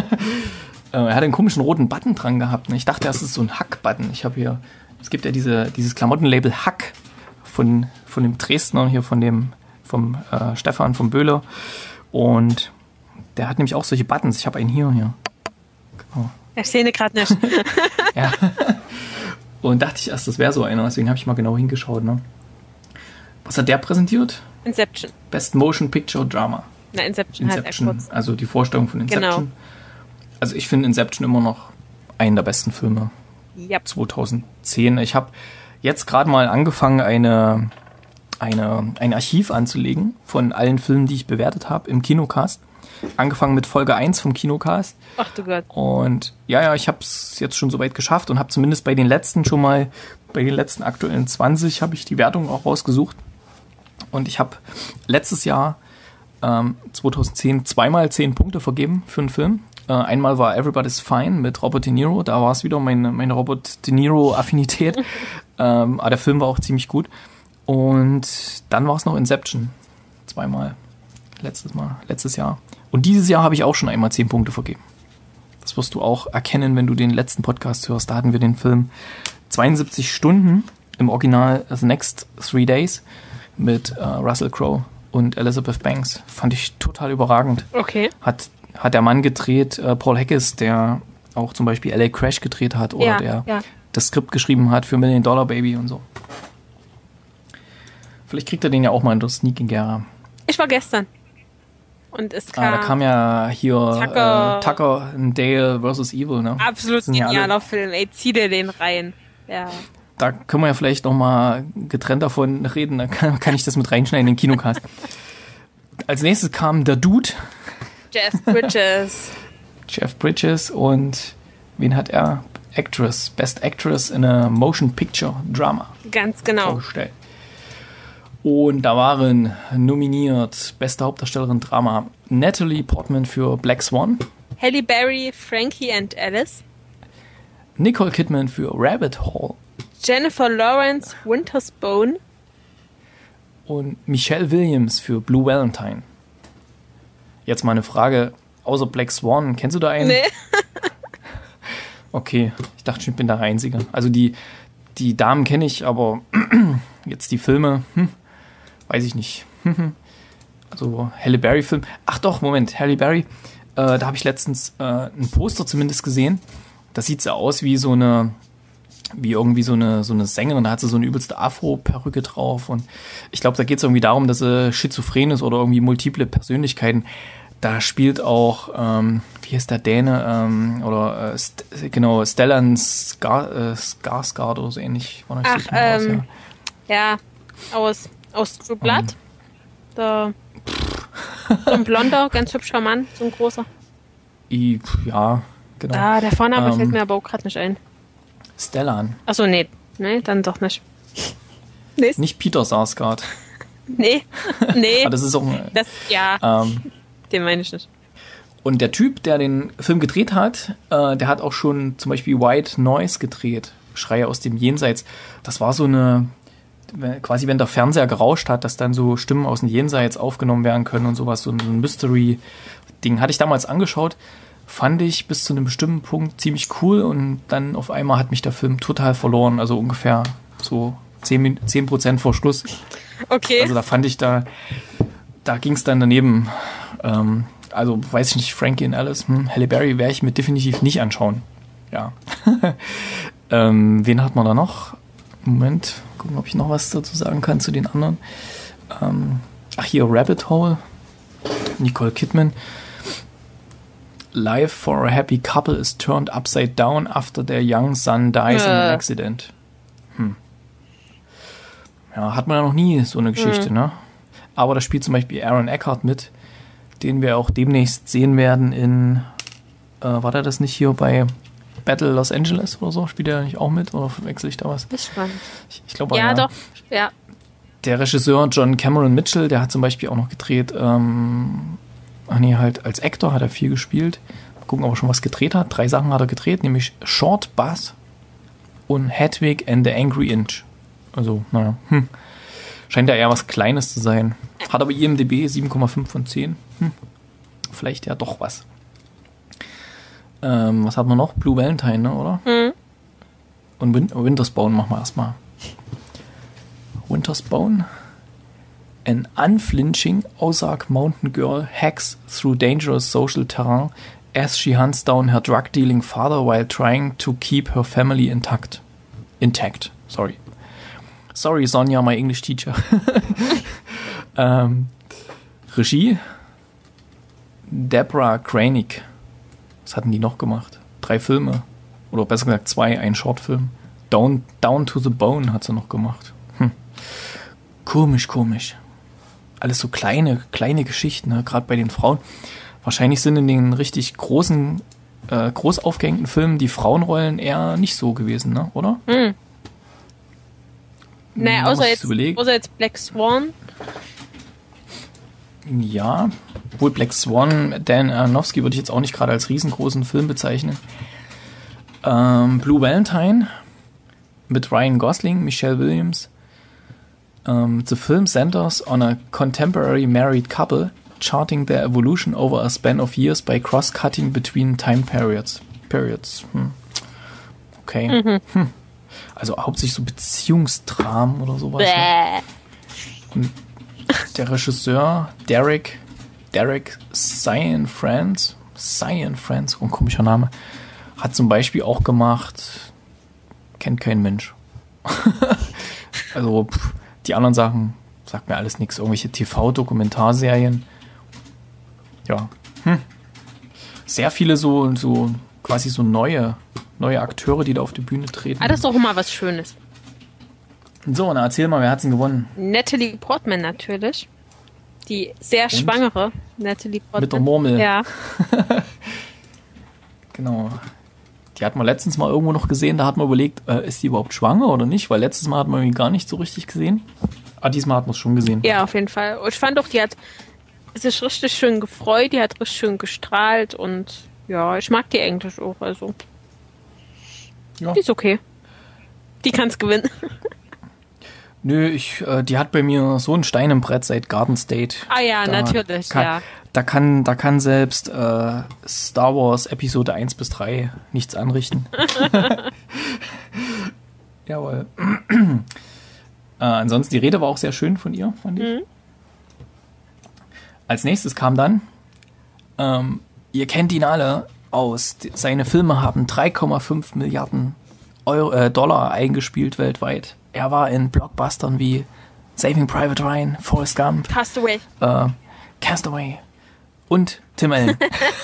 Er hat einen komischen roten Button dran gehabt. Ich dachte, das ist so ein Hack-Button. Ich habe hier, es gibt ja diese, dieses Klamottenlabel Hack von, von dem Dresdner, hier von dem, vom äh, Stefan, vom Böhler. Und der hat nämlich auch solche Buttons. Ich habe einen hier, hier. Genau. Ich sehe ihn gerade nicht. Ja. Und dachte ich erst, das wäre so einer. Deswegen habe ich mal genau hingeschaut. Ne? Was hat der präsentiert? Inception. Best Motion Picture Drama. Na, Inception, Inception, halt kurz. Also die Vorstellung von Inception. Genau. Also ich finde Inception immer noch einen der besten Filme. Yep. zweitausendzehn. Ich habe jetzt gerade mal angefangen, eine, eine, ein Archiv anzulegen von allen Filmen, die ich bewertet habe im Kinocast. Angefangen mit Folge eins vom Kinocast. Ach du Gott. Und ja, ja, ich habe es jetzt schon soweit geschafft und habe zumindest bei den letzten schon mal, bei den letzten aktuellen zwanzig habe ich die Wertung auch rausgesucht. Und ich habe letztes Jahr, ähm, zwanzig zehn, zweimal zehn Punkte vergeben für einen Film. Äh, einmal war Everybody's Fine mit Robert De Niro. Da war es wieder meine, meine Robert De Niro-Affinität. ähm, aber der Film war auch ziemlich gut. Und dann war es noch Inception. Zweimal. Letztes Mal, letztes Jahr. Und dieses Jahr habe ich auch schon einmal zehn Punkte vergeben. Das wirst du auch erkennen, wenn du den letzten Podcast hörst. Da hatten wir den Film zweiundsiebzig Stunden im Original The Next Three Days mit äh, Russell Crowe und Elizabeth Banks. Fand ich total überragend. Okay. Hat, hat der Mann gedreht, äh, Paul Haggis, der auch zum Beispiel L A Crash gedreht hat oder Ja, der ja. das Skript geschrieben hat für Million Dollar Baby und so. Vielleicht kriegt er den ja auch mal in der Sneaking Gera. Ich war gestern. Und es kam, Ah, da kam ja hier Tucker- äh, Tucker and Dale versus Evil, ne? absolut sind ja alle- genialer Film. Ey, zieh dir den rein. Ja. Da können wir ja vielleicht noch mal getrennt davon reden, da kann, kann ich das mit reinschneiden in den Kinocast. Als nächstes kam der Dude, Jeff Bridges. Jeff Bridges, und wen hat er? Actress, Best Actress in a Motion Picture Drama Ganz genau. vorgestellt. Und da waren nominiert beste Hauptdarstellerin Drama Natalie Portman für Black Swan, Halle Berry, Frankie and Alice. Nicole Kidman für Rabbit Hole Jennifer Lawrence, Winter's Bone. und Michelle Williams für Blue Valentine. Jetzt mal eine Frage, außer Black Swan, kennst du da einen? Nee. Okay, ich dachte schon, ich bin der Einzige. Also die, die Damen kenne ich, aber jetzt die Filme, hm, weiß ich nicht. Also Halle Berry Film. Ach doch, Moment, Halle Berry, äh, da habe ich letztens äh, ein Poster zumindest gesehen. Das sieht so aus wie so eine, wie irgendwie so eine, so eine Sängerin. Da hat sie so eine übelste Afro-Perücke drauf. Und ich glaube, da geht es irgendwie darum, dass sie schizophren ist oder irgendwie multiple Persönlichkeiten. Da spielt auch, ähm, wie heißt der Däne, ähm, oder äh, St- genau, Stellan Skar- äh, Skarsgård oder so ähnlich. War noch Ach, nicht so genau aus, ähm, ja, aus, aus True Blood. Da, so ein blonder, ganz hübscher Mann, so ein großer. I, ja, genau. Ah, der Vorname Ähm, fällt mir aber auch gerade nicht ein. Stellan. Achso, nee. Nee, dann doch nicht. Nee, Nicht Peter Sarsgaard. nee. nee. Aber das ist auch ein, Das, ja, ähm, den meine ich nicht. und der Typ, der den Film gedreht hat, äh, der hat auch schon zum Beispiel White Noise gedreht. Schreie aus dem Jenseits. Das war so eine, quasi wenn der Fernseher gerauscht hat, dass dann so Stimmen aus dem Jenseits aufgenommen werden können und sowas. So ein Mystery-Ding. Hatte ich damals angeschaut. Fand ich bis zu einem bestimmten Punkt ziemlich cool und dann auf einmal hat mich der Film total verloren. Also ungefähr so zehn Prozent vor Schluss. Okay. Also da fand ich, da, da ging es dann daneben. Ähm, also weiß ich nicht, Frankie und Alice, hm, Halle Berry werde ich mir definitiv nicht anschauen. Ja. ähm, wen hat man da noch? Moment, gucken, ob ich noch was dazu sagen kann zu den anderen. Ähm, ach hier, Rabbit Hole, Nicole Kidman. Life for a happy couple is turned upside down after their young son dies in an Äh. accident. Hm. Ja, hat man ja noch nie so eine Geschichte, ne? Aber da spielt zum Beispiel Aaron Eckhart mit, den wir auch demnächst sehen werden in, äh, war der das nicht hier bei Battle Los Angeles oder so? Spielt er nicht auch mit? Oder verwechsel ich da was? Ist spannend. Ich, ich glaube, Ja, doch. Ja. Der Regisseur John Cameron Mitchell, der hat zum Beispiel auch noch gedreht, ähm, ach nee, halt als Actor hat er viel gespielt. Mal gucken, ob er schon was gedreht hat. Drei Sachen hat er gedreht, nämlich Short Bus und Hedwig and the Angry Inch. Also, naja, hm. Scheint ja eher was Kleines zu sein. Hat aber I M D B sieben Komma fünf von zehn. Hm. Vielleicht ja doch was. Ähm, was hat man noch? Blue Valentine, ne, oder? Mhm. Und Win- Winter's Bone machen wir erstmal. Winter's Bone. An unflinching Ozark Mountain girl hacks through dangerous social terrain as she hunts down her drug-dealing father while trying to keep her family intact. Intact, sorry. Sorry, Sonja, my English teacher. ähm, Regie Deborah Kranig. Was hatten die noch gemacht? Drei Filme. Oder besser gesagt zwei, ein Shortfilm. Down, Down to the Bone hat sie noch gemacht. Hm. Komisch, komisch. Alles so kleine, kleine Geschichten, ne? Gerade bei den Frauen. Wahrscheinlich sind in den richtig großen, äh, groß aufgehängten Filmen die Frauenrollen eher nicht so gewesen, ne? Oder? Hm. Naja, Da muss außer ich jetzt, überlegen. außer jetzt Black Swan. Ja, obwohl Black Swan, Dan Aronofsky würde ich jetzt auch nicht gerade als riesengroßen Film bezeichnen. Ähm, Blue Valentine mit Ryan Gosling, Michelle Williams. Um, the film centers on a contemporary married couple charting their evolution over a span of years by cross-cutting between time periods. Periods. Hm. Okay. Mhm. Hm. Also hauptsächlich so Beziehungsdramen oder sowas. Ne? Bäh. Und der Regisseur Derek Derek Cianfrance Cianfrance, ein komischer Name, hat zum Beispiel auch gemacht, kennt kein Mensch. Also pff, die anderen Sachen sagt mir alles nichts. Irgendwelche T V-Dokumentarserien. Ja. Hm. Sehr viele so, so quasi so neue, neue Akteure, die da auf die Bühne treten. Ah, das ist doch immer was Schönes. So, na erzähl mal, wer hat's denn gewonnen? Natalie Portman natürlich. Die sehr schwangere Natalie Portman. Mit der Murmel. Ja. Genau. Die hat man letztens mal irgendwo noch gesehen, da hat man überlegt, äh, ist die überhaupt schwanger oder nicht? Weil letztes Mal hat man irgendwie gar nicht so richtig gesehen. Ah, diesmal hat man es schon gesehen. Ja, auf jeden Fall. Und ich fand auch, die hat sich richtig schön gefreut, die hat richtig schön gestrahlt und ja, ich mag die eigentlich auch. Also, Ja. die ist okay. Die kann's gewinnen. Nö, ich, äh, die hat bei mir so ein Stein im Brett seit Garden State. Ah ja, Da natürlich, kann, ja. Da kann, da kann selbst äh, Star Wars Episode eins bis drei nichts anrichten. Jawohl. äh, ansonsten, die Rede war auch sehr schön von ihr, fand ich. Mhm. Als nächstes kam dann, ähm, ihr kennt ihn alle aus, die, seine Filme haben drei Komma fünf Milliarden Euro, äh, Dollar eingespielt weltweit. Er war in Blockbustern wie Saving Private Ryan, Forrest Gump, Castaway. äh, Castaway und Tim Allen.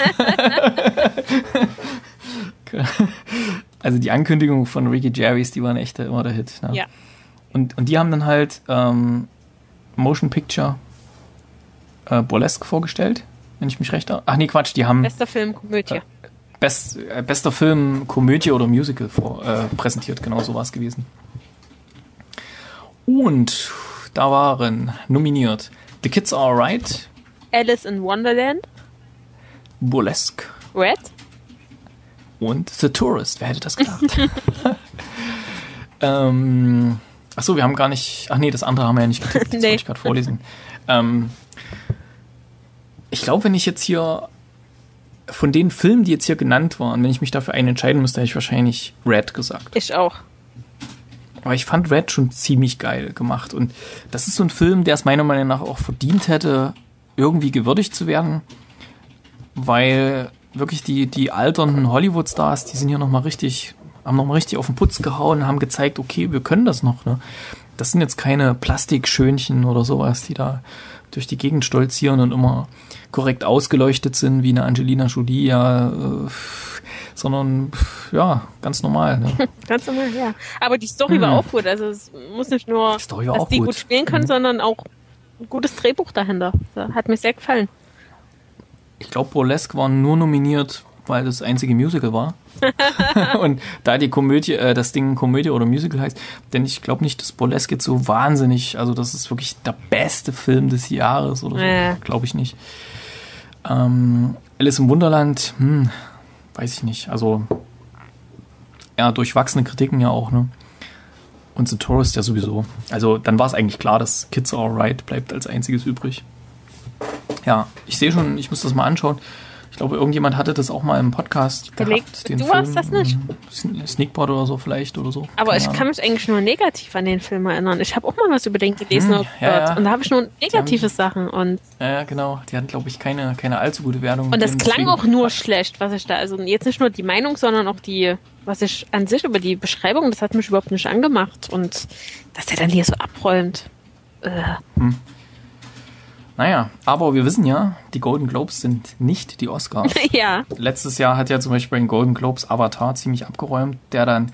Also die Ankündigung von Ricky Gervais, die waren echt immer der Hit. Ne? Ja. Und, und die haben dann halt ähm, Motion Picture äh, Burlesque vorgestellt, wenn ich mich recht erinnere. Ach nee, Quatsch, die haben Bester Film, Komödie. Best, äh, bester Film, Komödie oder Musical vor, äh, präsentiert. Genau so war es gewesen. Und da waren nominiert The Kids Are Alright, Alice in Wonderland. Burlesque Red. und The Tourist. Wer hätte das gedacht? ähm, achso, wir haben gar nicht... Ach nee, das andere haben wir ja nicht getippt. Das Nee. wollte ich gerade vorlesen. Ähm, ich glaube, wenn ich jetzt hier... Von den Filmen, die jetzt hier genannt waren, wenn ich mich dafür einen entscheiden müsste, hätte ich wahrscheinlich Red gesagt. Ich auch. Aber ich fand Red schon ziemlich geil gemacht. Und das ist so ein Film, der es meiner Meinung nach auch verdient hätte, irgendwie gewürdigt zu werden. Weil wirklich die, die alternden Hollywood-Stars, die sind hier nochmal richtig, haben nochmal richtig auf den Putz gehauen, haben gezeigt, okay, wir können das noch. Ne? Das sind jetzt keine Plastikschönchen oder sowas, die da durch die Gegend stolzieren und immer korrekt ausgeleuchtet sind, wie eine Angelina Jolie, ja, äh, sondern, ja, ganz normal. Ne? Ganz normal, ja. Aber die Story Hm. war auch gut. Also es muss nicht nur, Die Story war dass auch die gut, gut. spielen können, Mhm. sondern auch ein gutes Drehbuch dahinter. Das hat mir sehr gefallen. Ich glaube, Burlesque war nur nominiert, weil das einzige Musical war. Und da die Komödie, äh, das Ding Komödie oder Musical heißt, denn ich glaube nicht, dass Burlesque jetzt so wahnsinnig, also das ist wirklich der beste Film des Jahres oder so, Ja. glaube ich nicht. Ähm, Alice im Wunderland, hm, weiß ich nicht, also ja, durchwachsene Kritiken ja auch, ne? Und The Tourist ja sowieso. Also dann war es eigentlich klar, dass Kids Are Alright bleibt als einziges übrig. Ja, ich sehe schon, ich muss das mal anschauen. Ich glaube, irgendjemand hatte das auch mal im Podcast Gelegt. gehabt. Den Du Film. warst das nicht? Sn- Sneakpot oder so vielleicht oder so. Aber Keine ich Ahnung. kann mich eigentlich nur negativ an den Film erinnern. Ich habe auch mal was über den gelesen Hm, und ja, gehört. ja. Und da habe ich nur negative Sachen. Und, Ja, ja, genau. Die hatten, glaube ich, keine, keine allzu gute Wertung. und das Deswegen- klang auch nur schlecht, was ich da, also jetzt nicht nur die Meinung, sondern auch die, was ich an sich über die Beschreibung, das hat mich überhaupt nicht angemacht. Und dass der dann hier so abräumt. Äh. Naja, aber wir wissen ja, die Golden Globes sind nicht die Oscars. Ja. Letztes Jahr hat ja zum Beispiel bei den Golden Globes Avatar ziemlich abgeräumt, der dann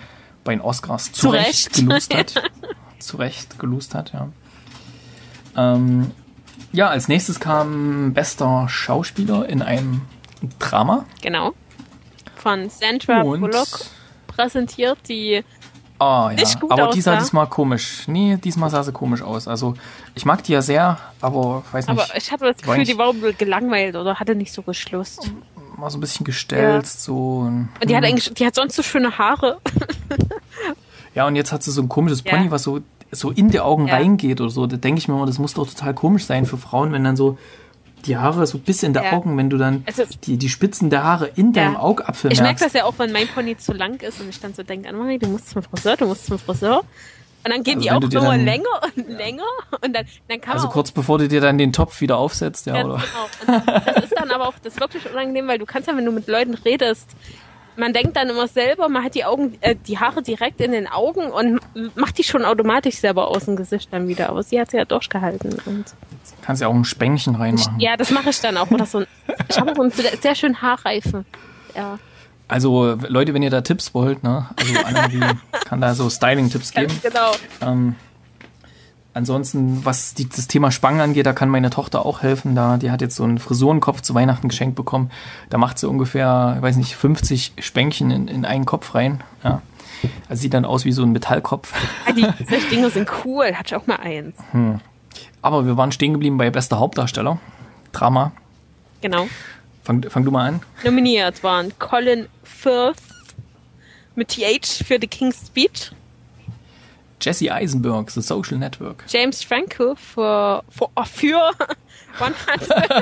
bei den Oscars zu, Zu Recht Recht. gelost hat. zu Recht gelost hat, ja. Ähm, ja, als nächstes kam bester Schauspieler in einem Drama. Genau. Von Sandra Und- Bullock präsentiert, die Ah, ja. Nicht gut Aber die sah aussah. diesmal komisch. Nee, diesmal sah sie komisch aus. Also, ich mag die ja sehr, aber weiß nicht. Aber ich hatte das war Gefühl, nicht- die war wohl gelangweilt oder hatte nicht so richtig Lust. War so ein bisschen gestelzt, so. Und, Und die hat eigentlich, die hat sonst so schöne Haare. ja, und jetzt hat sie so ein komisches Ja. Pony, was so, so in die Augen Ja. reingeht oder so. Da denke ich mir immer, das muss doch total komisch sein für Frauen, wenn dann so die Haare so bis in die Ja. Augen, wenn du dann Also- die, die Spitzen der Haare in deinem Ja. Augapfel Ich merke merkst. das ja auch, wenn mein Pony zu lang ist und ich dann so denke, Annemarie, du musst zum Friseur, du musst zum Friseur. Und dann gehen Also die wenn auch du dir immer dann- länger und länger und dann, dann kann Also man auch, kurz bevor du dir dann den Topf wieder aufsetzt, ja, ganz oder? genau. Und das ist dann aber auch das ist wirklich unangenehm, weil du kannst ja, wenn du mit Leuten redest, man denkt dann immer selber, man hat die Augen, äh, die Haare direkt in den Augen und macht die schon automatisch selber aus dem Gesicht dann wieder. Aber sie hat sie ja durchgehalten. Und Kannst ja auch ein Spänkchen reinmachen. ja, das mache ich dann auch. Oder so ein, ich habe auch einen sehr, sehr schönen Haarreifen. Ja, Also, Leute, wenn ihr da Tipps wollt, ne? Also, Annemarie kann da so Styling-Tipps geben. ganz genau. Ähm, ansonsten, was die, das Thema Spangen angeht, da kann meine Tochter auch helfen. Da, die hat jetzt so einen Frisurenkopf zu Weihnachten geschenkt bekommen. Da macht sie ungefähr, ich weiß nicht, fünfzig Spänkchen in, in einen Kopf rein. Ja. Also sieht dann aus wie so ein Metallkopf. Ja, die solche Dinge sind cool. Hatte ich auch mal eins. Aber wir waren stehen geblieben bei bester Hauptdarsteller. Drama. Genau. Fang, fang du mal an. Nominiert waren Colin Firth mit T H für The King's Speech, Jesse Eisenberg, The Social Network. James Franco für, für, oh, für hundert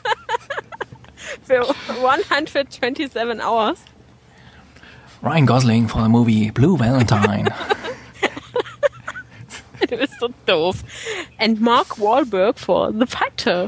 für hundertsiebenundzwanzig Hours. Ryan Gosling for the movie Blue Valentine. Du bist so doof. And Mark Wahlberg for The Fighter.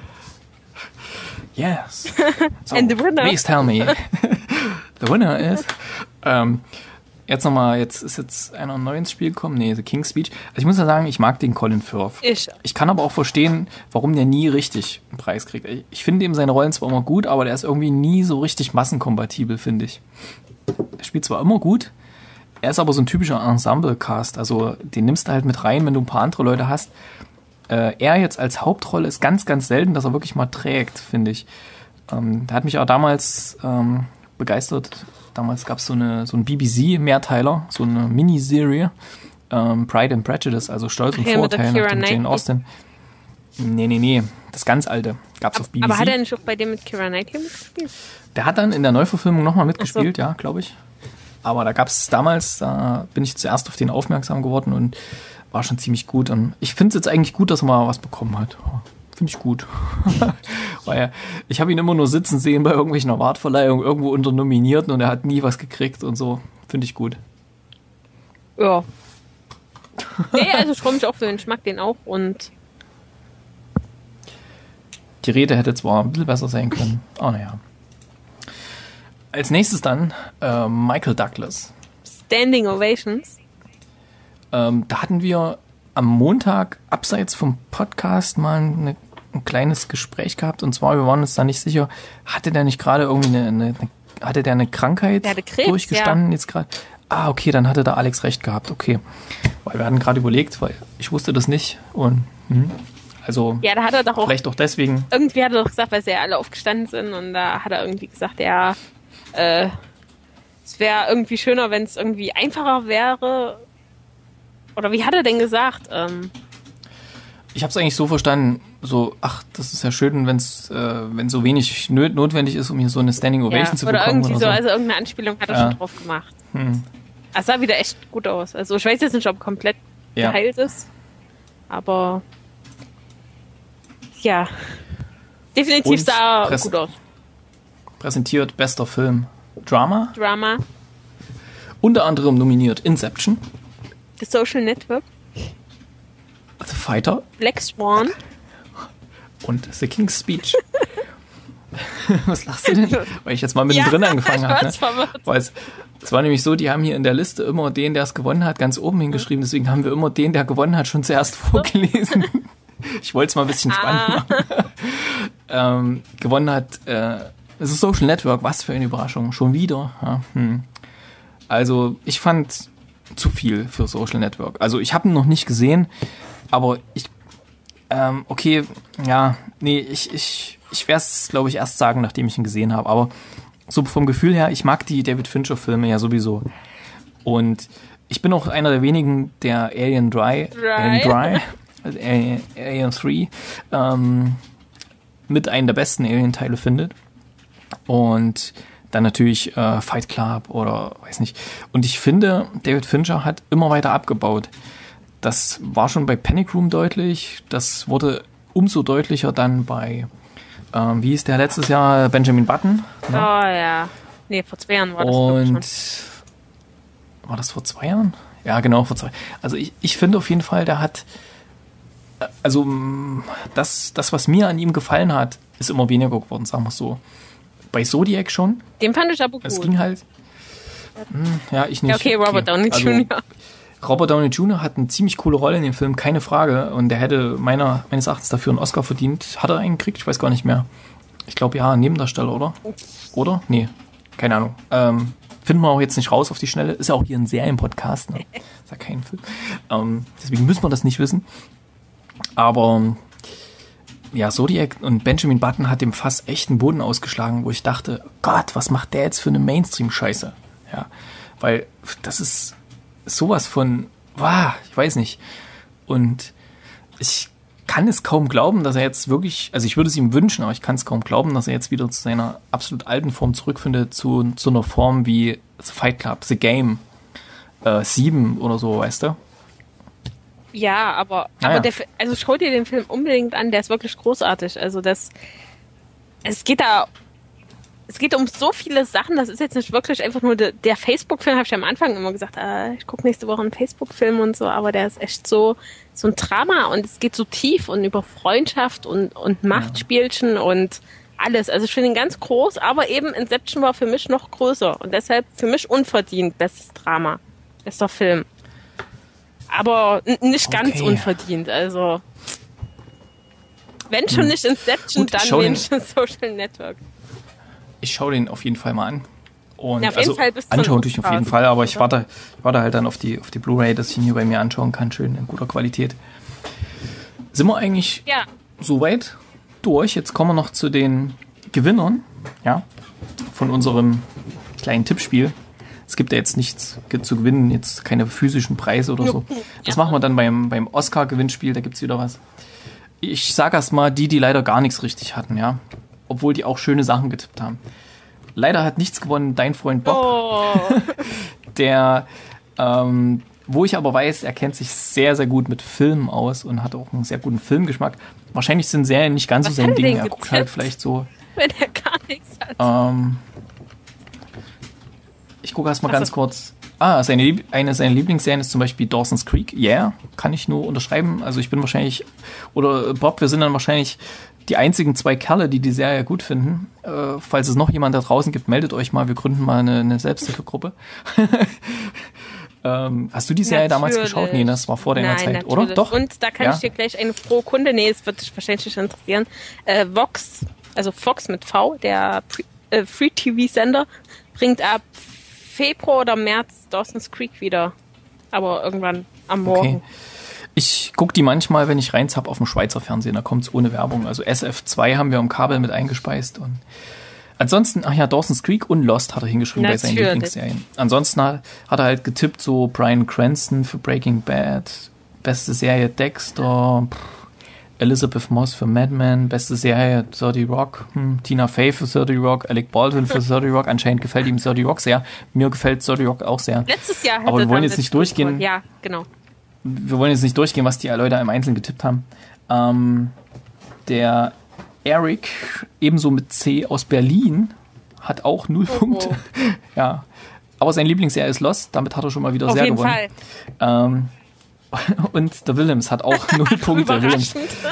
Yes. So, And the winner? Please tell me. The winner is. Ähm, jetzt nochmal, jetzt ist jetzt einer neu ins Spiel gekommen. Nee, The King's Speech. Also ich muss ja sagen, ich mag den Colin Firth. Ich. Ich kann aber auch verstehen, warum der nie richtig einen Preis kriegt. Ich- Ich finde ihm seine Rollen zwar immer gut, aber der ist irgendwie nie so richtig massenkompatibel, finde ich. Er spielt zwar immer gut, er ist aber so ein typischer Ensemble-Cast. Also den nimmst du halt mit rein, wenn du ein paar andere Leute hast. Äh, er jetzt als Hauptrolle ist ganz, ganz selten, dass er wirklich mal trägt, finde ich. Ähm, der hat mich auch damals ähm, begeistert. Damals gab es so, eine, so einen B B C-Mehrteiler, so eine Miniserie, ähm, Pride and Prejudice, also Stolz und Ach ja, mit der Vorurteil nach Keira dem Jane Knightley. Austen. Nee, nee, nee, das ganz alte gab es auf B B C. Aber hat er nicht auch bei dem mit Keira Knightley mitgespielt? Der hat dann in der Neuverfilmung nochmal mitgespielt, ja, glaube ich. Aber da gab es damals, da bin ich zuerst auf den aufmerksam geworden und war schon ziemlich gut. Und ich finde es jetzt eigentlich gut, dass er mal was bekommen hat. Finde ich gut. Weil ich habe ihn immer nur sitzen sehen bei irgendwelchen Awardverleihungen, irgendwo unter Nominierten und er hat nie was gekriegt und so. Finde ich gut. Ja. Nee, also ich freue mich auch für den, ich mag den auch und Die Rede hätte zwar ein bisschen besser sein können, aber naja. Als nächstes dann äh, Michael Douglas. Standing Ovations. Ähm, da hatten wir am Montag abseits vom Podcast mal eine, ein kleines Gespräch gehabt. Und zwar, wir waren uns da nicht sicher, hatte der nicht gerade irgendwie eine, eine, eine hatte der eine Krankheit Der hatte Krebs, durchgestanden jetzt gerade? Ah, okay, dann hatte da Alex recht gehabt, okay. Weil wir hatten gerade überlegt, weil ich wusste das nicht. Und hm, also Ja, da hat er doch auch, vielleicht auch deswegen. irgendwie hat er doch gesagt, weil sie ja alle aufgestanden sind und da hat er irgendwie gesagt, ja, äh, es wäre irgendwie schöner, wenn es irgendwie einfacher wäre. Oder wie hat er denn gesagt? Ähm, Ich habe es eigentlich so verstanden, so, ach, das ist ja schön, wenn's, äh, wenn so wenig nö- notwendig ist, um hier so eine Standing ja, Ovation zu oder bekommen. irgendwie oder so, so. also irgendeine Anspielung hat er Ja. schon drauf gemacht. Hm. Es sah wieder echt gut aus. Also ich weiß jetzt nicht, ob komplett Ja. geheilt ist, aber ja, definitiv Und sah er Press- gut aus. Präsentiert bester Film Drama. Drama, Unter anderem nominiert Inception, The Social Network, The Fighter Black Swan. und The King's Speech. Was lachst du denn? Weil ich jetzt mal mittendrin Ja, angefangen ich habe. war's Ne? verwirrt. Weil es, es war nämlich so, die haben hier in der Liste immer den, der es gewonnen hat, ganz oben hingeschrieben. Deswegen haben wir immer den, der gewonnen hat, schon zuerst vorgelesen. Ich wollte es mal ein bisschen spannend Ah. machen. ähm, gewonnen hat äh, das ist Social Network. Was für eine Überraschung. Schon wieder. Ja, hm. Also ich fand zu viel für Social Network. Also ich habe ihn noch nicht gesehen, aber ich, ähm, okay, ja, nee, ich, ich, ich werde es, glaube ich, erst sagen, nachdem ich ihn gesehen habe. Aber so vom Gefühl her, ich mag die David Fincher-Filme ja sowieso. Und ich bin auch einer der wenigen, der Alien Dry, Dry. Alien Dry, also Alien, Alien drei, ähm, mit einem der besten Alien-Teile findet. Und dann natürlich äh, Fight Club oder weiß nicht. Und ich finde, David Fincher hat immer weiter abgebaut. Das war schon bei Panic Room deutlich. Das wurde umso deutlicher dann bei, ähm, wie hieß der letztes Jahr, Benjamin Button. Ne? Oh ja. Nee, vor zwei Jahren war das Und schon. War das vor zwei Jahren? Ja, genau, vor zwei. Also ich, ich finde auf jeden Fall, der hat, also das, das, was mir an ihm gefallen hat, ist immer weniger geworden, sagen wir es so. Bei Zodiac schon. Den fand ich aber gut. Es ging halt. Mh, ja, ich nicht. Ja, okay, Robert Downey also, Junior Robert Downey Junior hat eine ziemlich coole Rolle in dem Film, keine Frage. Und der hätte meiner, meines Erachtens dafür einen Oscar verdient. Hat er einen gekriegt? Ich weiß gar nicht mehr. Ich glaube, ja, Nebendarsteller, oder? Oder? Nee, keine Ahnung. Ähm, finden wir auch jetzt nicht raus auf die Schnelle. Ist ja auch hier ein Serienpodcast. Ne? Ist ja kein Film. Ähm, deswegen müssen wir das nicht wissen. Aber ja, Zodiac und Benjamin Button hat dem Fass echt einen Boden ausgeschlagen, wo ich dachte, Gott, was macht der jetzt für eine Mainstream-Scheiße? Ja, weil das ist sowas von, wow, ich weiß nicht. Und ich kann es kaum glauben, dass er jetzt wirklich, also ich würde es ihm wünschen, aber ich kann es kaum glauben, dass er jetzt wieder zu seiner absolut alten Form zurückfindet, zu, zu einer Form wie The Fight Club, The Game, äh, sieben oder so, weißt du? Ja, aber, ah, aber ja. Der, also schau dir den Film unbedingt an, der ist wirklich großartig. Also das, es geht da, es geht um so viele Sachen, das ist jetzt nicht wirklich einfach nur der, der Facebook-Film, habe ich am Anfang immer gesagt, ah, ich gucke nächste Woche einen Facebook-Film und so, aber der ist echt so, so ein Drama und es geht so tief und über Freundschaft und, und Machtspielchen ja. und alles. Also ich finde ihn ganz groß, aber eben Inception war für mich noch größer und deshalb für mich unverdient bestes Drama, bester Film. Aber n- nicht ganz okay. unverdient, also wenn schon hm. nicht Inception, Gut, dann wenigstens Social Network. Ich schaue den auf jeden Fall mal an. Und ja, auf also jeden Fall bis anschauen tue ich auf jeden Fall, aber ich warte, ich warte halt dann auf die, auf die Blu-ray, dass ich ihn hier bei mir anschauen kann, schön in guter Qualität. Sind wir eigentlich ja. soweit durch? Jetzt kommen wir noch zu den Gewinnern, ja, von unserem kleinen Tippspiel. Es gibt ja jetzt nichts zu gewinnen, jetzt keine physischen Preise oder so. Das ja. machen wir dann beim, beim Oscar-Gewinnspiel, da gibt's wieder was. Ich sag erst mal die, die leider gar nichts richtig hatten, ja. Obwohl die auch schöne Sachen getippt haben. Leider hat nichts gewonnen dein Freund Bob. Oh. Der, ähm, wo ich aber weiß, er kennt sich sehr, sehr gut mit Filmen aus und hat auch einen sehr guten Filmgeschmack. Wahrscheinlich sind Serien nicht ganz Was so sein Ding. Er getippt? guckt halt vielleicht so. Wenn er gar nichts hat. Ähm, ich gucke erst mal ganz kurz. Ah, seine, Lieb- eine seiner Lieblingsserien ist zum Beispiel Dawson's Creek. Ja, yeah, kann ich nur unterschreiben. Also ich bin wahrscheinlich, oder Bob, wir sind dann wahrscheinlich die einzigen zwei Kerle, die die Serie gut finden. Äh, falls es noch jemand da draußen gibt, meldet euch mal. Wir gründen mal eine, eine Selbsthilfegruppe. ähm, hast du die Serie natürlich damals geschaut? Nee, das war vor deiner Nein, Zeit, natürlich. oder? Doch. Und da kann ja? ich dir gleich eine frohe Kunde, nee, es wird dich wahrscheinlich nicht interessieren. Äh, Vox, also Fox mit V, der äh, Free-T V-Sender, bringt ab Februar oder März Dawson's Creek wieder. Aber irgendwann am Morgen. Okay. Ich gucke die manchmal, wenn ich reins habe, auf dem Schweizer Fernsehen. Da kommt es ohne Werbung. Also S F zwei haben wir am Kabel mit eingespeist. Und ansonsten, ach ja, Dawson's Creek und Lost hat er hingeschrieben Natürlich. bei seinen Lieblingsserien. Ansonsten hat, hat er halt getippt, so Bryan Cranston für Breaking Bad, beste Serie Dexter, pff, Elizabeth Moss für Mad Men, beste Serie thirty Rock, hm, Tina Fey für thirty Rock, Alec Baldwin für thirty Rock. Anscheinend gefällt ihm thirty Rock sehr. Mir gefällt thirty Rock auch sehr. Letztes Jahr hätte Aber wir wollen jetzt nicht durchgehen. Gewonnen. Ja, genau. Wir wollen jetzt nicht durchgehen, was die Leute im Einzelnen getippt haben. Ähm, der Eric, ebenso mit C aus Berlin, hat auch null oh, Punkte. Oh. Ja. Aber sein Lieblingsserie ist Lost, damit hat er schon mal wieder Auf sehr jeden gewonnen. Fall. Ähm, und der Willems hat auch null Punkte. Willems.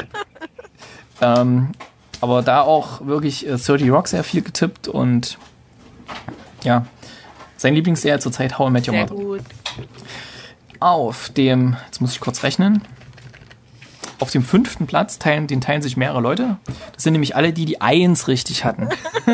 ähm, aber da auch wirklich äh, thirty Rock sehr viel getippt und ja, sein Lieblingsserie zurzeit How I Met Your Sehr Mother. gut. Auf dem, jetzt muss ich kurz rechnen, auf dem fünften Platz teilen, den teilen sich mehrere Leute. Das sind nämlich alle die, die eins richtig hatten.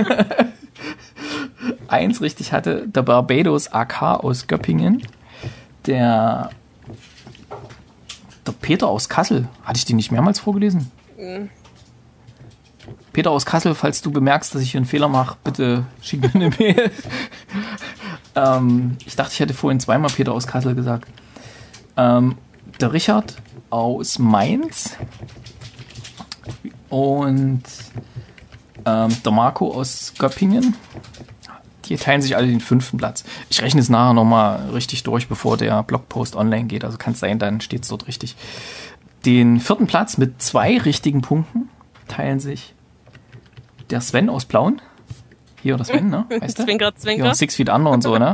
eins richtig hatte der Barbados A K aus Göppingen. der, der Peter aus Kassel, hatte ich den nicht mehrmals vorgelesen? Mhm. Peter aus Kassel, falls du bemerkst, dass ich hier einen Fehler mache, bitte schick mir eine Mail. ähm, ich dachte, ich hätte vorhin zweimal Peter aus Kassel gesagt. Ähm, der Richard aus Mainz und ähm, der Marco aus Göppingen. Die teilen sich alle den fünften Platz. Ich rechne es nachher nochmal richtig durch, bevor der Blogpost online geht. Also kann es sein, dann steht es dort richtig. Den vierten Platz mit zwei richtigen Punkten teilen sich der Sven aus Plauen. Hier, der Sven, ne? Weißt du? Zwinker, Zwinker. Hier, Six Feet Under und so, ne?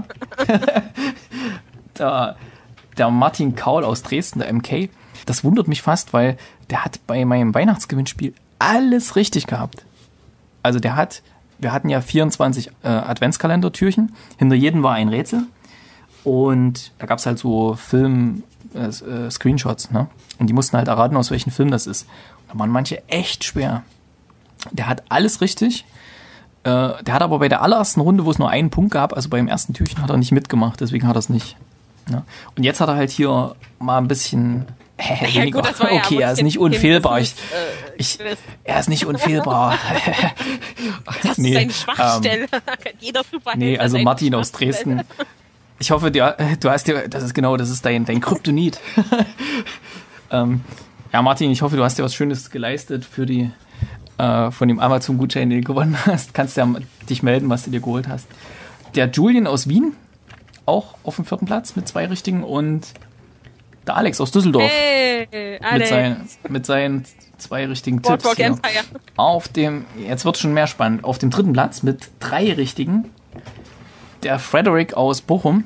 der, der Martin Kaul aus Dresden, der M K. Das wundert mich fast, weil der hat bei meinem Weihnachtsgewinnspiel alles richtig gehabt. Also der hat, wir hatten ja vierundzwanzig äh, Adventskalender-Türchen. Hinter jedem war ein Rätsel. Und da gab es halt so Film-Screenshots, äh, ne? Und die mussten halt erraten, aus welchem Film das ist. Und da waren manche echt schwer. Der hat alles richtig. Äh, der hat aber bei der allerersten Runde, wo es nur einen Punkt gab, also beim ersten Türchen, hat er nicht mitgemacht. Deswegen hat er es nicht. Ne? Und jetzt hat er halt hier mal ein bisschen äh, ja, weniger. Gut, das war ja okay, er ist nicht unfehlbar. Ich, äh, ich, er ist nicht unfehlbar. Das nee, ist seine Schwachstelle. Ähm, da kann jeder Superheld nee, also seine Martin aus Dresden. Ich hoffe, du, du hast dir, das ist genau, das ist dein, dein Kryptonit. ähm, ja, Martin, ich hoffe, du hast dir was Schönes geleistet für die, äh, von dem Amazon-Gutschein, den du gewonnen hast. Kannst ja dich melden, was du dir geholt hast. Der Julian aus Wien, auch auf dem vierten Platz mit zwei richtigen, und der Alex aus Düsseldorf. Hey, Alex. Mit, sein, mit seinen zwei richtigen Boardwalk Tipps. Hier. Empire. Auf dem, jetzt wird es schon mehr spannend, auf dem dritten Platz mit drei richtigen, der Frederik aus Bochum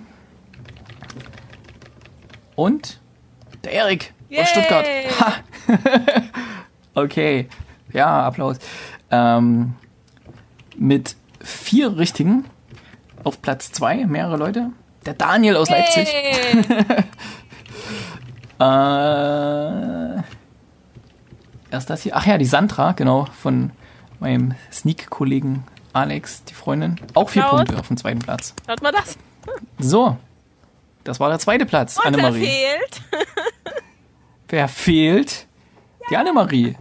und der Erik Yay. aus Stuttgart. Ha. Okay, ja, Applaus. Ähm, mit vier richtigen auf Platz zwei, mehrere Leute. Der Daniel aus Hey. Leipzig. äh, erst das hier. Ach ja, die Sandra, genau, von meinem Sneak-Kollegen Alex, die Freundin. Auch vier Applaus. Punkte auf dem zweiten Platz. Schaut mal das. So, das war der zweite Platz, Und wer Annemarie. fehlt? Wer fehlt? Die Annemarie.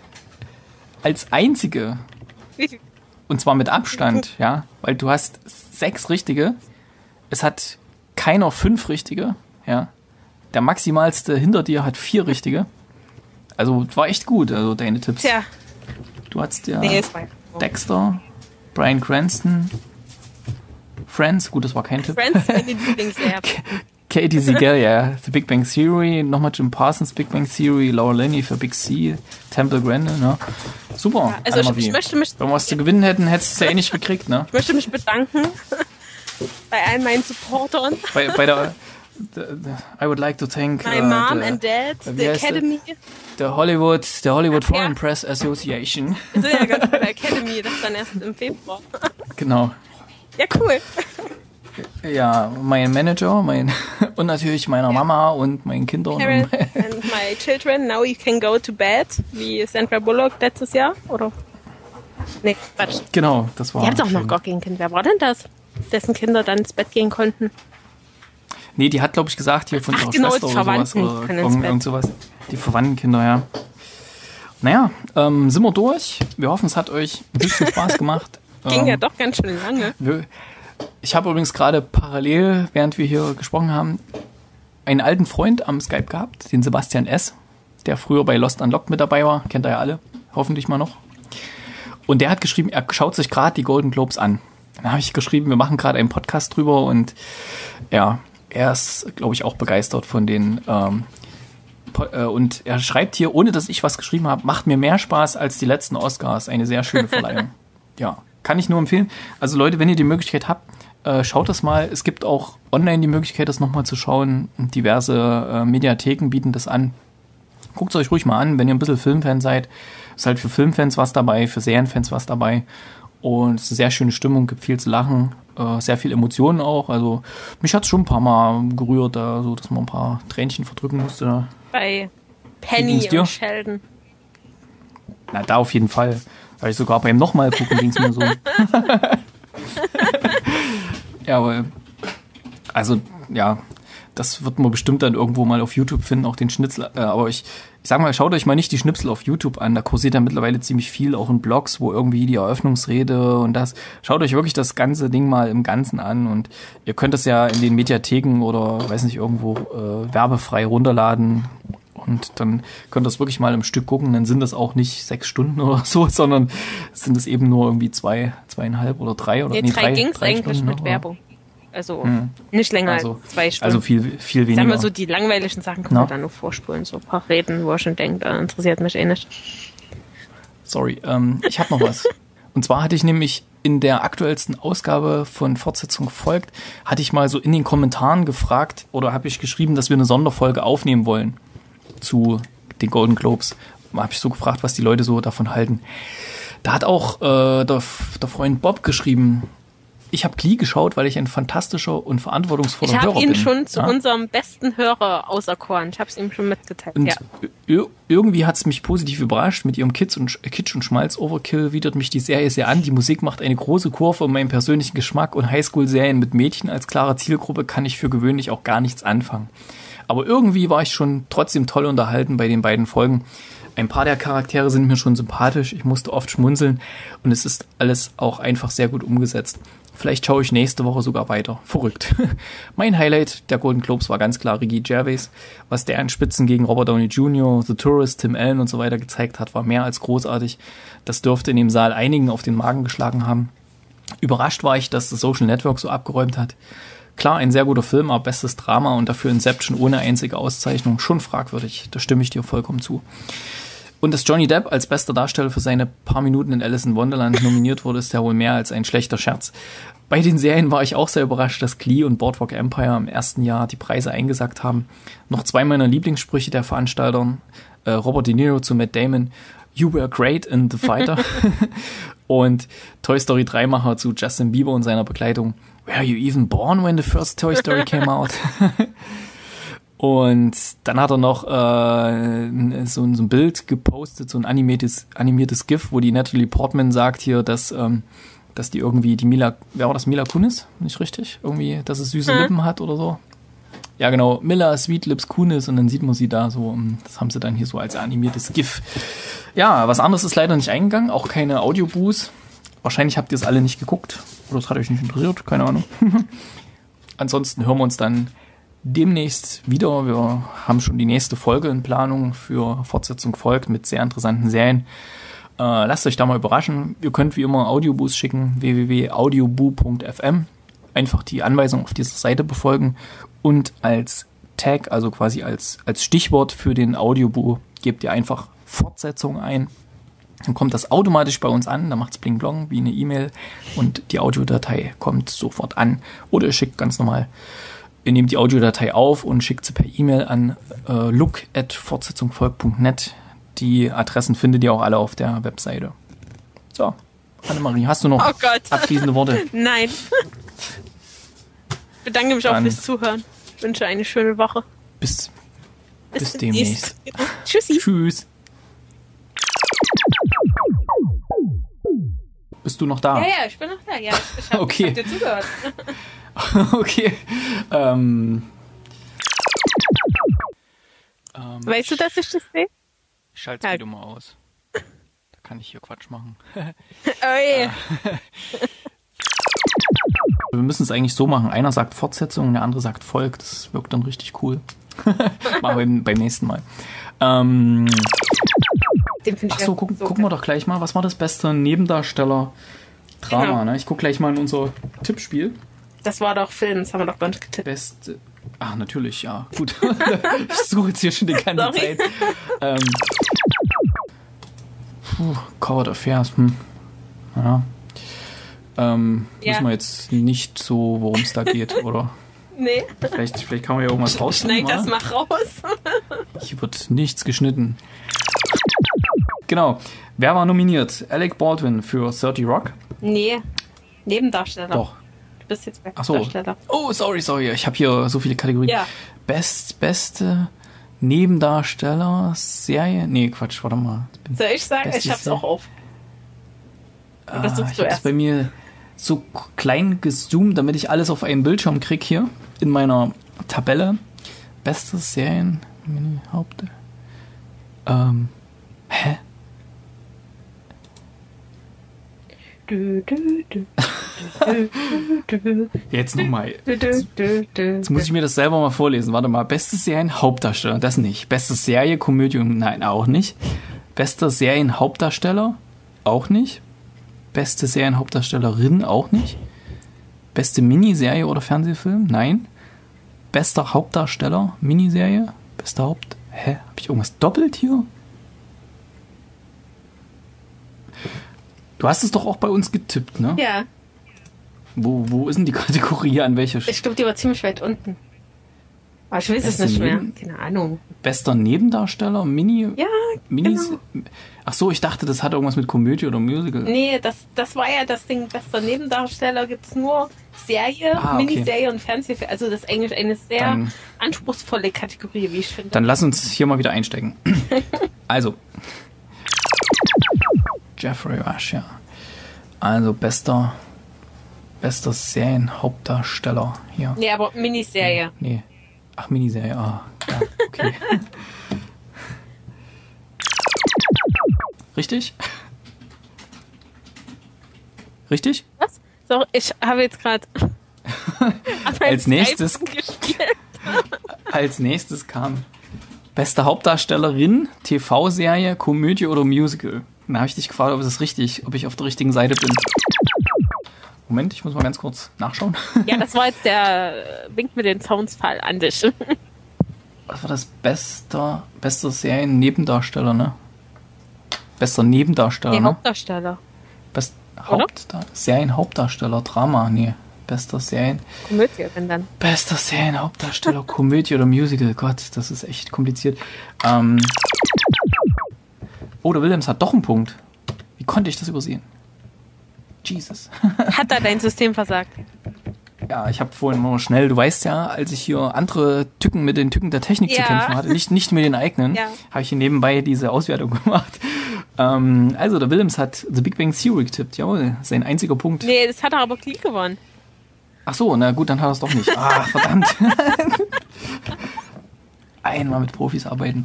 Als einzige. Und zwar mit Abstand, ja. Weil du hast sechs richtige. Es hat keiner fünf richtige, ja. Der maximalste hinter dir hat vier richtige. Also war echt gut, also deine Tipps. Tja, Du hattest ja nee, es war Dexter, Bryan Cranston, Friends, gut, das war kein Tipp. Friends, meine Lieblingsserie. Katie Siegel, ja. The Big Bang Theory, nochmal Jim Parsons, Big Bang Theory, Laura Linney für Big C, Temple Grandin, ne? Super. Ja, also ich, Annemarie. ich möchte mich Wenn wir was zu gewinnen hätten, hättest du es ja eh nicht gekriegt, ne? Ich möchte mich bedanken bei all meinen Supportern. Bei, bei der, the, the, I would like to thank My uh, Mom the, and Dad, wie the heißt Academy. the Hollywood, the Hollywood Ach, ja. Foreign Press Association. Wir sind ja ganz bei der Academy, das dann erst im Februar. Genau. Ja, cool. Ja, mein Manager, mein und natürlich meiner Mama und meinen Kindern. Parents Und and my children, now you can go to bed, wie Sandra Bullock letztes Jahr, oder? Nee, Quatsch. genau, das war. Ihr habt doch noch schön. gar kein Kind. Wer war denn das? Dessen Kinder dann ins Bett gehen konnten. Nee, die hat, glaube ich, gesagt, hier von Ach, ihrer genau, Schwester die oder sowas. Verwandten Oder können ins irgend, Bett. irgend sowas. Die Verwandtenkinder, ja. Naja, ähm, sind wir durch. Wir hoffen, es hat euch ein bisschen Spaß gemacht. Ging ähm, ja doch ganz schön lange. wir, ich habe übrigens gerade parallel, während wir hier gesprochen haben, einen alten Freund am Skype gehabt, den Sebastian S., der früher bei Lost Unlocked mit dabei war. Kennt ihr ja alle, hoffentlich mal noch. Und der hat geschrieben, er schaut sich gerade die Golden Globes an. Dann habe ich geschrieben, wir machen gerade einen Podcast drüber und ja, er ist, glaube ich, auch begeistert von den ähm, po- äh, und er schreibt hier, ohne dass ich was geschrieben habe, macht mir mehr Spaß als die letzten Oscars. Eine sehr schöne Verleihung. Ja, kann ich nur empfehlen. Also Leute, wenn ihr die Möglichkeit habt, äh, schaut das mal. Es gibt auch online die Möglichkeit, das nochmal zu schauen. Diverse äh, Mediatheken bieten das an. Guckt es euch ruhig mal an, wenn ihr ein bisschen Filmfan seid. Ist halt für Filmfans was dabei, für Serienfans was dabei. Und es ist eine sehr schöne Stimmung, gibt viel zu lachen, äh, sehr viel Emotionen auch. Also mich hat es schon ein paar Mal gerührt, da, so, dass man ein paar Tränchen verdrücken musste. Bei Wie Penny ging's dir? und Sheldon. Na, da auf jeden Fall. Weil ich sogar beim nochmal gucken ging es mir so. Ja, aber also, ja, das wird man bestimmt dann irgendwo mal auf YouTube finden, auch den Schnitzel. Äh, aber ich, ich sag mal, schaut euch mal nicht die Schnipsel auf YouTube an. Da kursiert ja mittlerweile ziemlich viel, auch in Blogs, wo irgendwie die Eröffnungsrede und das. Schaut euch wirklich das ganze Ding mal im Ganzen an. Und ihr könnt es ja in den Mediatheken oder, weiß nicht, irgendwo äh, werbefrei runterladen. Und dann könnt ihr es wirklich mal im Stück gucken. Dann sind das auch nicht sechs Stunden oder so, sondern sind es eben nur irgendwie zwei, zweieinhalb oder drei oder nee, nee, drei, drei ging es eigentlich Stunden, mit oder? Werbung. Also Hm. nicht länger Also, als zwei Stunden. Also viel, viel weniger. Sagen wir so, die langweiligen Sachen kann No. man dann nur vorspulen. So ein paar Reden, wo er schon denkt, äh, interessiert mich eh nicht. Sorry, ähm, ich habe noch was. Und zwar hatte ich nämlich in der aktuellsten Ausgabe von Fortsetzung folgt, hatte ich mal so in den Kommentaren gefragt oder habe ich geschrieben, dass wir eine Sonderfolge aufnehmen wollen zu den Golden Globes. Da habe ich so gefragt, was die Leute so davon halten. Da hat auch äh, der, der Freund Bob geschrieben, ich habe Glee geschaut, weil ich ein fantastischer und verantwortungsvoller Ich Hörer habe bin. ihn schon zu Ja? unserem besten Hörer auserkoren. Ich habe es ihm schon mitgeteilt. Und Ja. ir- irgendwie hat es mich positiv überrascht. Mit ihrem Kitsch und, Kitsch und Schmalz Overkill widert mich die Serie sehr an. Die Musik macht eine große Kurve um meinen persönlichen Geschmack und Highschool-Serien mit Mädchen als klare Zielgruppe kann ich für gewöhnlich auch gar nichts anfangen. Aber irgendwie war ich schon trotzdem toll unterhalten bei den beiden Folgen. Ein paar der Charaktere sind mir schon sympathisch. Ich musste oft schmunzeln und es ist alles auch einfach sehr gut umgesetzt. Vielleicht schaue ich nächste Woche sogar weiter. Verrückt. Mein Highlight der Golden Globes war ganz klar Ricky Gervais. Was der an Spitzen gegen Robert Downey Junior, The Tourist, Tim Allen und so weiter gezeigt hat, war mehr als großartig. Das dürfte in dem Saal einigen auf den Magen geschlagen haben. Überrascht war ich, dass das Social Network so abgeräumt hat. Klar, ein sehr guter Film, aber bestes Drama und dafür Inception ohne einzige Auszeichnung. Schon fragwürdig. Da stimme ich dir vollkommen zu. Und dass Johnny Depp als bester Darsteller für seine paar Minuten in Alice in Wonderland nominiert wurde, ist ja wohl mehr als ein schlechter Scherz. Bei den Serien war ich auch sehr überrascht, dass Glee und Boardwalk Empire im ersten Jahr die Preise eingesackt haben. Noch zwei meiner Lieblingssprüche der Veranstalter, äh, Robert De Niro zu Matt Damon, You were great in The Fighter. Und Toy Story drei Macher zu Justin Bieber und seiner Begleitung, Were you even born when the first Toy Story came out? Und dann hat er noch äh, so, ein, so ein Bild gepostet, so ein animiertes, animiertes GIF, wo die Natalie Portman sagt hier, dass, ähm, dass die irgendwie die Mila, wer war das, Mila Kunis? Nicht richtig? Irgendwie, dass es süße Hm. Lippen hat oder so. Ja, genau, Mila Sweet Lips Kunis und dann sieht man sie da so, das haben sie dann hier so als animiertes GIF. Ja, was anderes ist leider nicht eingegangen, auch keine Audioboos. Wahrscheinlich habt ihr es alle nicht geguckt oder es hat euch nicht interessiert, keine Ahnung. Ansonsten hören wir uns dann demnächst wieder. Wir haben schon die nächste Folge in Planung für Fortsetzung folgt mit sehr interessanten Serien. Äh, lasst euch da mal überraschen. Ihr könnt wie immer Audioboos schicken, w w w punkt audioboo punkt f m. Einfach die Anweisung auf dieser Seite befolgen und als Tag, also quasi als, als Stichwort für den Audioboo, gebt ihr einfach Fortsetzung ein. Dann kommt das automatisch bei uns an, dann macht's Bling Blong wie eine E-Mail und die Audiodatei kommt sofort an. Oder ihr schickt ganz normal, ihr nehmt die Audiodatei auf und schickt sie per E-Mail an äh, look at fortsetzungfolgt punkt net. Die Adressen findet ihr auch alle auf der Webseite. So, Annemarie, hast du noch Oh Gott. abschließende Worte? Nein. Ich bedanke mich auch Dann- fürs Zuhören. Ich wünsche eine schöne Woche. Bis, bis demnächst. Tschüssi. Tschüss. Bist du noch da? Ja, ja, ich bin noch da. Ja, ich, ich habe Okay. hab dir zugehört. Okay. Ähm, ähm, Weißt du, dass ich das sehe? ich schalte das Video mal aus. Da kann ich hier Quatsch machen. Oh je. Wir müssen es eigentlich so machen. Einer sagt Fortsetzung, der andere sagt Volk. Das wirkt dann richtig cool. Machen wir beim nächsten Mal. Ähm, Den finde ich ach so, ja gucken, so gucken wir geil. doch gleich mal. Was war das beste Nebendarsteller Drama? Genau. Ne? Ich gucke gleich mal in unser Tippspiel. Das war doch Film, das haben wir doch gar nicht getippt. Beste. Ach, natürlich, ja. Gut. Ich suche jetzt hier schon die ganze Sorry. Zeit. Ähm, puh, Coward Affairs. Hm. Ja. Ähm, Ja. Wissen wir jetzt nicht so, worum es da geht, oder? Nee, Vielleicht, vielleicht kann man ja irgendwas rausschneiden. schneid das oder? mal raus. Hier wird nichts geschnitten. Genau. Wer war nominiert? Alec Baldwin für thirty Rock? Nee, Nebendarsteller. Doch. Du bist jetzt bei Ach so. Darsteller. Oh, sorry, sorry. Ich habe hier so viele Kategorien. Ja. Best, beste Nebendarsteller, Serie. Nee, Quatsch, warte mal. Soll ich sagen? Beste Ich hab's Serie. auch auf. Ah, Was suchst ich du habe das erst? bei mir so klein gezoomt, damit ich alles auf einen Bildschirm krieg hier in meiner Tabelle. Bestes Serien, Mini-Haupt... Ähm, hä? Du, du, du, du, du, Jetzt nochmal. du, du, du, du. Jetzt muss ich mir das selber mal vorlesen. Warte mal. Beste Serien-Hauptdarsteller, das nicht. Beste Serie, Komödie, nein, auch nicht. Beste Serien-Hauptdarsteller, auch nicht. Beste Serien-Hauptdarstellerin, auch nicht. Beste Miniserie oder Fernsehfilm, nein. Bester Hauptdarsteller, Miniserie, bester Haupt... Hä? Hab ich irgendwas doppelt hier? Du hast es doch auch bei uns getippt, ne? Ja, Wo, wo ist denn die Kategorie, an welche? ich glaube, die war ziemlich weit unten. Aber ich weiß es Beste nicht mehr. Neben- Keine Ahnung. Bester Nebendarsteller, Mini... Ja, Minis... genau. Ach so, ich dachte, das hat irgendwas mit Komödie oder Musical. Nee, das, das war ja das Ding. Bester Nebendarsteller gibt's nur Serie, Ah, okay. Miniserie und Fernsehfilm. Also das ist eigentlich eine sehr Dann- anspruchsvolle Kategorie, wie ich finde. Dann lass uns hier mal wieder einsteigen. Also. Jeffrey Rush, ja. Also bester, bester Serienhauptdarsteller hier. Nee, aber Miniserie. Nee. Ach, Miniserie, ah. Ja, okay. Richtig? Richtig? Was? So, ich habe jetzt gerade Als nächstes- gespielt. Als nächstes kam beste Hauptdarstellerin, T V-Serie, Komödie oder Musical. Dann habe ich dich gefragt, ob es ist richtig, ob ich auf der richtigen Seite bin. Moment, ich muss mal ganz kurz nachschauen. Ja, das war jetzt der äh, Wink mit den Sounds-Fall an dich. Was war das beste, beste Serien-Nebendarsteller, ne? Bester Nebendarsteller, Die ne? Hauptdarsteller. Best Hauptdar Serien-Hauptdarsteller, Drama, nee. Bester Serien... Komödie, wenn dann. Bester Serienhauptdarsteller, Komödie oder Musical. Gott, das ist echt kompliziert. Ähm oh, der Williams hat doch einen Punkt. Wie konnte ich das übersehen? Jesus. Hat da dein System versagt? Ja, ich habe vorhin nur schnell, du weißt ja, als ich hier andere Tücken mit den Tücken der Technik zu Ja. kämpfen hatte, nicht, nicht mit den eigenen, Ja. habe ich hier nebenbei diese Auswertung gemacht. Ähm, also, der Williams hat The Big Bang Theory getippt. Jawohl, sein einziger Punkt. Nee, das hat er aber Klick gewonnen. Ach so, na gut, dann hat er es doch nicht. Ah, verdammt. Einmal mit Profis arbeiten.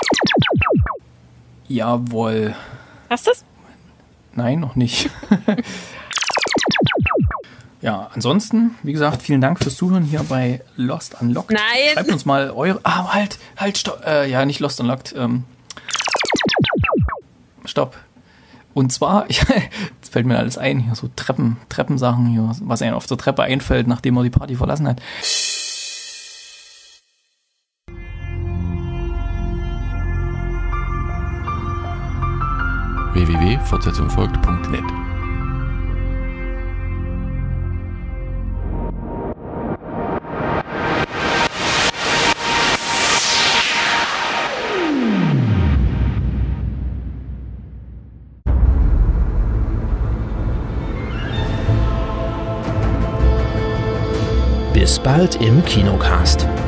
Jawohl. Hast du's? Nein, noch nicht. Ja, ansonsten, wie gesagt, vielen Dank fürs Zuhören hier bei Lost Unlocked. Nein. Schreibt uns mal eure... Ah, halt, halt, stopp. Äh, ja, nicht Lost Unlocked. Ähm, stopp. Und zwar, ich, jetzt fällt mir alles ein, hier so Treppen, Treppensachen hier, was einem auf der Treppe einfällt, nachdem man die Party verlassen hat. w w w punkt fortsetzung folgt punkt net Bis bald im Kinocast.